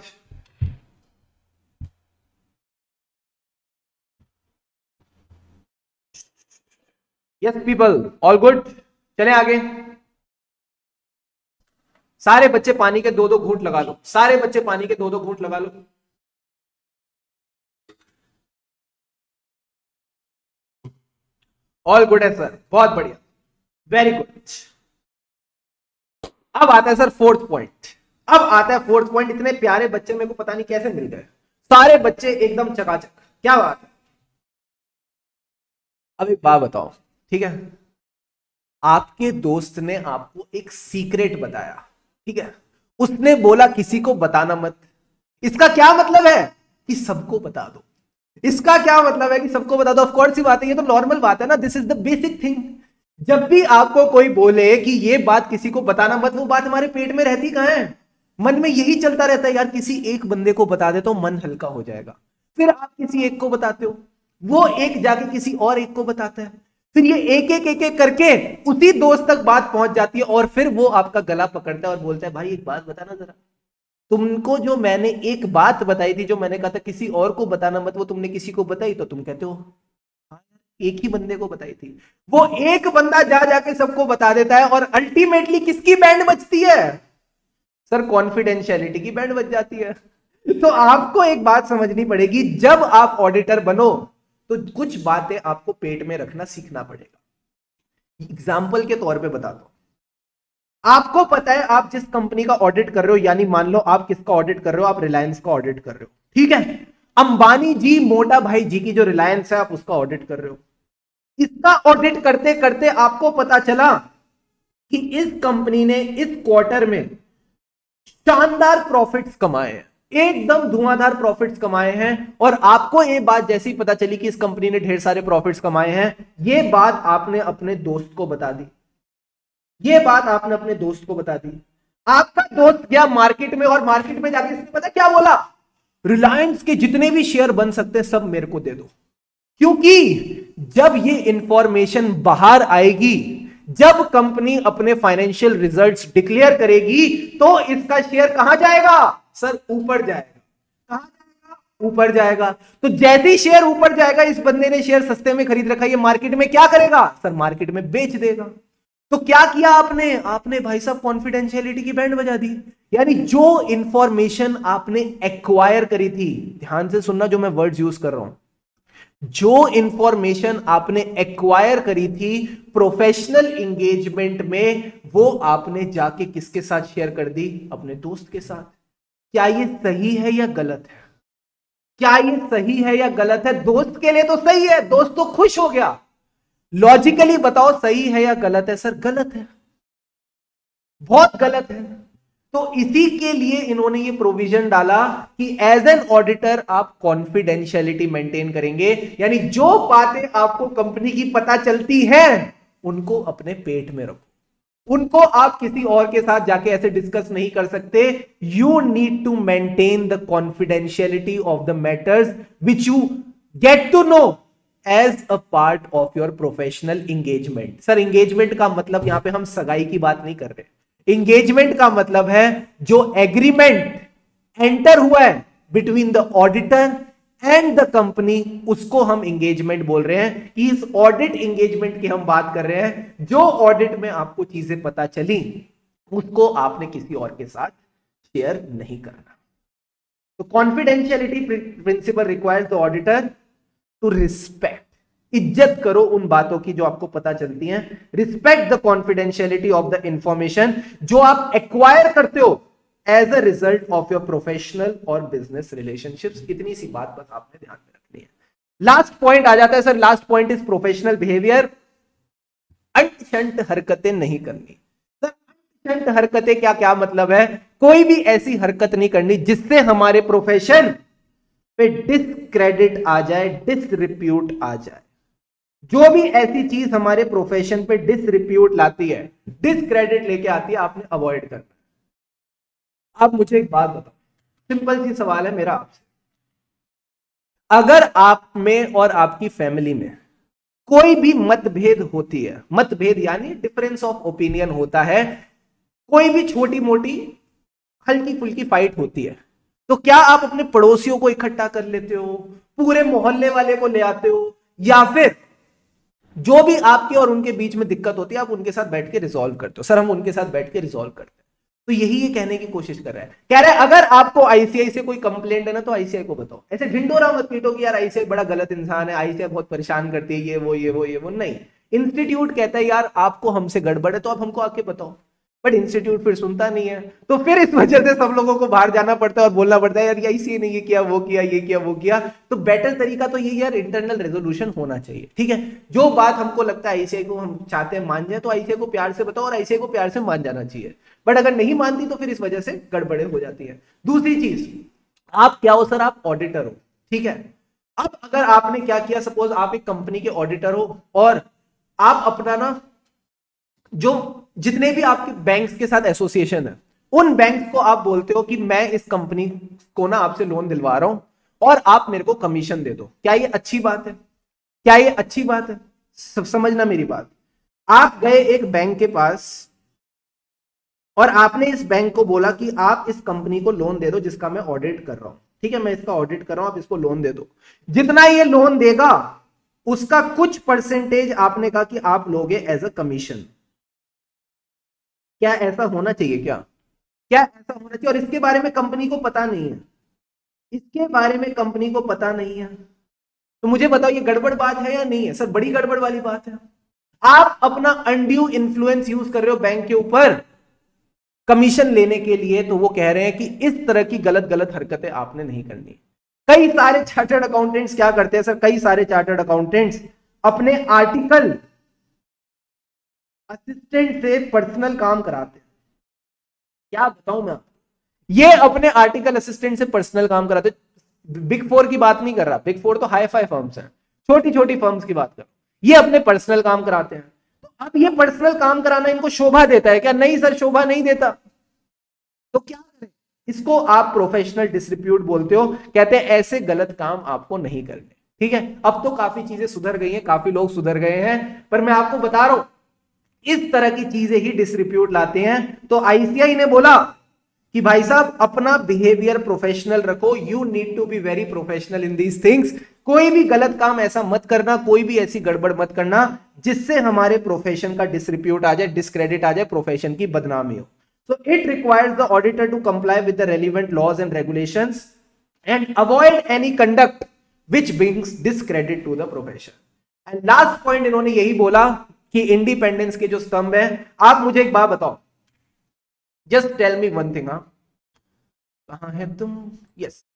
Yes people, all good? चलें आगे। सारे बच्चे पानी के दो दो घूंट लगा लो। सारे बच्चे पानी के दो दो घूंट लगा लो। ऑल गुड है सर, बहुत बढ़िया, वेरी गुड। अब आता है सर फोर्थ पॉइंट। अब आता है फोर्थ पॉइंट। इतने प्यारे बच्चे मेरे को पता नहीं कैसे मिल गए, सारे बच्चे एकदम चकाचक। क्या बात है? अब एक बात बताओ, ठीक है? आपके दोस्त ने आपको एक सीक्रेट बताया, ठीक है? उसने बोला किसी को बताना मत। इसका क्या मतलब है? कि सबको बता दो। इसका क्या मतलब है कि सबको बता दो? ऑफ कोर्स ही बात है, ये तो नॉर्मल बात है ना। This is the basic thing. जब भी आपको कोई बोले कि ये बात किसी को बताना मत, वो बात हमारे पेट में रहती कहां है? मन में यही चलता रहता है, यार किसी एक बंदे को बता दे तो मन हल्का हो जाएगा। फिर आप किसी एक को बताते हो, वो एक जाके किसी और एक को बताता है, फिर ये एक एक एक एक करके उसी दोस्त तक बात पहुंच जाती है और फिर वो आपका गला पकड़ता है और बोलता है भाई एक बात बताना जरा, तुमको जो मैंने एक बात बताई थी, जो मैंने कहा था किसी और को बताना मत, वो तुमने किसी को बताई, तो तुम कहते हो हाँ एक ही बंदे को बताई थी। वो एक बंदा जा जाके सबको बता देता है और अल्टीमेटली किसकी बैंड बजती है? सर कॉन्फिडेंशियलिटी की बैंड बज जाती है। तो आपको एक बात समझनी पड़ेगी, जब आप ऑडिटर बनो तो कुछ बातें आपको पेट में रखना सीखना पड़ेगा। एग्जाम्पल के तौर पे बता दो, आपको पता है आप जिस कंपनी का ऑडिट कर रहे हो, यानी मान लो आप किसका ऑडिट कर रहे हो? आप रिलायंस का ऑडिट कर रहे हो, ठीक है? अंबानी जी, मोटा भाई जी की जो रिलायंस है, आप उसका ऑडिट कर रहे हो। इसका ऑडिट करते करते आपको पता चला कि इस कंपनी ने इस क्वार्टर में शानदार प्रॉफिट्स कमाए हैं, एकदम धुआंधार प्रॉफिट्स कमाए हैं। और आपको ये बात जैसी पता चली कि इस कंपनी ने ढेर सारे प्रॉफिट्स कमाए हैं, ये बात आपने अपने दोस्त को बता दी। ये बात आपने अपने दोस्त को बता दी। आपका दोस्त गया मार्केट में और मार्केट में जाके इसने पता क्या बोला, रिलायंस के जितने भी शेयर बन सकते हैं सब मेरे को दे दो। क्योंकि जब ये इंफॉर्मेशन बाहर आएगी, जब कंपनी अपने फाइनेंशियल रिजल्ट्स डिक्लेयर करेगी, तो इसका शेयर कहां जाएगा सर, ऊपर जाएगा। कहां जाएगा, ऊपर जाएगा। तो जैसे ही शेयर ऊपर जाएगा, इस बंदे ने शेयर सस्ते में खरीद रखा, ये मार्केट में क्या करेगा सर, मार्केट में बेच देगा। तो क्या किया आपने, आपने भाई साहब कॉन्फिडेंशियलिटी की बैंड बजा दी। यानी जो इंफॉर्मेशन आपने एक्वायर करी थी, ध्यान से सुनना जो मैं वर्ड्स यूज कर रहा हूं, जो इंफॉर्मेशन आपने एक्वायर करी थी प्रोफेशनल एंगेजमेंट में, वो आपने जाके किसके साथ शेयर कर दी, अपने दोस्त के साथ। क्या ये सही है या गलत है, क्या ये सही है या गलत है? दोस्त के लिए तो सही है, दोस्त तो खुश हो गया। लॉजिकली बताओ सही है या गलत है? सर गलत है, बहुत गलत है। तो इसी के लिए इन्होंने ये प्रोविजन डाला कि एज एन ऑडिटर आप कॉन्फिडेंशियलिटी मेंटेन करेंगे, यानी जो बातें आपको कंपनी की पता चलती हैं उनको अपने पेट में रखो, उनको आप किसी और के साथ जाके ऐसे डिस्कस नहीं कर सकते। You need to maintain the confidentiality of the matters which you get to know as a part of your professional engagement. Sir engagement का मतलब यहां पे हम सगाई की बात नहीं कर रहे। एंगेजमेंट का मतलब है जो एग्रीमेंट एंटर हुआ है between the auditor and the company, उसको हम एंगेजमेंट बोल रहे हैं। कि इस ऑडिट एंगेजमेंट की हम बात कर रहे हैं। जो ऑडिट में आपको चीजें पता चली उसको आपने किसी और के साथ शेयर नहीं करना। तो confidentiality principle requires the auditor to respect, इज्जत करो उन बातों की जो आपको पता चलती हैं। Respect the confidentiality of the information जो आप एक्वायर करते हो as a result of your professional और बिजनेस रिलेशनशिप्स। इतनी सी बात बस आपने ध्यान में रखनी है। लास्ट पॉइंट आ जाता है sir, last point is professional behaviour. अंट हरकतें नहीं करनी। सर अंट हरकतें क्या क्या मतलब है? कोई भी ऐसी हरकत नहीं करनी जिससे हमारे प्रोफेशन पे डिसक्रेडिट आ जाए, डिसरिप्यूट आ जाए। जो भी ऐसी चीज हमारे प्रोफेशन पे डिसरिप्यूट लाती है, डिसक्रेडिट लेके आती है, आपने अवॉइड करना है। अब मुझे एक बात बताओ, सिंपल सी सवाल है मेरा आपसे। अगर आप में और आपकी फैमिली में कोई भी मतभेद होती है, मतभेद यानी डिफरेंस ऑफ ओपिनियन होता है, कोई भी छोटी मोटी हल्की फुल्की फाइट होती है, तो क्या आप अपने पड़ोसियों को इकट्ठा कर लेते हो, पूरे मोहल्ले वाले को ले आते हो, या फिर जो भी आपके और उनके बीच में दिक्कत होती है आप उनके साथ बैठ के रिजॉल्व करते हो? सर हम उनके साथ बैठ के रिजॉल्व करते हैं। तो यही ये कहने की कोशिश कर रहा है, कह रहा है अगर आपको आईसीआई से कोई कंप्लेंट है ना तो आईसीआई को बताओ। ऐसे ढिंडोरा मत पीटो कि यार आईसीआई बड़ा गलत इंसान है, आईसीआई बहुत परेशान करती है, ये वो ये वो ये वो नहीं। इंस्टीट्यूट कहता है यार आपको हमसे गड़बड़ है तो आप हमको आके बताओ, बट इंस्टीट्यूट फिर सुनता नहीं है। तो फिर इस वजह से सब लोगों को बाहर जाना पड़ता है और बोलना पड़ता है यार आईसीआई ने ये किया वो किया ये किया वो किया। तो बेटर तरीका तो ये यार इंटरनल रेजोल्यूशन होना चाहिए, ठीक है। जो बात हमको लगता है आईसीआई को हम चाहते हैं मान जाए तो आईसीआई को प्यार से बताओ और आईसीआई को प्यार से मान जाना चाहिए। बट अगर नहीं मानती तो फिर इस वजह से गड़बड़े हो जाती है। दूसरी चीज, आप क्या हो सर, आप ऑडिटर हो, ठीक है। अब अगर आपने क्या किया, सपोज आप एक कंपनी के ऑडिटर हो और आप अपना ना जो जितने भी आपके बैंक्स के साथ एसोसिएशन है उन बैंक्स को आप बोलते हो कि मैं इस कंपनी को ना आपसे लोन दिलवा रहा हूं और आप मेरे को कमीशन दे दो। क्या ये अच्छी बात है? क्या ये अच्छी बात है? सब समझना मेरी बात। आप गए एक बैंक के पास और आपने इस बैंक को बोला कि आप इस कंपनी को लोन दे दो जिसका मैं ऑडिट कर रहा हूं, ठीक है, मैं इसका ऑडिट कर रहा हूं, आप इसको लोन दे दो। जितना ये लोन देगा उसका कुछ परसेंटेज आपने कहा कि आप लोगे एज अ कमीशन। क्या ऐसा होना चाहिए? क्या क्या ऐसा होना चाहिए? और इसके बारे में कंपनी को पता नहीं है, इसके बारे में कंपनी को पता नहीं है। तो मुझे बताओ ये गड़बड़ बात है या नहीं है? सर बड़ी गड़बड़ वाली बात है। आप अपना अनड्यू इन्फ्लुएंस यूज कर रहे हो बैंक के ऊपर कमीशन लेने के लिए। तो वो कह रहे हैं कि इस तरह की गलत गलत हरकतें आपने नहीं करनी। कई सारे चार्टर्ड अकाउंटेंट्स क्या करते हैं सर, कई सारे चार्टर्ड अकाउंटेंट्स अपने आर्टिकल असिस्टेंट से पर्सनल काम कराते हैं। क्या बताऊं मैं, ये अपने आर्टिकल असिस्टेंट से पर्सनल काम कराते। बिग फोर की बात नहीं कर रहा, बिग फोर तो हाई फाई फर्म्स हैं, छोटी छोटी फर्म्स की बात कर, ये अपने पर्सनल काम कराते हैं। तो अब ये पर्सनल काम कराना इनको शोभा देता है क्या? नहीं सर, शोभा नहीं देता। तो क्या करें, इसको आप प्रोफेशनल डिसरिप्यूट बोलते हो, कहते हैं ऐसे गलत काम आपको नहीं करने। ठीक है, अब तो काफी चीजें सुधर गई हैं, काफी लोग सुधर गए हैं, पर मैं आपको बता रहा हूं इस तरह की चीजें ही डिसरिप्यूट लाते हैं। तो आईसीआई ने बोला कि भाई साहब अपना बिहेवियर प्रोफेशनल रखो, you need to be very professional in these things. कोई भी गलत काम ऐसा मत करना, कोई भी ऐसी गड़बड़ मत करना जिससे हमारे प्रोफेशन का डिसरिप्यूट आ जाए, डिस्क्रेडिट आ जाए, प्रोफेशन की बदनामी हो। So it requires the auditor to comply with the relevant laws and regulations and avoid any conduct which brings discredit to the profession. And last point इन्होंने यही बोला कि इंडिपेंडेंस के जो स्तंभ है, आप मुझे एक बात बताओ, just tell me one thing, हाँ कहां है तुम, यस yes.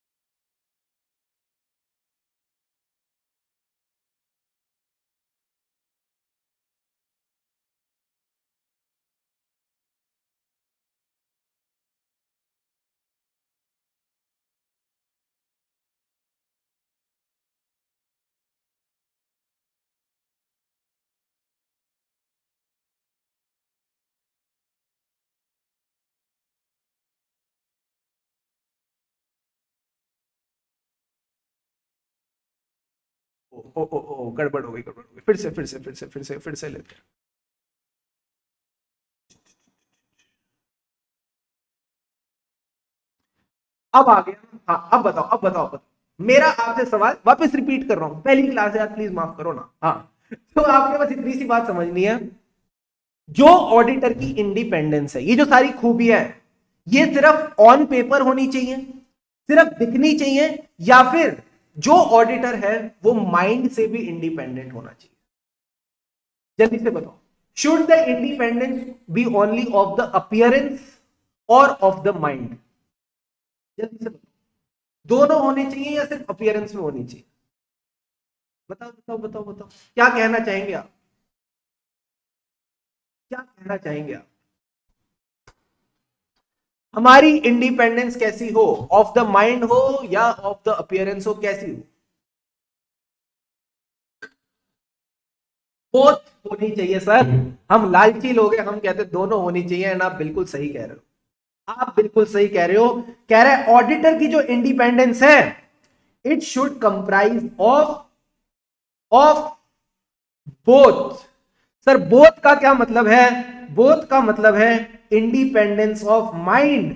ओ ओ ओ गड़बड़ हो गई, गड़बड़ हो गई, फिर से फिर से फिर से फिर से फिर से लेते हैं। अब आ गया, हाँ अब बताओ, अब बताओ, बताओ मेरा आपसे सवाल वापस रिपीट कर रहा हूं, पहली क्लास है यार, प्लीज माफ करो ना। हाँ तो आपने बस इतनी सी बात समझनी है, जो ऑडिटर की इंडिपेंडेंस है, ये जो सारी खूबियां है, ये सिर्फ ऑन पेपर होनी चाहिए, सिर्फ दिखनी चाहिए, या फिर जो ऑडिटर है वो माइंड से भी इंडिपेंडेंट होना चाहिए? जल्दी से बताओ, should the independence be only of the appearance और ऑफ द माइंड? जल्दी से बताओ, दोनों होने चाहिए या सिर्फ अपीयरेंस में होनी चाहिए? बताओ बताओ बताओ बताओ, क्या कहना चाहेंगे आप, क्या कहना चाहेंगे आप? हमारी इंडिपेंडेंस कैसी हो, ऑफ द माइंड हो या ऑफ द अपीयरेंस हो, कैसी हो? बोथ होनी चाहिए सर, हम लालची लोग हैं, हम कहते दोनों होनी चाहिए, एंड आप बिल्कुल सही कह रहे हो, आप बिल्कुल सही कह रहे हो। कह रहे हैं ऑडिटर की जो इंडिपेंडेंस है, it should comprise of of both. Sir both का क्या मतलब है? बोथ का मतलब है independence of mind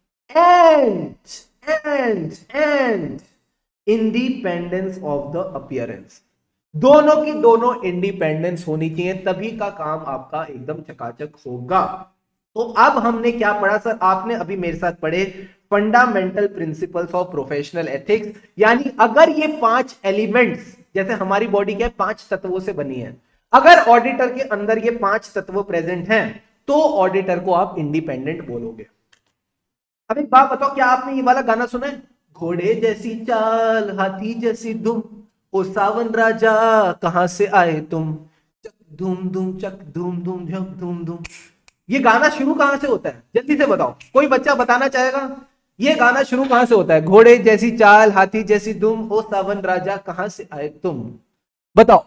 and and and independence of the appearance. दोनों की दोनों इंडिपेंडेंस होनी चाहिए, तभी का काम आपका एकदम चकाचक होगा। तो अब हमने क्या पढ़ा सर? आपने अभी मेरे साथ पढ़े fundamental principles of professional ethics, यानी अगर ये पांच एलिमेंट्स, जैसे हमारी बॉडी क्या है, पांच तत्वों से बनी है, अगर ऑडिटर के अंदर ये पांच तत्व प्रेजेंट हैं तो ऑडिटर को आप इंडिपेंडेंट बोलोगे। अब एक बात बताओ, क्या आपने ये वाला गाना सुना है, घोड़े जैसी चाल हाथी जैसी दुम, ओ सावन राजा कहां से आए तुम, चक धूम धूम चक धूम धूम झक धूम धूम? ये गाना शुरू कहां से होता है? जल्दी से बताओ, कोई बच्चा बताना चाहेगा ये गाना शुरू कहां से होता है? घोड़े जैसी चाल हाथी जैसी दुम, ओ सावन राजा कहां से आए तुम? बताओ।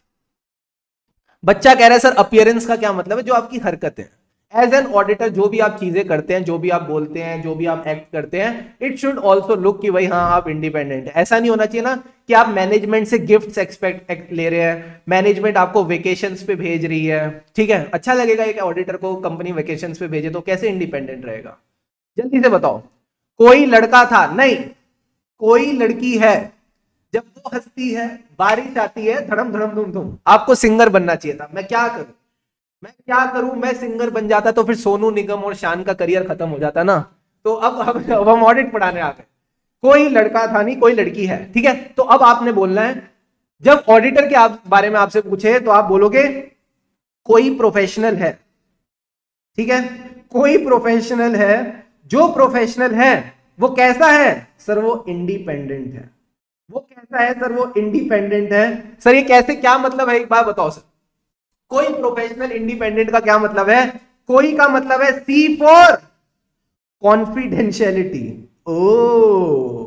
बच्चा कह रहा है सर अपीयरेंस का क्या मतलब है? जो आपकी हरकत है एज एन ऑडिटर, जो भी आप चीजें करते हैं, जो भी आप बोलते हैं, जो भी आप एक्ट करते हैं, इट शुड ऑल्सो लुक कि भाई हाँ आप इंडिपेंडेंट है। ऐसा नहीं होना चाहिए ना कि आप मैनेजमेंट से गिफ्ट्स एक्सपेक्ट ले रहे हैं, मैनेजमेंट आपको वेकेशंस पे भेज रही है, ठीक है, अच्छा लगेगा एक ऑडिटर को कंपनी वेकेशंस पे भेजे तो? कैसे इंडिपेंडेंट रहेगा? जल्दी से बताओ। कोई लड़का था, नहीं कोई लड़की है, जब वो हंसती है, बारिश आती है, धड़म धड़म धुम धुम, आपको सिंगर बनना चाहिए था। मैं क्या करूं, मैं क्या करूं, मैं सिंगर बन जाता तो फिर सोनू निगम और शान का करियर खत्म हो जाता ना। तो अब अब, अब हम ऑडिट पढ़ाने आ गए। कोई लड़का था नहीं, कोई लड़की है, ठीक है। तो अब आपने बोलना है, जब ऑडिटर के आप बारे में आपसे पूछे तो आप बोलोगे कोई प्रोफेशनल है, ठीक है, कोई प्रोफेशनल है। जो प्रोफेशनल है वो कैसा है सर? वो इंडिपेंडेंट है। वो कैसा है सर? वो इंडिपेंडेंट है। सर ये कैसे, क्या मतलब है, एक बात बताओ सर। कोई प्रोफेशनल इंडिपेंडेंट का क्या मतलब है? कोई का मतलब है सी फॉर कॉन्फिडेंशियलिटी। ओ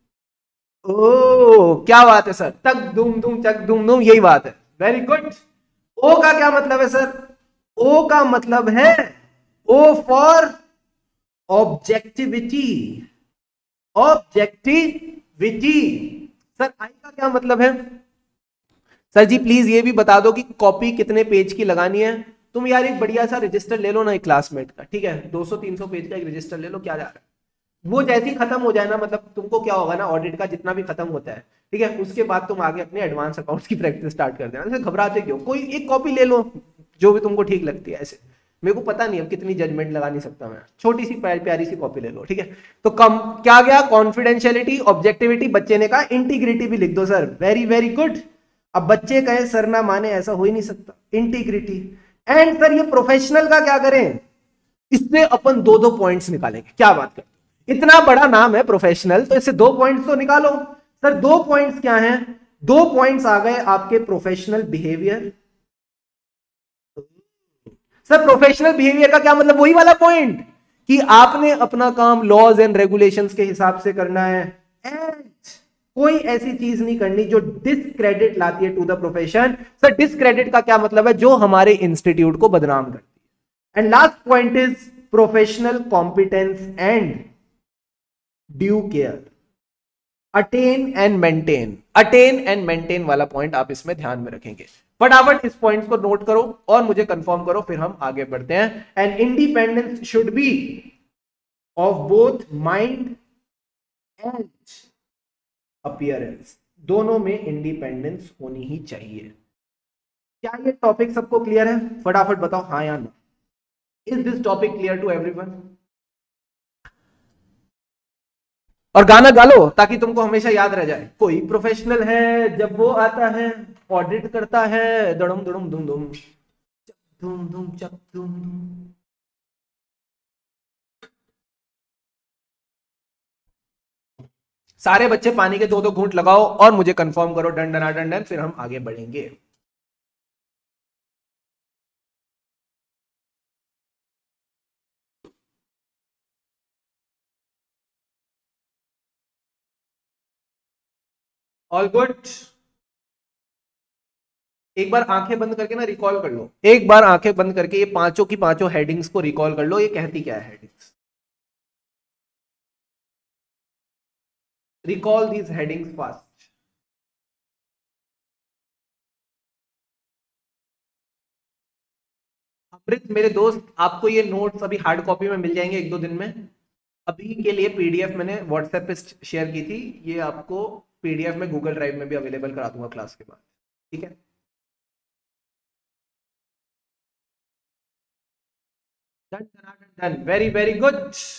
ओ क्या बात है सर, तक दुम दुम चक दुम दुम, यही बात है, वेरी गुड। ओ का क्या मतलब है सर? ओ का मतलब है O for objectivity, objectivity. Sir I का क्या मतलब है? सर जी प्लीज ये भी बता दो कि कॉपी कितने पेज की लगानी है। तुम यार एक बढ़िया सा रजिस्टर ले लो ना एक क्लासमेट का, ठीक है, दो सौ तीन सौ पेज का एक रजिस्टर ले लो, क्या जा रहा है। वो जैसे ही खत्म हो जाए ना, मतलब तुमको क्या होगा ना, ऑडिट का जितना भी खत्म होता है, ठीक है, उसके बाद तुम आगे अपने एडवांस अकाउंट्स की प्रैक्टिस स्टार्ट कर देना। घबराते क्यों? कोई एक कॉपी ले लो जो भी तुमको ठीक लगती है। ऐसे मेरे को पता नहीं अब कितनी जजमेंट लगा नहीं सकता मैं, छोटी सी प्यारी, प्यारी सी कॉपी ले लो, ठीक है। तो कम क्या गया? कॉन्फिडेंशियलिटी, ऑब्जेक्टिविटी, बच्चे ने कहा इंटीग्रिटी भी लिख दो सर, वेरी वेरी गुड। अब बच्चे कहे सर ना माने, ऐसा हो ही नहीं सकता, इंटीग्रिटी। एंड सर ये प्रोफेशनल का क्या करें? इससे अपन दो दो पॉइंट्स निकालेंगे, क्या बात करते? इतना बड़ा नाम है प्रोफेशनल, तो इससे दो पॉइंट्स तो निकालो। सर दो पॉइंट्स क्या हैं? दो पॉइंट्स आ गए आपके professional behaviour. Sir professional behaviour का क्या मतलब? वही वाला पॉइंट कि आपने अपना काम लॉज एंड रेगुलेशंस के हिसाब से करना है, एंड कोई ऐसी चीज नहीं करनी जो डिसक्रेडिट लाती है to the profession. Sir discredit का क्या मतलब है? जो हमारे इंस्टीट्यूट को बदनाम करती है। And last point is professional competence and due care, attain and maintain. Attain and maintain वाला पॉइंट आप इसमें ध्यान में रखेंगे। फटाफट इस पॉइंट को नोट करो और मुझे कंफर्म करो, फिर हम आगे बढ़ते हैं। And independence should be of both mind and appearance, दोनों में इंडिपेंडेंस होनी ही चाहिए। क्या ये टॉपिक सबको क्लियर है? फटाफट बताओ हाँ या ना। Is this topic clear to everyone? और गाना गा लो ताकि तुमको हमेशा याद रह जाए। कोई प्रोफेशनल है जब वो आता है, ऑडिट करता है, दड़म दड़म दुम दुम दुम दुम चक दुम दुम। सारे बच्चे पानी के दो दो घूंट लगाओ और मुझे कंफर्म करो डन डन डन डन, फिर हम आगे बढ़ेंगे। All good? एक बार आंखें बंद करके ना रिकॉल कर लो, एक बार आंखें बंद करके ये पांचों की पांचों हेडिंग्स को रिकॉल कर लो। ये कहती क्या है headings? Recall these headings fast. Amrit मेरे दोस्त, आपको ये नोट्स अभी हार्ड कॉपी में मिल जाएंगे एक दो दिन में। अभी के लिए पीडीएफ मैंने व्हाट्सएप पे शेयर की थी, ये आपको पीडीएफ में गूगल ड्राइव में भी अवेलेबल करा दूंगा क्लास के बाद, ठीक है। Done done, very very good,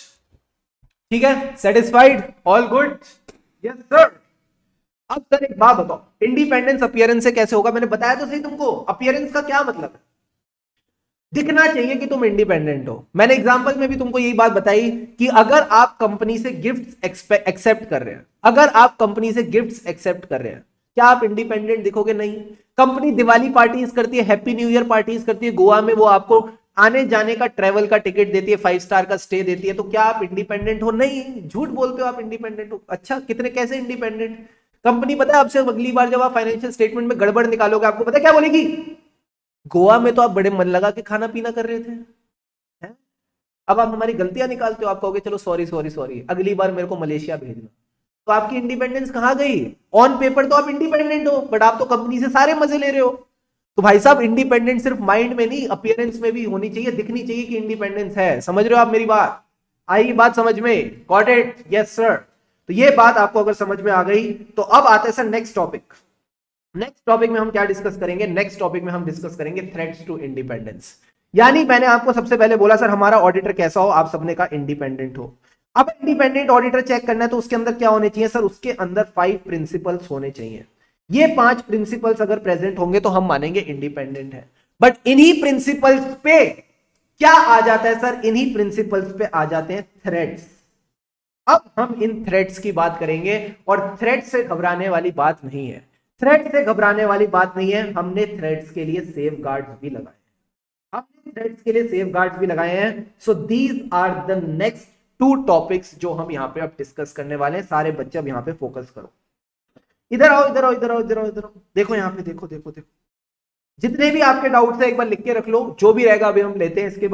ठीक है, satisfied, all good, yes sir. अब सर एक बात बताओ, इंडिपेंडेंस अपीयरेंस से कैसे होगा? मैंने बताया तो सही तुमको, अपीयरेंस का क्या मतलब है? दिखना चाहिए कि तुम इंडिपेंडेंट हो। मैंने एग्जांपल में भी तुमको यही बात बताई कि अगर आप कंपनी से गिफ्ट्स एक्सेप्ट कर रहे हैं, अगर आप कंपनी से गिफ्ट्स एक्सेप्ट कर रहे हैं, क्या आप इंडिपेंडेंट दिखोगे? नहीं। कंपनी दिवाली पार्टीज करती है, हैप्पी न्यू ईयर पार्टीज करती है गोवा में, वो आपको आने जाने का ट्रेवल का टिकट देती है, फाइव स्टार का स्टे देती है, तो क्या आप इंडिपेंडेंट हो? नहीं। झूठ बोलते हो आप इंडिपेंडेंट हो। अच्छा कितने, कैसे इंडिपेंडेंट? कंपनी पता है आपसे अगली बार जब आप फाइनेंशियल स्टेटमेंट में गड़बड़ निकालोगे, आपको पता है क्या बोलेगी? गोवा में तो आप बड़े मन लगा के खाना पीना कर रहे थे, है? अब आप हमारी गलतियां निकालते हो, आप कहोगे चलो सॉरी सॉरी सॉरी, अगली बार मेरे को मलेशिया भेजना। तो आपकी इंडिपेंडेंस कहां गई? ऑन पेपर तो आप इंडिपेंडेंट हो, बट आप तो कंपनी से सारे मजे ले रहे हो। तो भाई साहब इंडिपेंडेंस सिर्फ माइंड में नहीं, अपीयरेंस में भी होनी चाहिए, दिखनी चाहिए कि इंडिपेंडेंस है। समझ रहे हो आप मेरी बात? आई बात समझ में? Got it? Yes sir. तो ये बात आपको अगर समझ में आ गई तो अब आते हैं sir next topic. Next topic में हम क्या डिस्कस करेंगे? नेक्स्ट टॉपिक में हम डिस्कस करेंगे थ्रेट्स टू इंडिपेंडेंस। यानी मैंने आपको सबसे पहले बोला सर हमारा ऑडिटर कैसा हो, आप सबने कहा इंडिपेंडेंट हो। अब इंडिपेंडेंट ऑडिटर चेक करना है तो उसके अंदर क्या होने चाहिए सर? उसके अंदर फाइव प्रिंसिपल्स होने चाहिए। ये पांच प्रिंसिपल्स अगर प्रेजेंट होंगे तो हम मानेंगे इंडिपेंडेंट है। बट इन्हीं प्रिंसिपल्स पे क्या आ जाता है सर? इन्हीं प्रिंसिपल्स पे आ जाते हैं थ्रेट्स। अब हम इन थ्रेट्स की बात करेंगे, और थ्रेट से घबराने वाली बात नहीं है, थ्रेट से घबराने वाली बात नहीं है। हमने थ्रेट्स के लिए सेफ गार्ड्स भी लगाए, हमने थ्रेट्स के लिए सेफ गार्ड्स भी लगाए हैं। So these are the next two topics जो हम यहाँ पे अब डिस्कस करने वाले हैं। सारे बच्चे अब यहाँ पे फोकस करो, इधर आओ इधर आओ इधर आओ इधर आओ इधर आओ, देखो यहाँ पे, देखो देखो देखो, जितने भी आपके डाउट्स है एक बार लिख के रख लो, जो भी रहेगा अभी हम लेते हैं इसके बाद।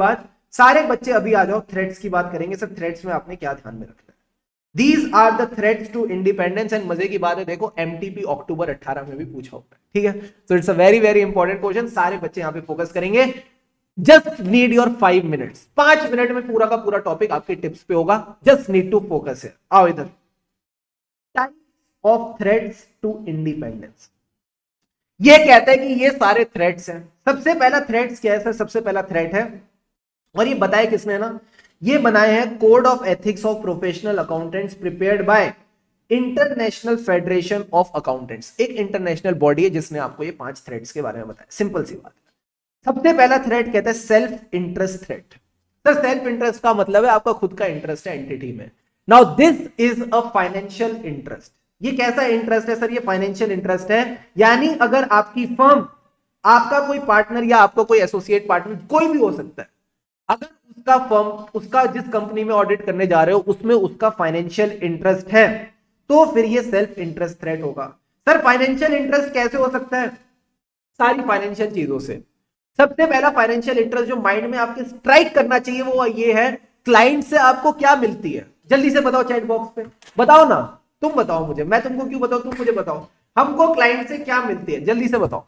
सारे बच्चे अभी आ जाओ, थ्रेड्स की बात करेंगे सर। थ्रेड्स में आपने क्या ध्यान में रखना है? These are the threats to independence. And मजे की बात है, देखो एमटीपी अक्टूबर अठारह में भी पूछा होगा, ठीक है। So it's a very very important question. सारे बच्चे यहां पे फोकस करेंगे। Just need your five minutes, पांच मिनट में पूरा का पूरा टॉपिक आपके टिप्स पे होगा। जस्ट नीड टू फोकस है। आओ इधर, types of threats to independence. ये कहते हैं कि ये सारे थ्रेड्स हैं। सबसे पहला थ्रेड्स क्या है सर? सबसे पहला थ्रेड है, और ये बताया किसने ना, ये बनाए हैं code of ethics of professional accountants prepared by international federation of accountants. एक इंटरनेशनल बॉडी है जिसने आपको ये पांच थ्रेड्स के बारे में बताया। सिंपल सी बात है। सबसे पहला थ्रेड कहते हैं self interest threat. Sir self interest का मतलब है आपका खुद का इंटरेस्ट है एंटिटी में। Now this is a financial interest. ये कैसा इंटरेस्ट है सर? ये फाइनेंशियल इंटरेस्ट है, यानी अगर आपकी फर्म, आपका कोई पार्टनर या आपका कोई एसोसिएट पार्टनर कोई भी हो सकता है, अगर उसका फर्म, उसका जिस कंपनी में ऑडिट करने जा रहे हो उसमें उसका फाइनेंशियल इंटरेस्ट है, तो फिर ये सेल्फ इंटरेस्ट थ्रेड होगा। सर फाइनेंशियल इंटरेस्ट कैसे हो सकता है? सारी फाइनेंशियल चीजों से। सबसे पहला फाइनेंशियल इंटरेस्ट जो माइंड में आपके स्ट्राइक करना चाहिए वो ये है, क्लाइंट से आपको क्या मिलती है? जल्दी से बताओ चैट बॉक्स पे, बताओ ना, तुम बताओ मुझे, मैं तुमको क्यों बताऊं, तुम मुझे बताओ, हमको क्लाइंट से क्या मिलती है? जल्दी से बताओ।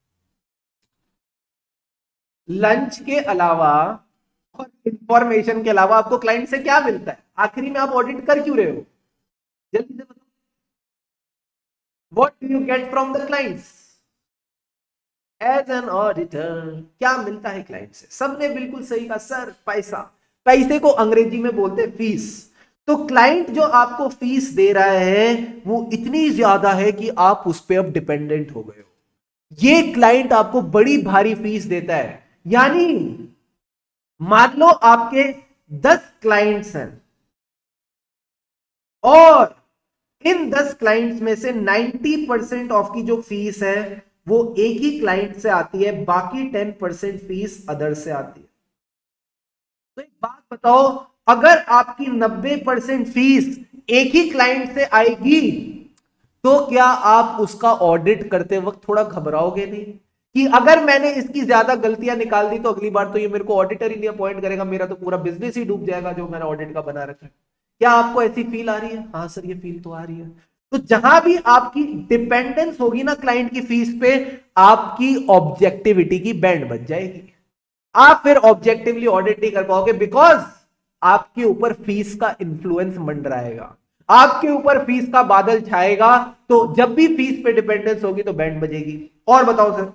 लंच के अलावा और इंफॉर्मेशन के अलावा आपको क्लाइंट से क्या मिलता है? आखिरी में आप ऑडिट कर क्यों रहे हो? जल्दी से बताओ। What do you get from the clients as an auditor? क्या मिलता है क्लाइंट से? सबने बिल्कुल सही कहा सर, पैसा। पैसे को अंग्रेजी में बोलते हैं फीस। तो क्लाइंट जो आपको फीस दे रहा है वो इतनी ज्यादा है कि आप उस पर अब डिपेंडेंट हो गए हो। ये क्लाइंट आपको बड़ी भारी फीस देता है, यानी मान लो आपके दस क्लाइंट्स हैं और इन दस क्लाइंट्स में से नब्बे परसेंट ऑफ की जो फीस है वो एक ही क्लाइंट से आती है, बाकी दस परसेंट फीस अदर से आती है। तो एक बात बताओ, अगर आपकी नब्बे परसेंट फीस एक ही क्लाइंट से आएगी तो क्या आप उसका ऑडिट करते वक्त थोड़ा घबराओगे नहीं कि अगर मैंने इसकी ज्यादा गलतियां निकाल दी तो अगली बार तो ये मेरे को ऑडिटर ही नहीं अपॉइंट करेगा, मेरा तो पूरा बिजनेस ही डूब जाएगा जो मैंने ऑडिट का बना रखा है। क्या आपको ऐसी फील आ रही है? हाँ सर ये फील तो आ रही है। तो जहां भी आपकी डिपेंडेंस होगी ना क्लाइंट की फीस पे, आपकी ऑब्जेक्टिविटी की बैंड बच जाएगी। आप फिर ऑब्जेक्टिवली ऑडिट नहीं कर पाओगे, बिकॉज आपके ऊपर फीस का इंफ्लुएंस मंडराएगा, आपके ऊपर फीस का बादल छाएगा। तो जब भी फीस पे डिपेंडेंस होगी तो बैंड बजेगी। और बताओ सर,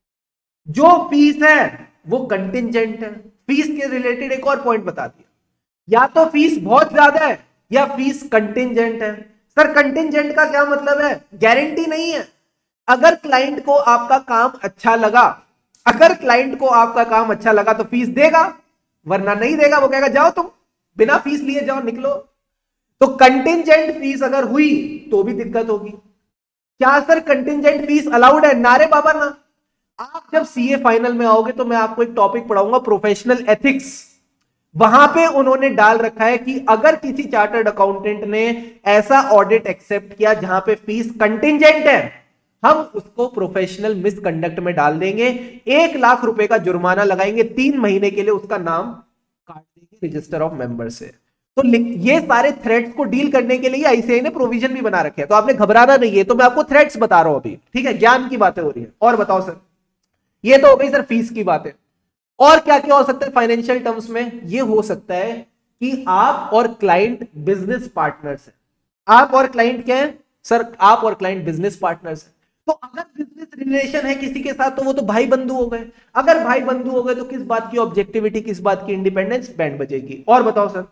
जो फीस है वो कंटिंजेंट है। फीस के रिलेटेड एक और पॉइंट बता दिया, या तो फीस बहुत ज्यादा है या फीस कंटिंजेंट है। सर कंटिंजेंट का क्या मतलब है? गारंटी नहीं है। अगर क्लाइंट को आपका काम अच्छा लगा, अगर क्लाइंट को आपका काम अच्छा लगा तो फीस देगा, वरना नहीं देगा, वो कहेगा जाओ तुम बिना फीस लिए जाओ, निकलो। तो कंटिंजेंट फीस अगर हुई तो भी दिक्कत होगी। क्या सर कंटिंजेंट फीस अलाउड है? नारे बाबा ना। आप जब सीए फाइनल में आओगे तो मैं आपको एक टॉपिक पढ़ाऊंगा प्रोफेशनल एथिक्स। वहां पे उन्होंने डाल रखा है कि अगर किसी चार्टर्ड अकाउंटेंट ने ऐसा ऑडिट एक्सेप्ट किया जहां पे फीस कंटिंजेंट है, हम उसको प्रोफेशनल मिसकंडक्ट में डाल देंगे, एक लाख रुपए का जुर्माना लगाएंगे, तीन महीने के लिए उसका नाम काट देंगे रजिस्टर ऑफ मेंबर से। तो ये सारे थ्रेट्स को डील करने के लिए आईसीआई ने प्रोविजन भी बना रखे हैं, तो आपने घबराना नहीं है। तो मैं आपको थ्रेट्स बता रहा हूं अभी, ठीक है, ज्ञान की बातें हो रही है। और बताओ सर, ये तो हो गई सर फीस की बातें। और क्या क्या हो सकता है फाइनेंशियल टर्म्स में? ये हो सकता है कि आप और क्लाइंट बिजनेस पार्टनर्स हैं। आप और क्लाइंट क्या है सर? आप और क्लाइंट बिजनेस पार्टनर्स हैं। तो अगर बिजनेस रिलेशन है किसी के साथ तो वो तो भाई बंधु हो गए। अगर भाई बंधु हो गए तो किस बात की ऑब्जेक्टिविटी, किस बात की इंडिपेंडेंस, बैंड बजेगी। और बताओ सर,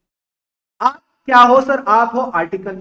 आप क्या हो सर? आप हो आर्टिकल।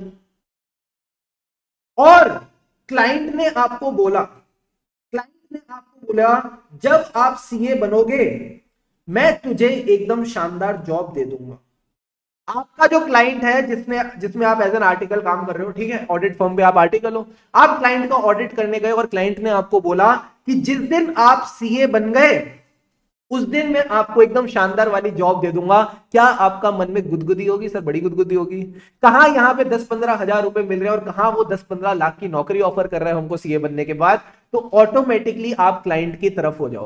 और क्लाइंट ने आपको बोला, क्लाइंट ने आपको बोला जब आप सीए बनोगे मैं तुझे एकदम शानदार जॉब दे दूंगा। आपका जो क्लाइंट है जिसने जिसमें आप एज एन आर्टिकल काम कर रहे हो, ठीक है, ऑडिट फर्म पे आप आर्टिकल हो, आप क्लाइंट का ऑडिट करने गए और क्लाइंट ने आपको बोला कि जिस दिन आप सीए बन गए उस दिन मैं आपको एकदम शानदार वाली जॉब दे दूंगा। क्या आपका मन में गुदगुदी होगी? सर बड़ी गुदगुदी होगी। कहां यहां पे दस पंद्रह हजार रुपए मिल रहे हैं और कहां वो दस पंद्रह लाख की नौकरी ऑफर कर रहा है हमको सीए बनने के बाद। तो ऑटोमेटिकली आप क्लाइंट की तरफ हो जाओगे।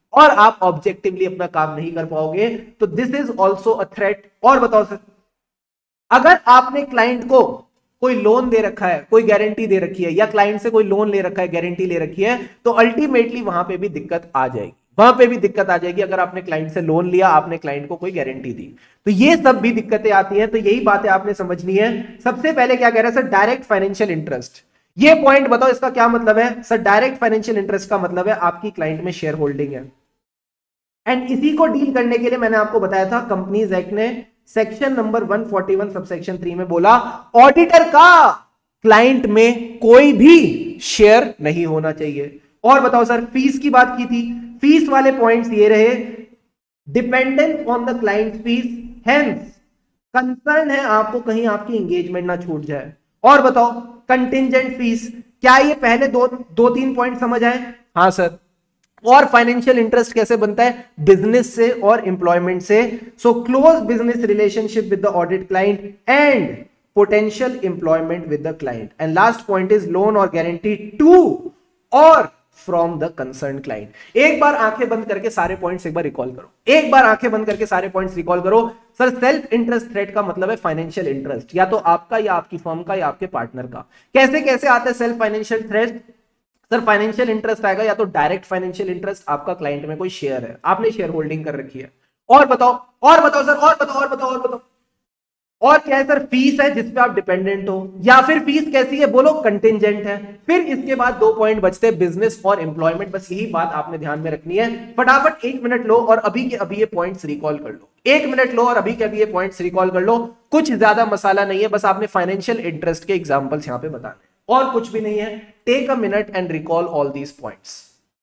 और आप ऑब्जेक्टिवली अपना काम नहीं कर पाओगे, तो this is also a threat. और बताओ सर, अगर आपने क्लाइंट को कोई लोन दे रखा है, कोई गारंटी दे रखी है, या क्लाइंट से कोई लोन ले रखा है, गारंटी ले रखी है, तो अल्टीमेटली वहां पे भी दिक्कत आ जाएगी, वहां पे भी दिक्कत आ जाएगी। अगर आपने क्लाइंट से लोन लिया, आपने क्लाइंट को कोई गारंटी दी, तो ये सब भी दिक्कतें आती हैं। तो यही बातें आपने समझनी है। सबसे पहले क्या कह रहा है सर, डायरेक्ट फाइनेंशियल इंटरेस्ट। ये पॉइंट बताओ, इसका क्या मतलब है सर? डायरेक्ट फाइनेंशियल इंटरेस्ट का मतलब है आपकी क्लाइंट में शेयर होल्डिंग है, एंड इसी को डील करने के लिए मैंने आपको बताया था, कंपनीज एक्ट ने सेक्शन नंबर एक सौ इकतालीस सबसेक्शन थ्री में बोला, ऑडिटर का क्लाइंट में कोई भी शेयर नहीं होना चाहिए। और बताओ सर, फीस की बात की थी, फीस वाले पॉइंट्स ये रहे, dependence on the client fees, hence concern है आपको कहीं आपकी एंगेजमेंट ना छूट जाए। और बताओ कंटिंजेंट फीस, क्या ये पहले दो दो तीन पॉइंट समझ आए? हाँ सर। और फाइनेंशियल इंटरेस्ट कैसे बनता है? बिजनेस से और एम्प्लॉयमेंट से। So close business relationship with the audit client and potential employment with the client. And last point is loan और गारंटी टू और फ्रॉम द कंसर्न क्लाइंट। एक बार आंखें बंद करके सारे पॉइंट्स एक बार रिकॉल करो, एक बार आंखें बंद करके सारे पॉइंट्स रिकॉल करो। सर, सेल्फ इंटरेस्ट थ्रेट का मतलब है फाइनेंशियल इंटरेस्ट, या तो आपका या आपकी फर्म का या आपके पार्टनर का। कैसे कैसे आता है self financial threat? Sir, financial interest आएगा या तो डायरेक्ट फाइनेंशियल इंटरेस्ट, आपका क्लाइंट में कोई शेयर है, आपने शेयर होल्डिंग कर रखी है। और बताओ, और बताओ सर, और बताओ, और बताओ, और बताओ, और क्या है सर? फीस है जिसपे आप डिपेंडेंट हो, या फिर फीस कैसी है बोलो? कंटिंजेंट है। फिर इसके बाद दो पॉइंट बचते हैं, बिजनेस और एम्प्लॉयमेंट। बस यही बात आपने ध्यान में रखनी है। फटाफट एक मिनट लो और अभी के अभी ये पॉइंट्स रिकॉल कर लो। एक मिनट लो और अभी के अभी ये पॉइंट्स रिकॉल कर लो। कुछ ज्यादा मसाला नहीं है, बस आपने फाइनेंशियल इंटरेस्ट के एग्जांपल्स यहां पे बताने, और कुछ भी नहीं है। Take a minute and recall all these points.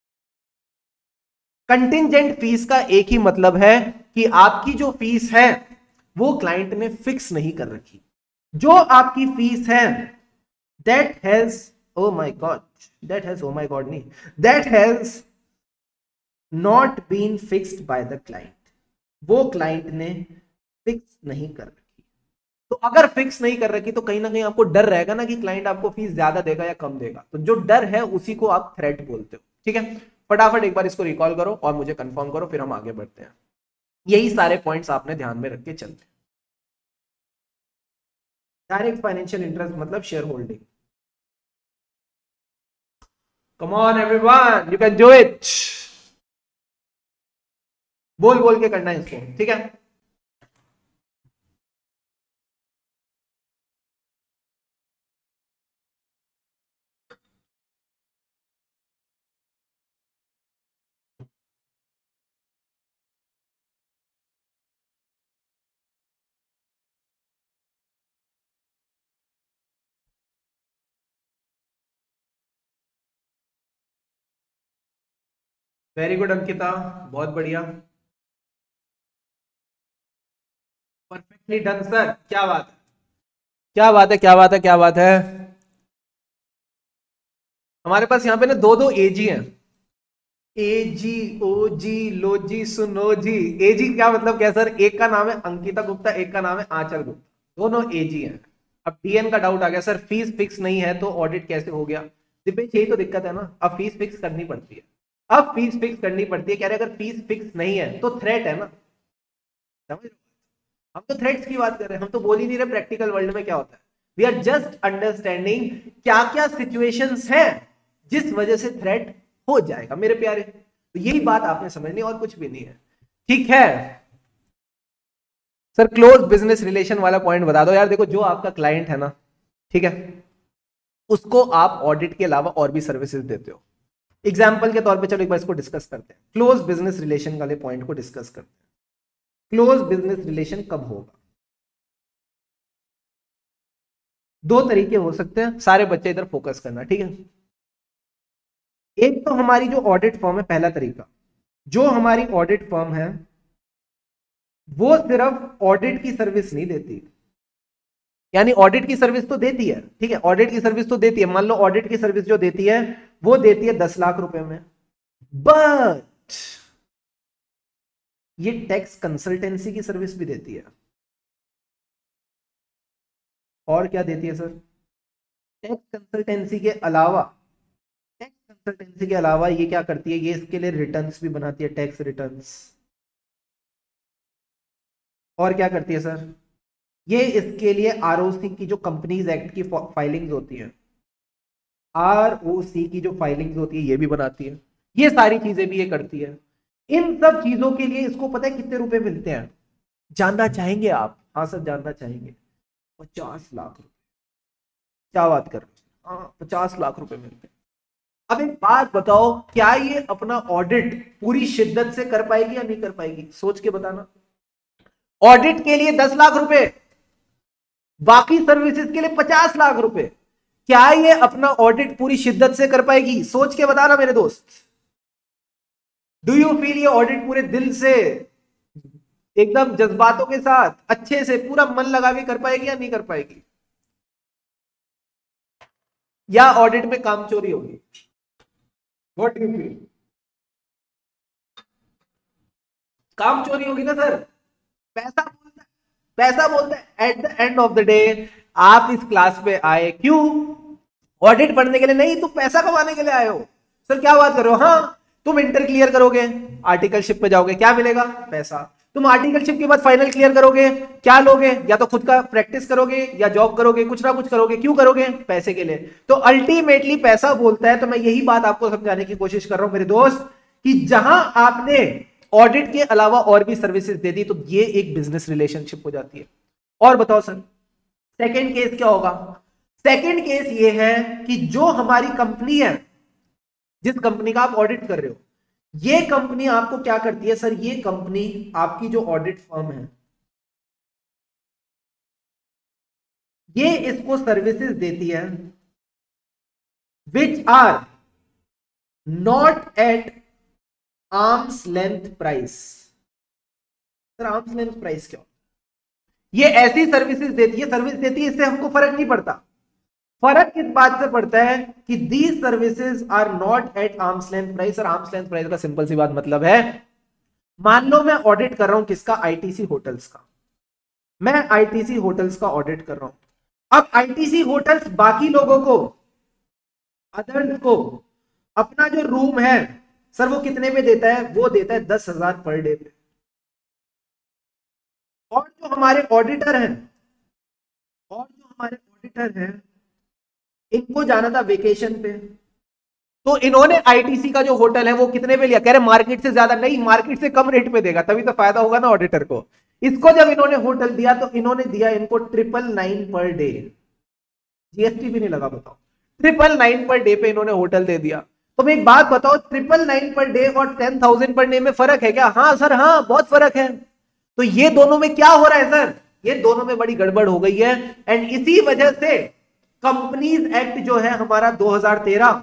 Contingent fees का एक ही मतलब है कि आपकी जो फीस है वो क्लाइंट ने फिक्स नहीं कर रखी। जो आपकी फीस है that has, oh my god, that has, oh my god नहीं, that has not been fixed by the client, वो क्लाइंट ने फिक्स नहीं कर रखी। तो अगर फिक्स नहीं कर रखी तो कहीं ना कहीं आपको डर रहेगा ना कि क्लाइंट आपको फीस ज्यादा देगा या कम देगा। तो जो डर है उसी को आप थ्रेट बोलते हो। ठीक है, फटाफट एक बार इसको रिकॉल करो और मुझे कंफर्म करो, फिर हम आगे बढ़ते हैं। यही सारे पॉइंट्स आपने ध्यान में रख के चलते हैं। डायरेक्ट फाइनेंशियल इंटरेस्ट मतलब share holding. Come on everyone, you can do it. बोल बोल के करना है इसको, ठीक है? वेरी गुड अंकिता, बहुत बढ़िया, परफेक्टली डन सर। क्या बात है, क्या बात है, क्या बात है, क्या बात है। हमारे पास यहाँ पे ना दो दो एजी हैं, ए जी, ओ जी, लो जी, सुनो जी। ए जी क्या मतलब क्या सर? एक का नाम है अंकिता गुप्ता, एक का नाम है आंचल गुप्ता, दोनों ए जी हैं। अब डीएन का डाउट आ गया सर, फीस फिक्स नहीं है तो ऑडिट कैसे हो गया? दिपेश, यही तो दिक्कत है ना, अब फीस फिक्स करनी पड़ती है। अब फीस फिक्स करनी पड़ती है, कह रहे अगर फीस फिक्स नहीं है तो थ्रेट है ना, समझ रहे हो? हम तो थ्रेट्स की बात कर रहे हैं, हम तो बोल ही नहीं रहे प्रैक्टिकल वर्ल्ड में क्या होता है। वी आर जस्ट अंडरस्टैंडिंग क्या क्या सिचुएशंस हैं जिस वजह से थ्रेट हो जाएगा मेरे प्यारे। तो यही बात आपने समझनी, और कुछ भी नहीं है। ठीक है सर, क्लोज बिजनेस रिलेशन वाला पॉइंट बता दो यार। देखो, जो आपका क्लाइंट है ना, ठीक है, उसको आप ऑडिट के अलावा और भी सर्विसेज देते हो। एग्जाम्पल के तौर पे चलो एक बार इसको डिस्कस करते हैं, क्लोज बिजनेस रिलेशन वाले पॉइंट को डिस्कस करते हैं। क्लोज बिजनेस रिलेशन कब होगा? दो तरीके हो सकते हैं, सारे बच्चे इधर फोकस करना, ठीक है? एक तो हमारी जो ऑडिट फर्म है, पहला तरीका, जो हमारी ऑडिट फर्म है वो सिर्फ ऑडिट की सर्विस नहीं देती, यानी ऑडिट की सर्विस तो देती है, ठीक है, ऑडिट की सर्विस तो देती है। मान लो ऑडिट की सर्विस जो देती है वो देती है दस लाख रुपए में, बट ये टैक्स कंसल्टेंसी की सर्विस भी देती है। और क्या देती है सर? टैक्स कंसल्टेंसी के अलावा टैक्स कंसल्टेंसी के अलावा ये क्या करती है, ये इसके लिए रिटर्न्स भी बनाती है, टैक्स रिटर्न्स। और क्या करती है सर, ये इसके लिए आरओसी की जो कंपनीज एक्ट की फाइलिंग्स होती है, आरओसी की जो फाइलिंग्स होती है ये भी बनाती है, ये सारी चीजें भी ये करती है। इन सब चीजों के लिए इसको पता है कितने रुपए मिलते हैं, जानना चाहेंगे आप? हाँ सर जानना चाहेंगे। पचास लाख रुपए। क्या बात कर रहे हो? हाँ पचास लाख रुपए मिलते हैं। अब एक बात बताओ, क्या ये अपना ऑडिट पूरी शिद्दत से कर पाएगी या नहीं कर पाएगी, सोच के बताना। ऑडिट के लिए दस लाख रुपए, बाकी सर्विसेज के लिए पचास लाख रुपए, क्या ये अपना ऑडिट पूरी शिद्दत से कर पाएगी, सोच के बताना मेरे दोस्त। डू यू फील ये ऑडिट पूरे दिल से, एकदम जज्बातों के साथ, अच्छे से पूरा मन लगा के कर पाएगी या नहीं कर पाएगी, या ऑडिट में काम चोरी होगी? What do you feel? काम चोरी होगी ना सर। पैसा बोलता है, पैसा बोलता है at the end of the day. आप इस क्लास पे आए क्यों? ऑडिट पढ़ने के लिए नहीं, तुम पैसा कमाने के लिए आए हो। सर क्या बात कर रहे हो? हाँ, तुम इंटर क्लियर करोगे, आर्टिकलशिप पे जाओगे, क्या मिलेगा? पैसा। तुम आर्टिकलशिप के बाद फाइनल क्लियर करोगे, क्या लोगे? या तो खुद का प्रैक्टिस करोगे या जॉब करोगे, कुछ ना कुछ करोगे। क्यों करोगे? पैसे के लिए। तो अल्टीमेटली पैसा बोलता है। तो मैं यही बात आपको समझाने की कोशिश कर रहा हूं मेरे दोस्त, कि जहां आपने ऑडिट के अलावा और भी सर्विसेज दे दी तो ये एक बिजनेस रिलेशनशिप हो जाती है। और बताओ सर सेकंड केस क्या होगा? सेकंड केस ये है कि जो हमारी कंपनी है, जिस कंपनी का आप ऑडिट कर रहे हो, ये कंपनी आपको क्या करती है सर? ये कंपनी आपकी जो ऑडिट फर्म है, ये इसको सर्विसेज देती है which are not at arm's length price. Sir arm's length price क्या? ये ऐसी सर्विसेज देती है, सर्विस देती है, इससे हमको फर्क नहीं पड़ता। फर्क किस बात से पड़ता है कि these services are not at arm's length price. और आर्म्स लेंथ प्राइस का सिंपल सी बात मतलब है, मान लो मैं ऑडिट कर रहा हूं किसका? आईटीसी होटल्स का। मैं आईटीसी होटल्स का ऑडिट कर रहा हूं। अब आईटीसी होटल्स बाकी लोगों को, अदर्स को, अपना जो रूम है सर वो कितने पे देता है? वो देता है दस हजार पर डे पे। और जो हमारे ऑडिटर हैं, और जो हमारे ऑडिटर हैं, इनको जाना था वेकेशन पे, तो इन्होंने आईटीसी का जो होटल है वो कितने पे लिया? कह रहे मार्केट से ज्यादा नहीं, मार्केट से कम रेट पे देगा, तभी तो फायदा होगा ना ऑडिटर को। इसको जब इन्होंने होटल दिया तो इन्होंने दिया इनको triple nine per day, GST भी नहीं लगा। बताओ, ट्रिपल नाइन पर डे पे इन्होंने होटल दे दिया। तो मैं एक बात बताओ, ट्रिपल नाइन पर डे और टेन थाउजेंड पर डे में फर्क है क्या? हाँ सर, हाँ बहुत फर्क है। तो ये दोनों में क्या हो रहा है सर? ये दोनों में बड़ी गड़बड़ हो गई है। एंड इसी वजह से कंपनीज एक्ट जो है हमारा दो हज़ार तेरह,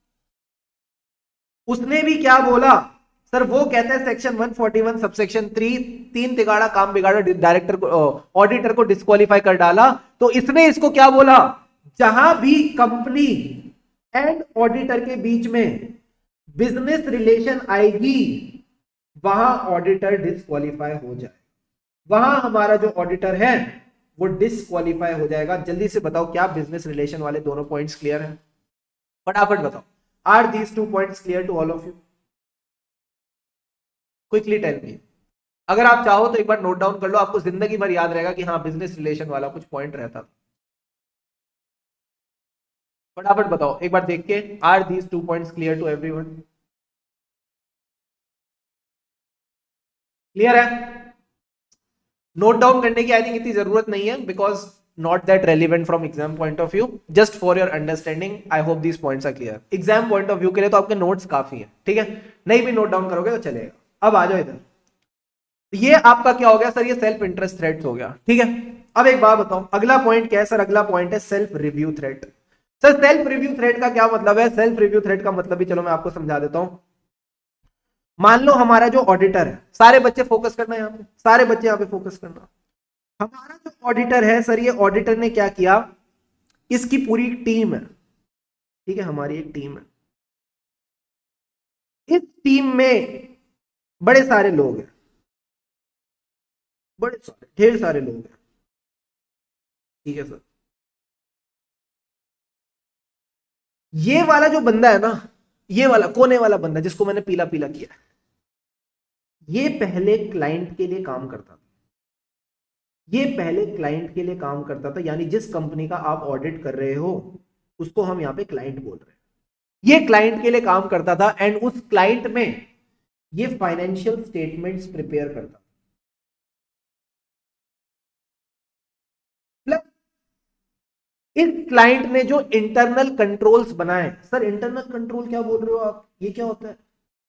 उसने भी क्या बोला सर? वो कहता है सेक्शन एक सौ इकतालीस सबसेक्शन थ्री, तीन तिगाड़ा काम बिगाड़ा, डायरेक्टर को, ऑडिटर को डिस्क्वालीफाई कर डाला। तो इसने इसको क्या बोला? जहां भी कंपनी एंड ऑडिटर के बीच में बिजनेस रिलेशन आएगी, वहां ऑडिटर डिस्क्वालीफाई हो जाए, वहां हमारा जो ऑडिटर है वो डिस्क्वालीफाई हो जाएगा। जल्दी से बताओ, क्या बिजनेस रिलेशन वाले दोनों पॉइंट्स क्लियर हैं? फटाफट बताओ। Are these two points clear to all of you? Quickly tell me. अगर आप चाहो तो एक बार नोट डाउन कर लो, आपको जिंदगी भर याद रहेगा कि हाँ बिजनेस रिलेशन वाला कुछ पॉइंट रहता था। फटाफट बताओ एक बार देख के। Are these two points clear to everyone? Clear है? नोट डाउन करने की आई थिंक इतनी जरूरत नहीं है, because not that relevant from exam point of view, just for your understanding. I hope these points are clear. Exam point of view के लिए तो आपके नोट्स काफी है, ठीक है? नहीं भी नोट डाउन करोगे तो चलेगा। अब आ जाओ इधर। ये आपका क्या हो गया सर? ये सेल्फ इंटरेस्ट थ्रेट हो गया, ठीक है? अब एक बात बताओ, अगला पॉइंट क्या है सर? अगला पॉइंट है self review threat. Sir self review threat का क्या मतलब है? सेल्फ रिव्यू थ्रेट का मतलब भी चलो मैं आपको समझा देता हूं। मान लो हमारा जो ऑडिटर है, सारे बच्चे फोकस करना यहाँ पे, सारे बच्चे यहाँ पे फोकस करना। हमारा जो ऑडिटर है सर, ये ऑडिटर ने क्या किया? इसकी पूरी टीम है, ठीक है? हमारी एक टीम है, इस टीम में बड़े सारे लोग हैं, बड़े सारे ढेर सारे लोग हैं, ठीक है सर? ये वाला जो बंदा है ना, ये वाला कोने वाला बंदा जिसको मैंने पीला पीला किया, ये पहले क्लाइंट के लिए काम करता था। ये पहले क्लाइंट के लिए काम करता था, यानी जिस कंपनी का आप ऑडिट कर रहे हो उसको हम यहां पे क्लाइंट बोल रहे हैं। ये क्लाइंट के लिए काम करता था एंड उस क्लाइंट में ये फाइनेंशियल स्टेटमेंट्स प्रिपेयर करता। प्लस इस क्लाइंट ने जो इंटरनल कंट्रोल्स बनाए, सर इंटरनल कंट्रोल क्या बोल रहे हो आप, ये क्या होता है?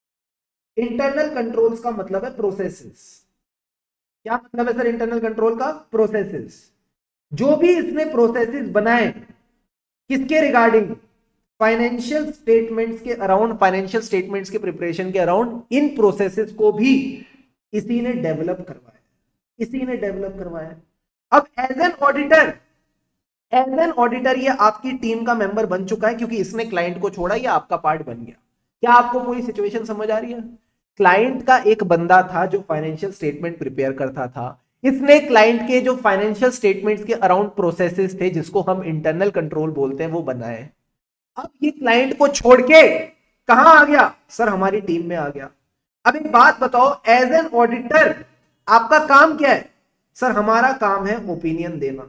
इंटरनल कंट्रोल्स का मतलब है प्रोसेसेस। क्या मतलब है सर इंटरनल कंट्रोल का? प्रोसेसेस। जो भी इसने प्रोसेसेस बनाए किसके रिगार्डिंग? फाइनेंशियल स्टेटमेंट्स के अराउंड, फाइनेंशियल स्टेटमेंट्स के प्रिपरेशन के अराउंड, इन प्रोसेसेस को भी इसी ने डेवलप करवाया, इसी ने डेवलप करवाया। अब as an auditor, as an auditor ये आपकी टीम का मेंबर बन चुका है क्योंकि इसने क्लाइंट को छोड़ा, ये आपका पार्ट बन गया। क्या आपको पूरी सिचुएशन समझ आ रही है? क्लाइंट का एक बंदा था जो फाइनेंशियल स्टेटमेंट प्रिपेयर करता था, इसने क्लाइंट के जो फाइनेंशियल स्टेटमेंट्स के अराउंड प्रोसेसेस थे जिसको हम इंटरनल कंट्रोल बोलते हैं वो बनाए। अब ये क्लाइंट को छोड़ के कहां आ गया? सर हमारी टीम में आ गया। अब एक बात बताओ, एज एन ऑडिटर आपका काम क्या है? सर हमारा काम है ओपिनियन देना।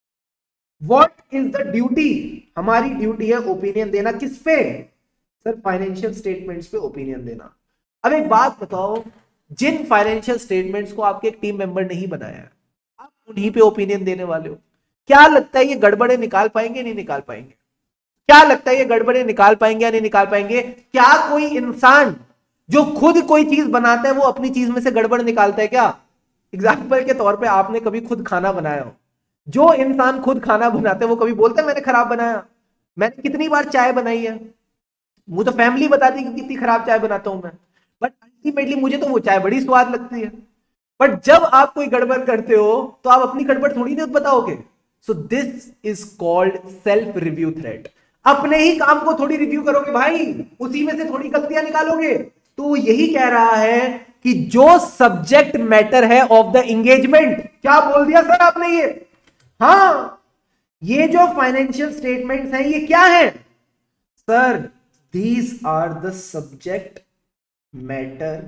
What is the duty? हमारी ड्यूटी है ओपिनियन देना। किस पे? सर फाइनेंशियल स्टेटमेंट्स पे ओपिनियन देना। अब एक बात बताओ, जिन फाइनेंशियल स्टेटमेंट्स को आपके एक टीम मेंबर नहीं बनाया है, आप उन्हीं पे ओपिनियन देने वाले हो। क्या लगता है ये गड़बड़े निकाल पाएंगे नहीं निकाल पाएंगे? क्या लगता है ये गड़बड़े निकाल पाएंगे या नहीं निकाल पाएंगे? क्या कोई इंसान जो खुद कोई चीज बनाता है वो अपनी चीज में से गड़बड़ निकालता है क्या? एग्जाम्पल के तौर पे आपने कभी खुद खाना बनाया हो, जो इंसान खुद खाना बनाते हैं वो कभी बोलते हैं मैंने खराब बनाया? मैंने कितनी बार चाय बनाई है, मुझे तो फैमिली बताती है कि कितनी खराब चाय बनाता हूं मैं, बट अल्टीमेटली मुझे तो वो चाय बड़ी स्वाद लगती है। बट जब आप कोई गड़बड़ करते हो तो आप अपनी गड़बड़ थोड़ी ना बताओगे। So this is called self review threat. अपने ही काम को थोड़ी रिव्यू करोगे भाई, उसी में से थोड़ी गलतियां निकालोगे। तो यही कह रहा है कि जो सब्जेक्ट मैटर है ऑफ द एंगेजमेंट, क्या बोल दिया सर आपने ये? हाँ, ये जो फाइनेंशियल स्टेटमेंट्स हैं ये क्या है? Sir these are the subject matter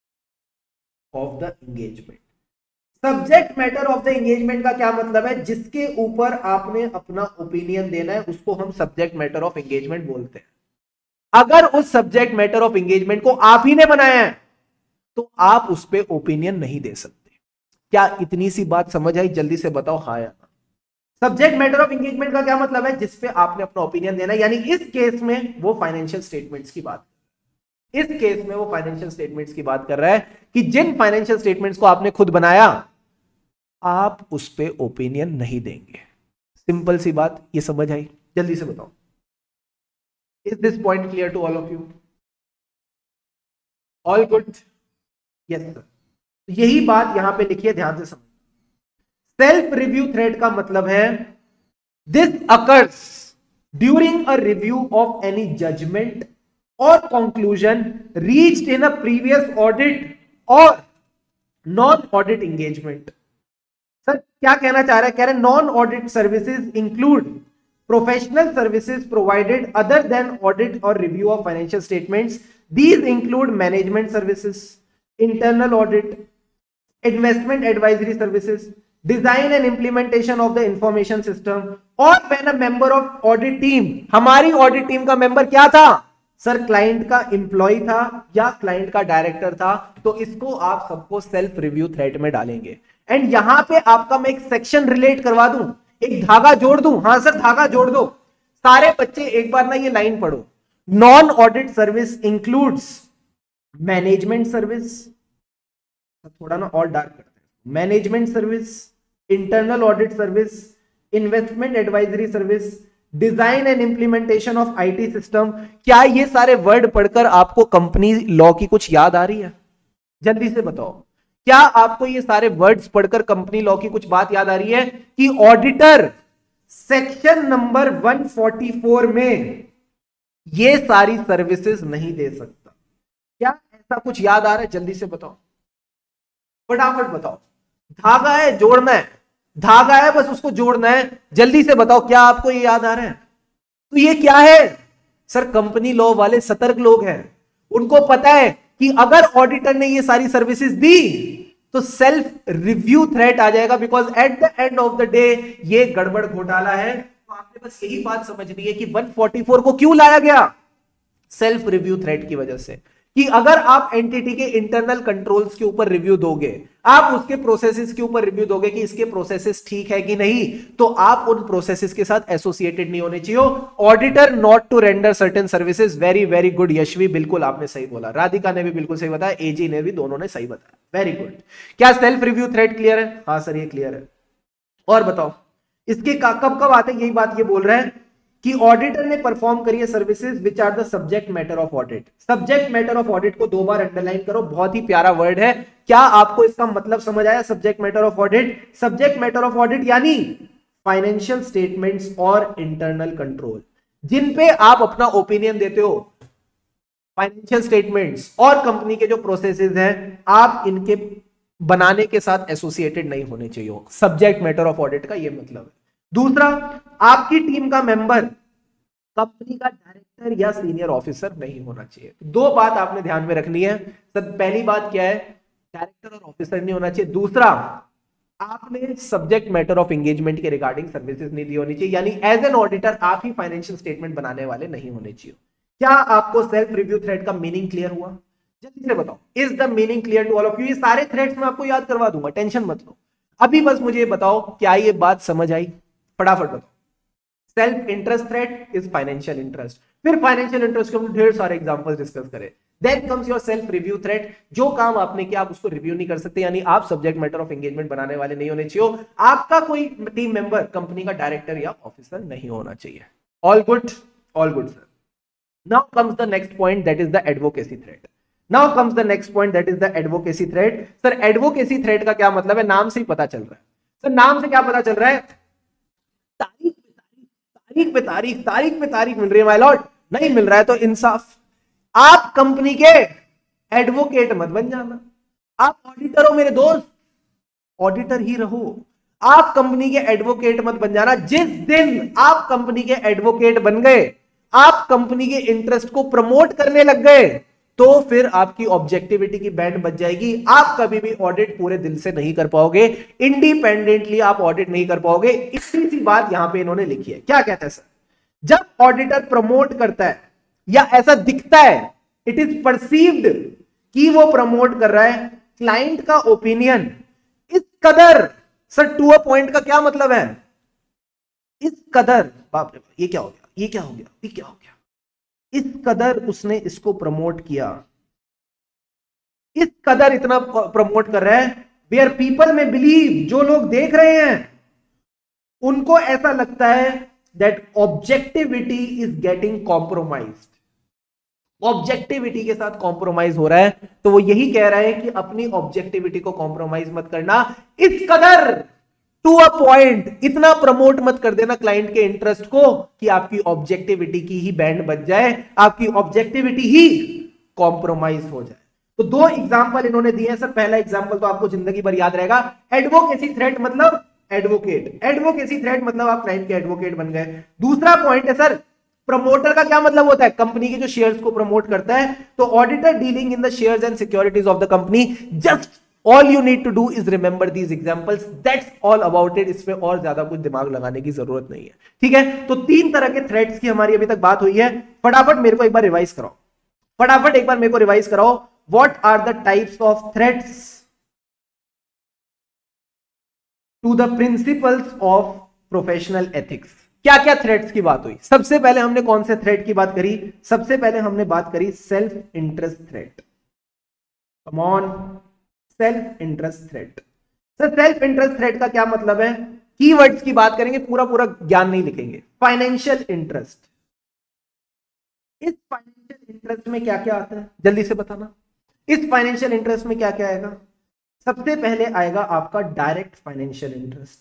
of the engagement. Subject matter of the engagement का क्या मतलब है? जिसके ऊपर आपने अपना ओपिनियन देना है उसको हम सब्जेक्ट मैटर ऑफ एंगेजमेंट बोलते हैं। अगर उस सब्जेक्ट मैटर ऑफ एंगेजमेंट को आप ही ने बनाया है तो आप उस पर ओपिनियन नहीं दे सकते। क्या इतनी सी बात समझ आई? जल्दी से बताओ हाँ या ना। सब्जेक्ट मैटर ऑफ एंगेजमेंट का क्या मतलब है? जिसपे आपने अपना ओपिनियन देना है, यानी इस केस में वो फाइनेंशियल स्टेटमेंट्स की बात, इस केस में वो फाइनेंशियल स्टेटमेंट्स की बात कर रहा है कि जिन फाइनेंशियल स्टेटमेंट्स को आपने खुद बनाया आप उस पे ओपिनियन नहीं देंगे। सिंपल सी बात, ये समझ आई? जल्दी से बताओ, is this point clear to all of you? All good? Yes sir. यही बात यहां पे लिखिए, ध्यान से समझ। सेल्फ रिव्यू थ्रेड का मतलब है this occurs during a review of any judgement or conclusion reached in a previous audit or non-audit engagement। Sir क्या कहना चाह रहा है? कह रहे हैं non audit services include professional services provided other than audit और review of financial statements. These include management services, internal audit, investment advisory services, design and implementation of the information system. और when a member of audit team, हमारी audit team का member क्या था? Sir client का employ था या client का director था। तो इसको आप सबको सेल्फ रिव्यू थ्रेड में डालेंगे। एंड यहां पे आपका मैं एक सेक्शन रिलेट करवा दूं, एक धागा जोड़ दूं। हाँ सर धागा जोड़ दो। सारे बच्चे एक बार ना ये लाइन पढ़ो। Non audit service includes management service, थोड़ा ना और डार्क करते हैं, management service, internal audit service, investment advisory service, design and implementation of IT system. क्या ये सारे वर्ड पढ़कर आपको कंपनी लॉ की कुछ याद आ रही है? जल्दी से बताओ, क्या आपको ये सारे वर्ड्स पढ़कर कंपनी लॉ की कुछ बात याद आ रही है कि ऑडिटर सेक्शन नंबर एक सौ चौवालीस में ये सारी सर्विसेज नहीं दे सकता? क्या ऐसा कुछ याद आ रहा है? जल्दी से बताओ, फटाफट बताओ। धागा है, जोड़ना है, धागा है, बस उसको जोड़ना है। जल्दी से बताओ, क्या आपको ये याद आ रहा है? तो ये क्या है? सर कंपनी लॉ वाले सतर्क लोग हैं, उनको पता है कि अगर ऑडिटर ने ये सारी सर्विसेज दी तो सेल्फ रिव्यू थ्रेट आ जाएगा, because at the end of the day ये गड़बड़ घोटाला है। तो आपने बस यही बात समझनी है कि वन फोर्टी फोर को क्यों लाया गया, सेल्फ रिव्यू थ्रेट की वजह से, कि अगर आप एंटिटी के इंटरनल कंट्रोल्स के ऊपर रिव्यू दोगे, आप उसके प्रोसेसेस के ऊपर रिव्यू दोगे कि इसके प्रोसेसेस ठीक है कि नहीं, तो आप उन प्रोसेसेस के साथ एसोसिएटेड नहीं होने चाहिए। Auditor not to render certain services. Very very good Yashvi, बिल्कुल आपने सही बोला, राधिका ने भी बिल्कुल सही बताया, एजी ने भी, दोनों ने सही बताया, वेरी गुड। क्या सेल्फ रिव्यू थ्रेट क्लियर है? हाँ सर ये क्लियर है। और बताओ इसके कब कब आते हैं, यही बात ये बोल रहे हैं कि ऑडिटर ने परफॉर्म करी है services which are the subject matter of audit. Subject matter of audit को दो बार अंडरलाइन करो, बहुत ही प्यारा वर्ड है। क्या आपको इसका मतलब समझ आया? Subject matter of audit, subject matter of audit यानी फाइनेंशियल स्टेटमेंट्स और इंटरनल कंट्रोल, जिन पे आप अपना ओपिनियन देते हो। फाइनेंशियल स्टेटमेंट्स और कंपनी के जो प्रोसेसेस हैं, आप इनके बनाने के साथ एसोसिएटेड नहीं होने चाहिए। सब्जेक्ट मैटर ऑफ ऑडिट का ये मतलब है। दूसरा, आपकी टीम का मेंबर कंपनी का डायरेक्टर या सीनियर ऑफिसर नहीं होना चाहिए। दो बात आपने ध्यान में रखनी है सर। पहली बात क्या है, डायरेक्टर और ऑफिसर नहीं होना चाहिए। दूसरा, आपने सब्जेक्ट मैटर ऑफ एंगेजमेंट के रिगार्डिंग सर्विसेज नहीं दी होनी चाहिए, यानी एज एन ऑडिटर आप ही फाइनेंशियल स्टेटमेंट बनाने वाले नहीं होने चाहिए। क्या आपको सेल्फ रिव्यू थ्रेड का मीनिंग क्लियर हुआ? जल्दी से बताओ, is the meaning clear to all of you? ये सारे थ्रेड्स मैं आपको याद करवा दूंगा, टेंशन मत लो। अभी बस मुझे बताओ क्या ये बात समझ आई? फटाफट बताओ। Self interest threat is financial interest. फिर फाइनेंशियल इंटरेस्ट के हम ढेर सारे एग्जांपल्स डिस्कस करें। Then comes your self review threat. जो काम आपने किया आप उसको रिव्यू नहीं कर सकते, यानी आप सब्जेक्ट मैटर ऑफ एंगेजमेंट बनाने वाले नहीं होने चाहिए। आपका कोई टीम मेंबर कंपनी का डायरेक्टर या ऑफिसर नहीं होना चाहिए। All good? All good sir. Now comes the next point, that is the advocacy threat. Now comes the next point, that is the advocacy threat. Sir advocacy threat का क्या मतलब है? नाम से ही पता चल रहा है। सर नाम से क्या पता चल रहा है? तारीख तारीख पे तारीख तारीख पे तारीख मिल रही है माय लॉर्ड, नहीं मिल रहा है तो इंसाफ। आप कंपनी के एडवोकेट मत बन जाना। आप ऑडिटर हो मेरे दोस्त, ऑडिटर ही रहो। आप कंपनी के एडवोकेट मत बन जाना। जिस दिन आप कंपनी के एडवोकेट बन गए, आप कंपनी के इंटरेस्ट को प्रमोट करने लग गए, तो फिर आपकी ऑब्जेक्टिविटी की बैंड बच जाएगी। आप कभी भी ऑडिट पूरे दिल से नहीं कर पाओगे, इंडिपेंडेंटली आप ऑडिट नहीं कर पाओगे। इतनी सी बात यहां पे इन्होंने लिखी है। क्या कहते हैं सर? जब ऑडिटर प्रमोट करता है या ऐसा दिखता है, इट इज परसीव्ड कि वो प्रमोट कर रहा है, क्लाइंट का ओपिनियन इस कदर, सर टू अ पॉइंट का क्या मतलब है? इस कदर, बाप रे ये क्या हो गया, ये क्या हो गया, ये क्या हो गया, इस कदर उसने इसको प्रमोट किया, इस कदर इतना प्रमोट कर रहा है, वेयर पीपल में बिलीव, जो लोग देख रहे हैं उनको ऐसा लगता है that objectivity is getting compromised. Objectivity के साथ कॉम्प्रोमाइज हो रहा है, तो वो यही कह रहा है कि अपनी ऑब्जेक्टिविटी को कॉम्प्रोमाइज मत करना। इस कदर टू अ पॉइंट इतना प्रमोट मत कर देना क्लाइंट के इंटरेस्ट को कि आपकी ऑब्जेक्टिविटी की ही बैंड बच जाए, आपकी ऑब्जेक्टिविटी ही कॉम्प्रोमाइज हो जाए। तो दो एग्जांपल इन्होंने दिए हैं सर। पहला एग्जांपल तो आपको जिंदगी भर याद रहेगा, एडवोकेसी थ्रेट मतलब एडवोकेट, एडवोकेसी थ्रेट मतलब आप क्लाइंट के एडवोकेट बन गए। दूसरा पॉइंट है सर, प्रमोटर का क्या मतलब होता है? कंपनी के जो शेयर्स को प्रमोट करता है। तो auditor dealing in the shares and securities of the company. Just all you need to do is remember these examples, that's all about it. इसमें और ज्यादा कुछ दिमाग लगाने की जरूरत नहीं है, ठीक है। तो तीन तरह के थ्रेट्स की हमारी अभी तक बात हुई है। फटाफट मेरे को एक बार रिवाइज कराओ, फटाफट एक बार मेरे को रिवाइज कराओ। What are the types of threats to the principles of professional ethics? क्या क्या थ्रेट्स की बात हुई? सबसे पहले हमने कौन से थ्रेट की बात करी? सबसे पहले हमने बात करी self interest threat. Come on, self interest threat. Sir self interest threat का क्या मतलब है? कीवर्ड्स की बात करेंगे, पूरा पूरा ज्ञान नहीं लिखेंगे। फाइनेंशियल इंटरेस्ट, इस फाइनेंशियल इंटरेस्ट में क्या क्या आता है जल्दी से बताना। इस फाइनेंशियल इंटरेस्ट में क्या क्या आएगा? सबसे पहले आएगा आपका direct financial interest.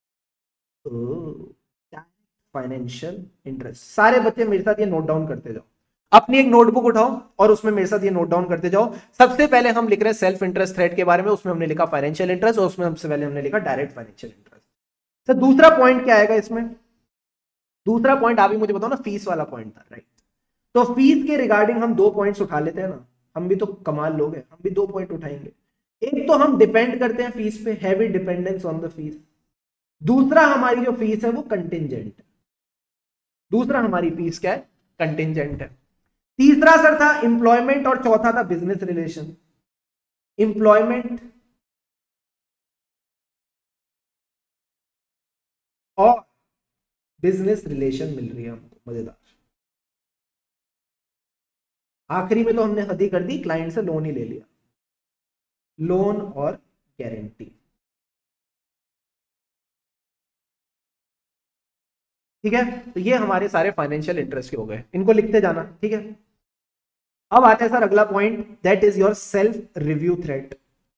Financial interest, सारे बच्चे मेरे साथ ये नोट डाउन करते जाओ, अपनी एक नोटबुक उठाओ और उसमें मेरे साथ ये नोट डाउन करते जाओ। सबसे पहले हम लिख रहे हैं सेल्फ इंटरेस्ट थ्रेट के बारे में, उसमें हमने लिखा फाइनेंशियल इंटरेस्ट और उसमें सबसे पहले हमने लिखा डायरेक्ट फाइनेंशियल इंटरेस्ट। सर दूसरा पॉइंट क्या आएगा इसमें? दूसरा पॉइंट आप ही मुझे बताओ ना, फीस वाला पॉइंट था, राइट। तो फीस के रिगार्डिंग हम दो पॉइंट्स उठा लेते हैं ना, हम भी तो कमाल लोग हैं, हम भी दो पॉइंट उठाएंगे। एक तो हम डिपेंड करते हैं फीस पे, heavy dependence on the fees. दूसरा हमारी जो फीस है वो कंटिंजेंट है। दूसरा हमारी फीस क्या है? कंटिंजेंट है। तीसरा सर था एम्प्लॉयमेंट और चौथा था बिजनेस रिलेशन। एम्प्लॉयमेंट और बिजनेस रिलेशन मिल रही है हमको, मजेदार। आखिरी में तो हमने हद ही कर दी, क्लाइंट से लोन ही ले लिया, लोन और गारंटी। ठीक है, तो ये हमारे सारे फाइनेंशियल इंटरेस्ट के हो गए, इनको लिखते जाना। ठीक है, अब आता है सर अगला point, that is your self review threat.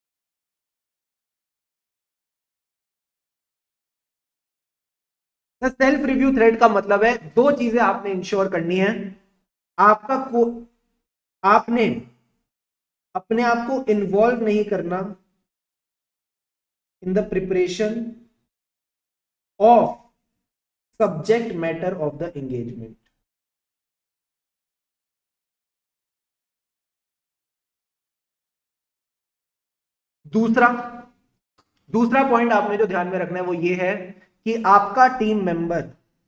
Self review thread का मतलब है दो चीजें आपने इंश्योर करनी है। आपका को आपने अपने आप को इन्वॉल्व नहीं करना in the preparation of subject matter of the engagement. दूसरा दूसरा पॉइंट आपने जो ध्यान में रखना है वो ये है कि आपका टीम मेंबर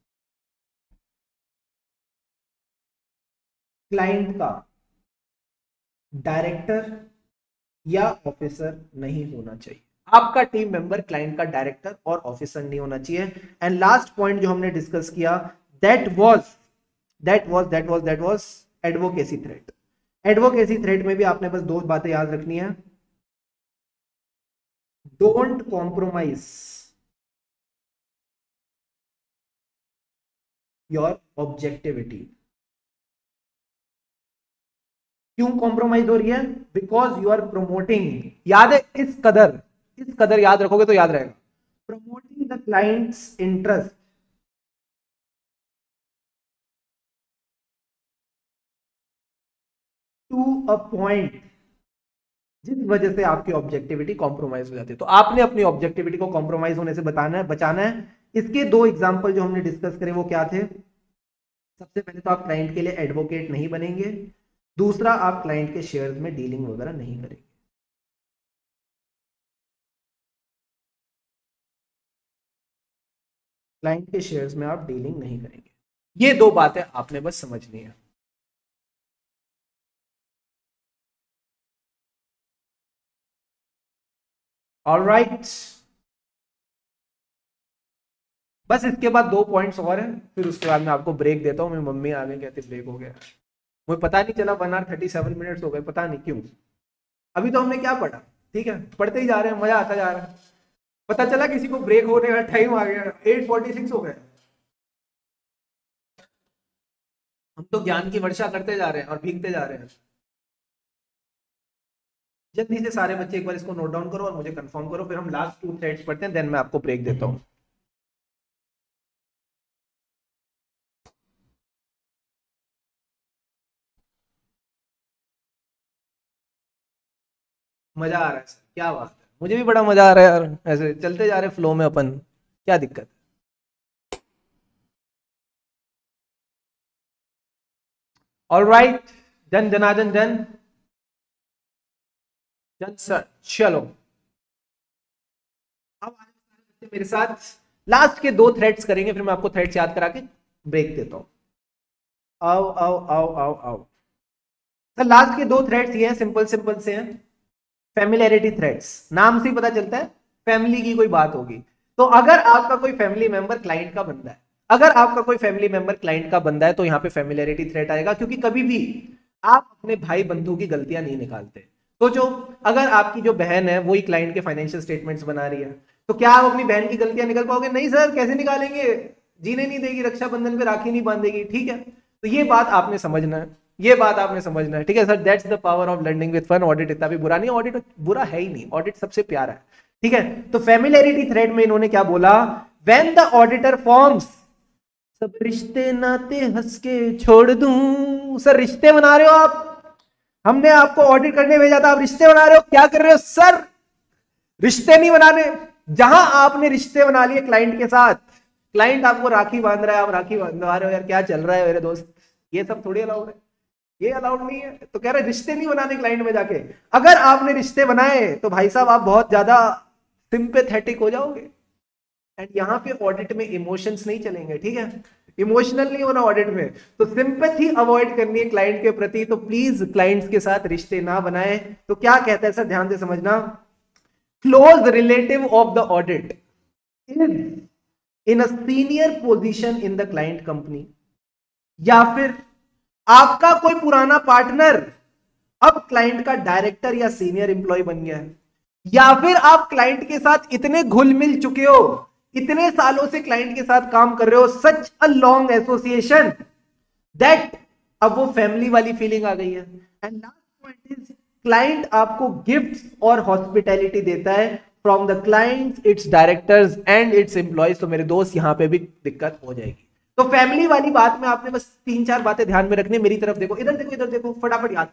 क्लाइंट का डायरेक्टर या ऑफिसर नहीं होना चाहिए। आपका टीम मेंबर क्लाइंट का डायरेक्टर और ऑफिसर नहीं होना चाहिए। एंड लास्ट पॉइंट जो हमने डिस्कस किया, that was that was that was that was advocacy threat. Advocacy threat में भी आपने बस दो बातें याद रखनी है। Don't compromise your objectivity. क्यों कॉम्प्रोमाइज हो रही है? बिकॉज यू आर प्रोमोटिंग, याद है इस कदर इस कदर याद रखोगे तो याद रहेगा, promoting the client's interest to a point जिस वजह से आपकी ऑब्जेक्टिविटी कॉम्प्रोमाइज हो जाती है। तो आपने अपनी ऑब्जेक्टिविटी को कॉम्प्रोमाइज होने से बताना है, बचाना है। इसके दो एग्जांपल जो हमने डिस्कस करे वो क्या थे? सबसे पहले तो आप क्लाइंट के लिए एडवोकेट नहीं बनेंगे, दूसरा आप क्लाइंट के शेयर्स में डीलिंग वगैरह नहीं करेंगे। क्लाइंट के शेयर्स में आप डीलिंग नहीं करेंगे। ये दो बातें आपने बस समझनी है। ऑलराइट, बस इसके बाद दो पॉइंट्स और हैं, फिर उसके बाद मैं आपको ब्रेक देता हूँ। मेरी मम्मी आ गई, कहती ब्रेक हो गया। मुझे पता नहीं चला, one hour thirty seven minutes हो गए, पता नहीं क्यों। अभी तो हमने क्या पढ़ा? ठीक है, पढ़ते ही जा रहे हैं, मजा आता जा रहा है। पता चला किसी को ब्रेक होने का टाइम आ गया, एट फोर्टी सिक्स हो गए। हम तो ज्ञान की वर्षा करते जा रहे हैं और भीगते जा रहे हैं। जल्दी से सारे बच्चे एक बार इसको नोट डाउन करो और मुझे कंफर्म करो, फिर हम लास्ट टू थ्रेड्स पढ़ते हैं, देन मैं आपको ब्रेक देता हूँ। मजा आ रहा है सर, क्या बात है, मुझे भी बड़ा मजा आ रहा है यार, ऐसे चलते जा रहे फ्लो में अपन, क्या दिक्कत? ऑलराइट, जन जनार्दन जन जन सर, चलो अब मेरे साथ लास्ट के दो थ्रेड्स करेंगे, फिर मैं आपको थ्रेड्स याद करा के ब्रेक देता हूं। आओ आओ आओ आओ आओ सर, लास्ट के दो थ्रेड्स ये हैं, सिंपल सिंपल से हैं। फैमिलियरिटी थ्रेड्स, नाम से ही पता चलता है फैमिली की कोई बात होगी। तो अगर आपका कोई फैमिली मेंबर क्लाइंट का बंदा है अगर आपका कोई फैमिली मेंबर क्लाइंट का बंदा है तो यहाँ पे फैमिलियरिटी थ्रेट आएगा, क्योंकि कभी भी आप अपने भाई बंधु की गलतियां नहीं निकालते। तो जो अगर आपकी जो बहन है वही क्लाइंट के फाइनेंशियल स्टेटमेंट्स बना रही है, तो क्या आप अपनी बहन की गलतियां निकाल पाओगे? नहीं सर, कैसे निकालेंगे, जीने नहीं देगी, रक्षाबंधन पे राखी नहीं बांधेगी। ठीक है, तो ये बात आपने समझना है, ये बात आपने समझना है। ठीक है sir, that's the power of learning with fun. Audit इतना भी बुरा नहीं, ऑडिट बुरा है ही नहीं, ऑडिट सबसे प्यारा है। ठीक है, तो फैमिलियरिटी थ्रेड में इन्होंने क्या बोला? व्हेन द ऑडिटर फॉर्म्स, सब रिश्ते नाते हंस के छोड़ दूं। सर रिश्ते बना रहे हो आप, हमने आपको ऑडिट करने भेजा था, आप रिश्ते बना रहे हो, क्या कर रहे हो सर? रिश्ते नहीं बनाने। जहां आपने रिश्ते बना लिए क्लाइंट के साथ, क्लाइंट आपको राखी बांध रहा है, आप राखी बांधवा रहे हो, यार क्या चल रहा है मेरे दोस्त, ये सब थोड़ी अलाउड है, ये अलाउड नहीं है। तो कह रहे रिश्ते नहीं बनाने क्लाइंट में जाके। अगर आपने रिश्ते बनाए तो भाई साहब आप बहुत ज्यादा सिंपैथेटिक हो जाओगे। एंड यहाँ पे ऑडिट में इमोशंस नहीं चलेंगे, ठीक है, इमोशनल नहीं होना ऑडिट में। तो सिंपैथी अवॉइड करनी है क्लाइंट के प्रति, तो प्लीज क्लाइंट्स के साथ रिश्ते ना बनाए। तो क्या कहता है सर, ध्यान से समझना, close relative of the audit is in a senior position in the client company, या फिर आपका कोई पुराना पार्टनर अब क्लाइंट का डायरेक्टर या सीनियर इंप्लॉय बन गया है, या फिर आप क्लाइंट के साथ इतने घुल मिल चुके हो, इतने सालों से क्लाइंट के साथ काम कर रहे हो, such a long association that अब वो फैमिली वाली फीलिंग आ गई है। And last point is client आपको गिफ्ट्स और हॉस्पिटैलिटी देता है from the clients, its directors and its employees. तो मेरे दोस्त यहां पे भी दिक्कत हो जाएगी। तो फैमिली वाली बात में आपने बस तीन चार बातें ध्यान में रखनी, मेरी तरफ देखो, इधर देखो, इधर देखो, फटाफट याद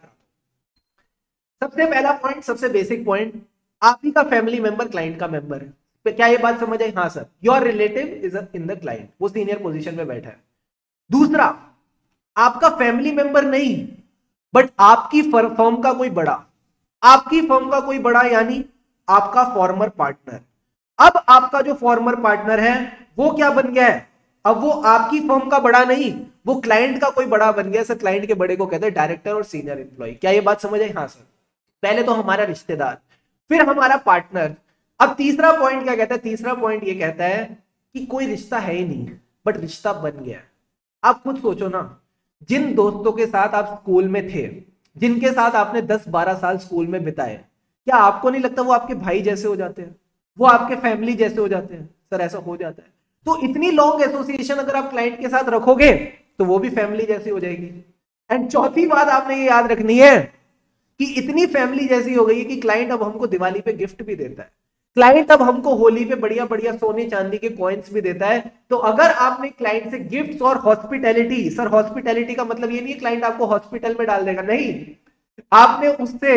करो। सबसे पहला पॉइंट, सबसे बेसिक पॉइंट, आप ही का फैमिली मेंबर क्लाइंट का मेंबर है। क्या ये बात समझ आई? हाँ sir, your relative is in the client, वो सीनियर पोजीशन में बैठा है। दूसरा, आपका फैमिली मेंबर नहीं बट आपकी फर्म का कोई बड़ा, आपकी फर्म का कोई बड़ा यानी आपका फॉर्मर पार्टनर। अब आपका जो फॉर्मर पार्टनर है वो क्या बन गया है, अब वो आपकी फर्म का बड़ा नहीं, वो क्लाइंट का कोई बड़ा बन गया। सर क्लाइंट के बड़े को कहते हैं डायरेक्टर और सीनियर एम्प्लॉय। क्या ये बात समझ आई? हाँ सर। पहले तो हमारा रिश्तेदार, फिर हमारा पार्टनर। अब तीसरा पॉइंट क्या कहता है? तीसरा पॉइंट ये कहता है कि कोई रिश्ता है ही नहीं बट रिश्ता बन गया। आप खुद सोचो ना, जिन दोस्तों के साथ आप स्कूल में थे, जिनके साथ आपने दस बारह साल स्कूल में बिताए, क्या आपको नहीं लगता वो आपके भाई जैसे हो जाते हैं, वो आपके फैमिली जैसे हो जाते हैं? सर ऐसा हो जाता है। तो इतनी लॉन्ग एसोसिएशन अगर आप क्लाइंट के साथ रखोगे तो वो भी फैमिली जैसी हो जाएगी। एंड चौथी बात आपने ये याद रखनी है कि इतनी फैमिली जैसी हो गई है कि क्लाइंट अब हमको दिवाली पे गिफ्ट भी देता है, क्लाइंट अब हमको होली पे बढ़िया बढ़िया सोने चांदी के कॉइन्स भी देता है। तो अगर आपने क्लाइंट से गिफ्ट्स और हॉस्पिटैलिटी, सर हॉस्पिटैलिटी का मतलब ये नहीं है क्लाइंट आपको हॉस्पिटल में डाल देगा, नहीं, आपने उससे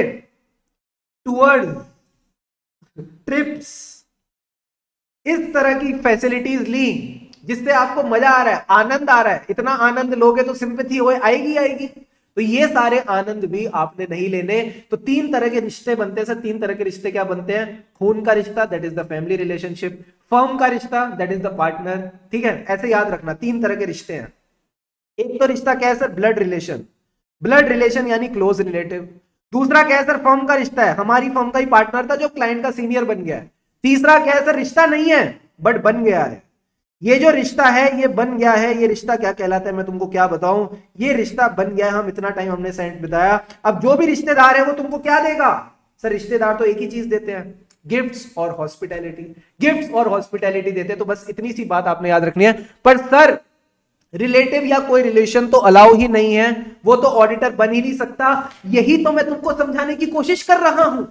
टूर्स, ट्रिप्स, इस तरह की फैसिलिटीज ली जिससे आपको मजा आ रहा है, आनंद आ रहा है, इतना आनंद लोगे तो सिंपैथी हो आएगी आएगी। तो ये सारे आनंद भी आपने नहीं लेने। तो तीन तरह के रिश्ते बनते हैं सर। तीन तरह के रिश्ते क्या बनते हैं? खून का रिश्ता, that is the family relationship, firm का रिश्ता, दैट इज द पार्टनर। ठीक है, ऐसे याद रखना, तीन तरह के रिश्ते हैं। एक तो रिश्ता क्या है sir? Blood relation, blood relation यानी क्लोज रिलेटिव। दूसरा क्या है सर? फर्म का रिश्ता है, हमारी फर्म का ही पार्टनर था जो क्लाइंट का सीनियर बन गया है। तीसरा क्या है सर? रिश्ता नहीं है बट बन गया है। ये जो रिश्ता है ये बन गया है, ये रिश्ता क्या कहलाता है मैं तुमको क्या बताऊं, ये रिश्ता बन गया है। हम इतना टाइम हमने सेंट बिताया। अब जो भी रिश्तेदार है वो तुमको क्या देगा? सर रिश्तेदार तो एक ही चीज देते हैं, गिफ्ट्स और हॉस्पिटैलिटी, गिफ्ट्स और हॉस्पिटैलिटी देते हैं। तो बस इतनी सी बात आपने याद रखनी है। पर सर रिलेटिव या कोई रिलेशन तो अलाउ ही नहीं है, वो तो ऑडिटर बन ही नहीं सकता। यही तो मैं तुमको समझाने की कोशिश कर रहा हूं।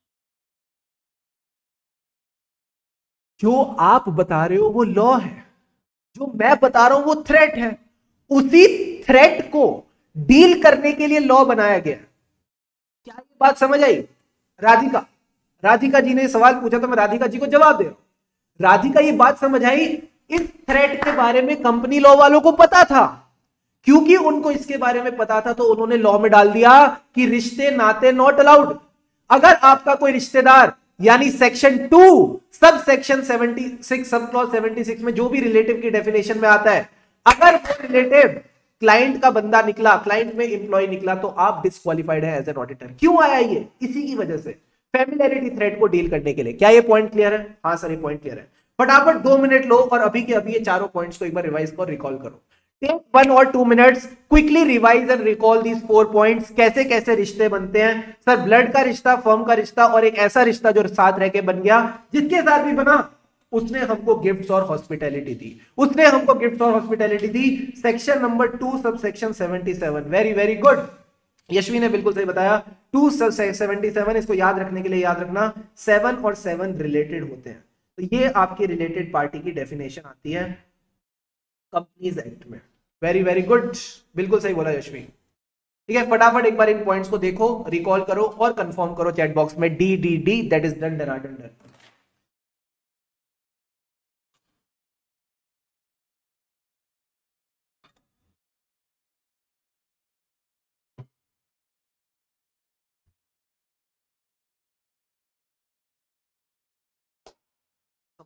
जो आप बता रहे हो वो लॉ है, जो मैं बता रहा हूं वो थ्रेट है। उसी थ्रेट को डील करने के लिए लॉ बनाया गया। क्या ये बात समझ आई? राधिका, राधिका जी ने सवाल पूछा तो मैं राधिका जी को जवाब दे रहा हूं। राधिका ये बात समझ आई, इस थ्रेट के बारे में कंपनी लॉ वालों को पता था। क्योंकि उनको इसके बारे में पता था तो उन्होंने लॉ में डाल दिया कि रिश्ते नाते नॉट अलाउड। अगर आपका कोई रिश्तेदार यानी section two sub section seventy six sub clause seventy six में जो भी रिलेटिव की डेफिनेशन में आता है, अगर वो रिलेटिव क्लाइंट का बंदा निकला, क्लाइंट में इंप्लॉय निकला, तो आप डिस्क्वालिफाइड है एज एन ऑडिटर। क्यों आया ये? इसी की वजह से, फैमिलियरिटी थ्रेट को डील करने के लिए। क्या ये पॉइंट क्लियर है? हाँ सर ये पॉइंट क्लियर है। फटाफट दो मिनट लो और अभी के अभी ये चारों पॉइंट्स को एक बार रिवाइज और रिकॉल करो। टेक वन और two minutes, quickly revise and recall these four points. कैसे कैसे रिश्ते बनते हैं सर? ब्लड का रिश्ता, फर्म का रिश्ता और एक ऐसा रिश्ता जो साथ रह के बन गया, जिसके साथ भी बना उसने हमको गिफ्ट्स और हॉस्पिटैलिटी दी, उसने हमको गिफ्ट्स और हॉस्पिटैलिटी दी। Section number two sub section seventy seven. Very very good, Yashvi ने बिल्कुल सही बताया। टू सब सेवेंटी सेवन, इसको याद रखने के लिए याद रखना सेवन और सेवन रिलेटेड होते हैं। तो ये आपकी रिलेटेड पार्टी की डेफिनेशन आती है कंपनीज एक्ट में। वेरी वेरी गुड, बिल्कुल सही बोला यशवी। ठीक है, फटाफट एक बार इन पॉइंट्स को देखो, रिकॉल करो और कंफर्म करो चैट बॉक्स में D D D, that is done done done.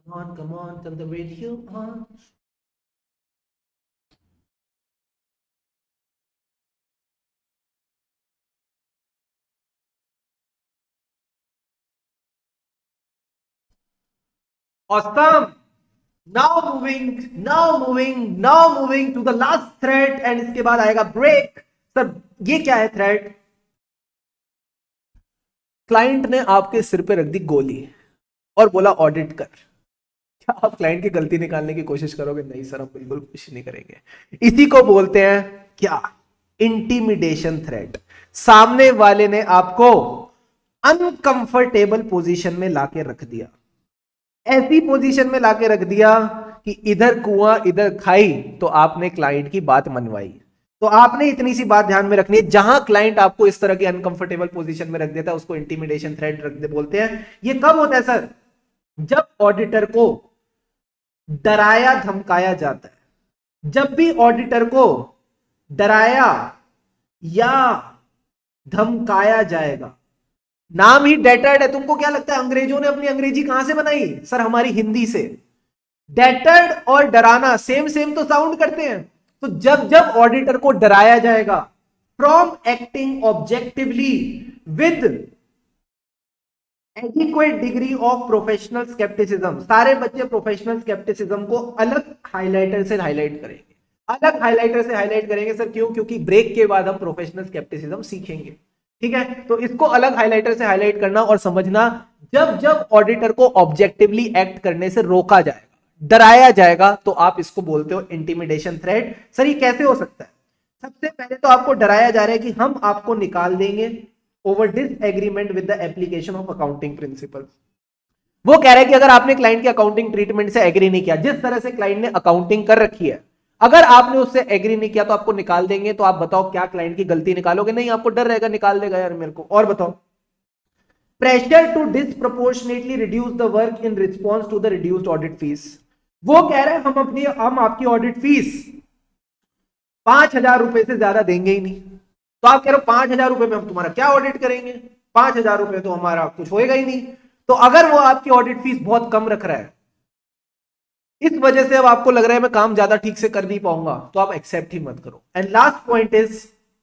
Come on, come on, turn the radio on. Awesome. Now moving, now moving, now moving to the last thread and इसके बाद आएगा break. Sir ये क्या है thread? Client ने आपके सिर पे रख दी गोली और बोला ऑडिट कर. क्या आप क्लाइंट की गलती निकालने की कोशिश करोगे? नहीं सर, हम बिल्कुल कोशिश नहीं करेंगे. इसी को बोलते हैं क्या? Intimidation threat. सामने वाले ने आपको अनकंफर्टेबल पोजीशन में लाके रख दिया, ऐसी पोजीशन में लाके रख दिया कि इधर कुआं इधर खाई, तो आपने क्लाइंट की बात मनवाई. तो आपने इतनी सी बात ध्यान में रखनी है, जहां क्लाइंट आपको इस तरह की अनकंफर्टेबल पोजीशन में रख देता है उसको इंटिमिडेशन थ्रेट रख दे बोलते हैं. ये कब होता है सर? जब ऑडिटर को डराया धमकाया जाता है. जब भी ऑडिटर को डराया या धमकाया जाएगा, नाम ही डेटर्ड है. तुमको क्या लगता है अंग्रेजों ने अपनी अंग्रेजी कहां से बनाई? सर हमारी हिंदी से. डेटर्ड और डराना सेम सेम तो साउंड करते हैं. तो जब जब ऑडिटर को डराया जाएगा, from acting objectively with adequate degree of professional scepticism. सारे बच्चे प्रोफेशनल स्केप्टिसिज्म को अलग हाइलाइटर से हाईलाइट करेंगे, अलग हाइलाइटर से हाईलाइट करेंगे. सर क्यों? क्योंकि ब्रेक के बाद हम प्रोफेशनल स्केप्टिसिज्म सीखेंगे. ठीक है, तो इसको अलग हाइलाइटर से हाईलाइट करना और समझना, जब जब ऑडिटर को ऑब्जेक्टिवली एक्ट करने से रोका जाएगा, डराया जाएगा, तो आप इसको बोलते हो इंटिमिडेशन थ्रेट. सर ये कैसे हो सकता है? सबसे पहले तो आपको डराया जा रहा है कि हम आपको निकाल देंगे over disagreement with the application of accounting principle. वो कह रहा है कि अगर आपने क्लाइंट की अकाउंटिंग ट्रीटमेंट से एग्री नहीं किया, जिस तरह से क्लाइंट ने अकाउंटिंग कर रखी है, अगर आपने उससे एग्री नहीं किया तो आपको निकाल देंगे. तो आप बताओ क्या क्लाइंट की गलती निकालोगे? नहीं, आपको डर रहेगा निकाल देगा यार मेरे को. और बताओ, pressure to disproportionately reduce the work in response to the reduced audit fees. वो कह रहे हैं हम अपनी हम आपकी ऑडिट फीस पांच हजार रुपए से ज्यादा देंगे ही नहीं. तो आप कह रहे हो पांच हजार रुपए में हम तुम्हारा क्या ऑडिट करेंगे? पांच हजार रुपए तो हमारा कुछ होएगा ही नहीं. तो अगर वो आपकी ऑडिट फीस बहुत कम रख रहा है, इस वजह से अब आपको लग रहा है मैं काम ज्यादा ठीक से कर नहीं पाऊंगा, तो आप एक्सेप्ट ही मत करो. And last point is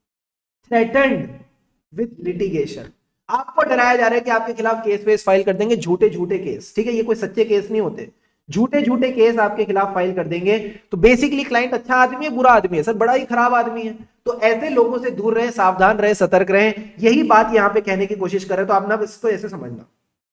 threatened with litigation. आपको डराया जा रहा है कि आपके खिलाफ केस वेस फाइल कर देंगे, झूठे झूठे केस. ठीक है, ये कोई सच्चे केस नहीं होते, झूठे झूठे केस आपके खिलाफ फाइल कर देंगे. तो बेसिकली क्लाइंट अच्छा आदमी है बुरा आदमी है? सर बड़ा ही खराब आदमी है. तो ऐसे लोगों से दूर रहे, सावधान रहे, सतर्क रहे. यही बात यहां पे कहने की कोशिश कर रहे हैं. तो आप ना इसको ऐसे समझना,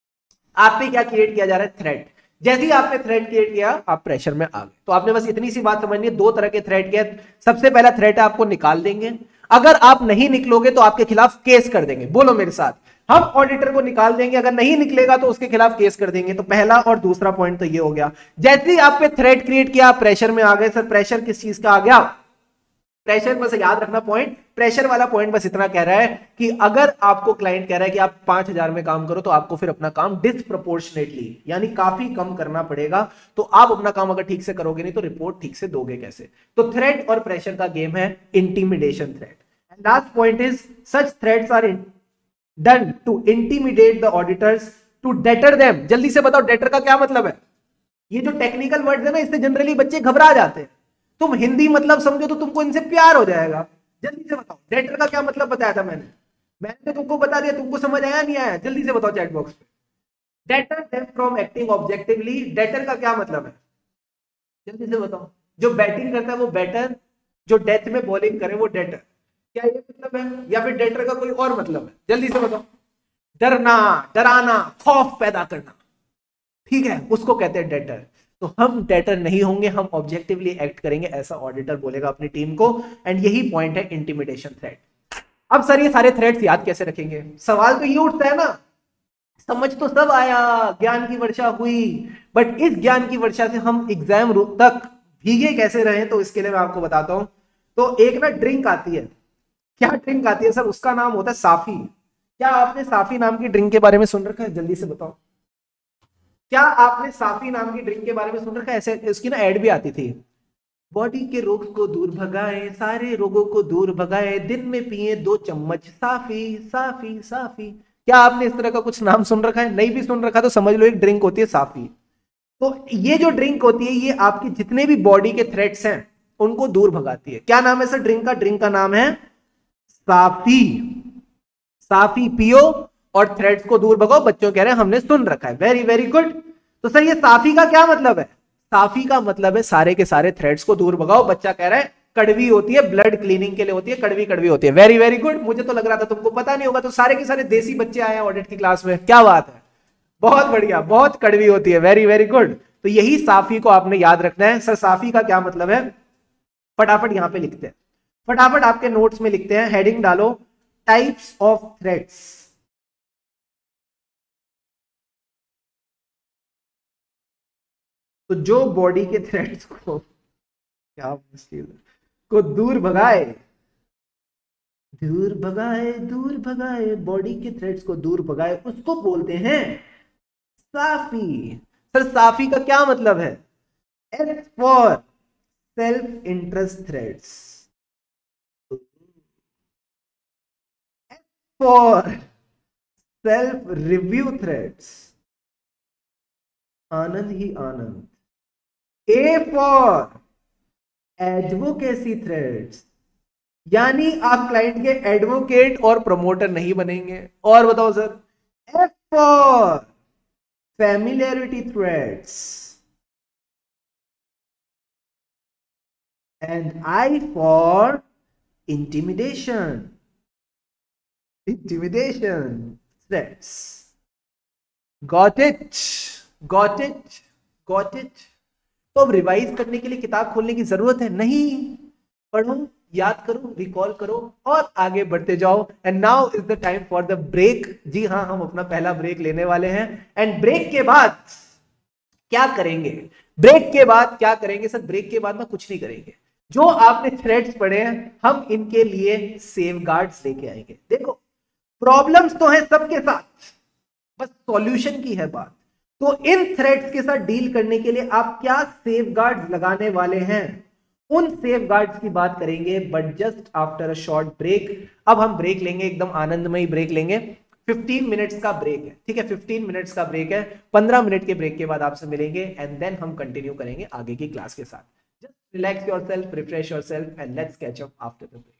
आप पे क्या क्रिएट किया जा रहा है? थ्रेट. जैसे ही आपने थ्रेट क्रिएट किया, आप प्रेशर में आ गए. तो आपने बस इतनी सी बात समझनी है, दो तरह के थ्रेट के. सबसे पहला थ्रेट है आपको निकाल देंगे, अगर आप नहीं निकलोगे तो आपके खिलाफ केस कर देंगे. बोलो मेरे साथ, हम ऑडिटर को निकाल देंगे, अगर नहीं निकलेगा तो उसके खिलाफ केस कर देंगे. तो पहला और दूसरा पॉइंट तो ये हो गया. जैसे ही आप पे थ्रेट क्रिएट किया, आप प्रेशर में आ गए. सर प्रेशर किस चीज का आ गया? प्रेशर बस याद रखना पॉइंट, प्रेशर वाला पॉइंट बस इतना कह रहा है कि अगर आपको क्लाइंट कह रहा है कि आप पांच हजार में काम करो, तो आपको फिर अपना काम डिसप्रोपोर्शनेटली यानी काफी कम करना पड़ेगा. तो आप अपना काम अगर ठीक से करोगे नहीं तो रिपोर्ट ठीक से दोगे कैसे? तो थ्रेट और प्रेशर का गेम है intimidation threat. And last point is such threats are done to intimidate the auditors to deter them. जल्दी से बताओ डेटर का क्या मतलब है? ये जो टेक्निकल वर्ड्स है ना, इससे जनरली बच्चे घबरा जाते हैं. तुम हिंदी मतलब समझो तो तुमको इनसे प्यार हो जाएगा. जल्दी से बताओ डेटर का क्या मतलब बताया था मैंने? मैंने तो तुमको बता दिया, तुमको समझ आया नहीं आया? जल्दी से बताओ चैट बॉक्स पे. Deter them from acting objectively. Deter का क्या मतलब है? जल्दी से बताओ. जो बैटिंग करता है वो बैटर, जो डेथ में बॉलिंग करे वो डेटर. क्या ये मतलब है या फिर डेटर का कोई और मतलब है? जल्दी से बताओ. डरना, डराना, खौफ पैदा करना. ठीक है, उसको कहते हैं डेटर. तो हम डेटर नहीं होंगे, हम ऑब्जेक्टिवली एक्ट करेंगे, ऐसा ऑडिटर बोलेगा अपनी टीम को. एंड यही पॉइंट है इंटिमिडेशन थ्रेट. अब सर ये सारे थ्रेट्स याद कैसे रखेंगे? सवाल तो ये उठता है ना, समझ तो सब आया, ज्ञान की वर्षा हुई, बट इस ज्ञान की वर्षा से हम एग्जाम तक भीगे कैसे रहे? तो इसके लिए मैं आपको बताता हूं. तो एक ना ड्रिंक आती है. क्या ड्रिंक आती है सर? उसका नाम होता है साफी. क्या आपने साफी नाम की ड्रिंक के बारे में सुन रखा है? जल्दी से बताओ. क्या आपने साफी नाम की ड्रिंक के बारे में सुन रखा है? ऐसे इसकी ना एड भी आती थी. बॉडी के रोग को दूर भगाए, सारे रोगों को दूर भगाए, दिन में पिए दो चम्मच साफी साफी साफी. क्या आपने इस तरह का कुछ नाम सुन रखा है? नहीं भी सुन रखा तो समझ लो एक ड्रिंक होती है साफी. तो ये जो ड्रिंक होती है ये आपकी जितने भी बॉडी के थ्रेड्स हैं उनको दूर भगाती है। क्या नाम है सर ड्रिंक का? ड्रिंक का नाम है साफी। साफी पियो और थ्रेड्स को दूर भगाओ। बच्चों कह रहे हैं हमने सुन रखा है, वेरी वेरी गुड। तो सर ये साफी का क्या मतलब है? साफी का मतलब है सारे के सारे थ्रेड्स को दूर भगाओ। बच्चा कह रहा है कड़वी होती है, ब्लड क्लीनिंग के लिए होती है, कड़वी कड़वी होती है। Very very good. मुझे तो लग रहा था तुमको पता नहीं होगा, तो सारे के सारे देसी बच्चे आए हैं ऑडिट की क्लास में, क्या बात है, बहुत बढ़िया, बहुत कड़वी होती है, वेरी वेरी गुड। तो यही साफी को आपने याद रखना है। सर साफी का क्या मतलब है? फटाफट यहां पे लिखते हैं, फटाफट आपके नोट्स में लिखते हैं, हेडिंग डालो टाइप्स ऑफ थ्रेड्स। तो जो बॉडी के थ्रेड्स को, क्या मुश्किल, को दूर भगाए, दूर भगाए दूर भगाए, बॉडी के थ्रेड्स को दूर भगाए, उसको बोलते हैं साफी। सर साफी का क्या मतलब है? S for self interest threads, S for self review threads, आनंद ही आनंद। ए फॉर एडवोकेसी थ्रेड्स, यानी आप क्लाइंट के एडवोकेट और प्रमोटर नहीं बनेंगे। और बताओ sir, F for familiarity threads, and I for intimidation, intimidation threats. Got it, got it, got it। तो अब रिवाइज करने के लिए किताब खोलने की जरूरत है नहीं, पढ़ो, याद करो, रिकॉल करो और आगे बढ़ते जाओ। And now is the time for the break. जी हाँ, हम अपना पहला ब्रेक लेने वाले हैं। एंड ब्रेक के बाद क्या करेंगे? ब्रेक के बाद क्या करेंगे सर? ब्रेक के बाद में कुछ नहीं करेंगे। जो आपने थ्रेड्स पढ़े हैं हम इनके लिए सेफगार्ड्स लेके आएंगे। देखो प्रॉब्लम्स तो है सबके साथ, बस सॉल्यूशन की है बात। तो इन थ्रेड्स के साथ डील करने के लिए आप क्या सेफगार्ड्स लगाने वाले हैं, उन सेफगार्ड्स की बात करेंगे, but just after a short break. अब हम ब्रेक लेंगे, एकदम आनंदमयी ब्रेक लेंगे। फिफ्टीन मिनट्स का ब्रेक है, ठीक है, फिफ्टीन मिनट्स का ब्रेक है। पंद्रह मिनट के ब्रेक के बाद आपसे मिलेंगे एंड देन हम कंटिन्यू करेंगे आगे की क्लास के साथ। Just relax yourself, refresh yourself and let's catch up after the break.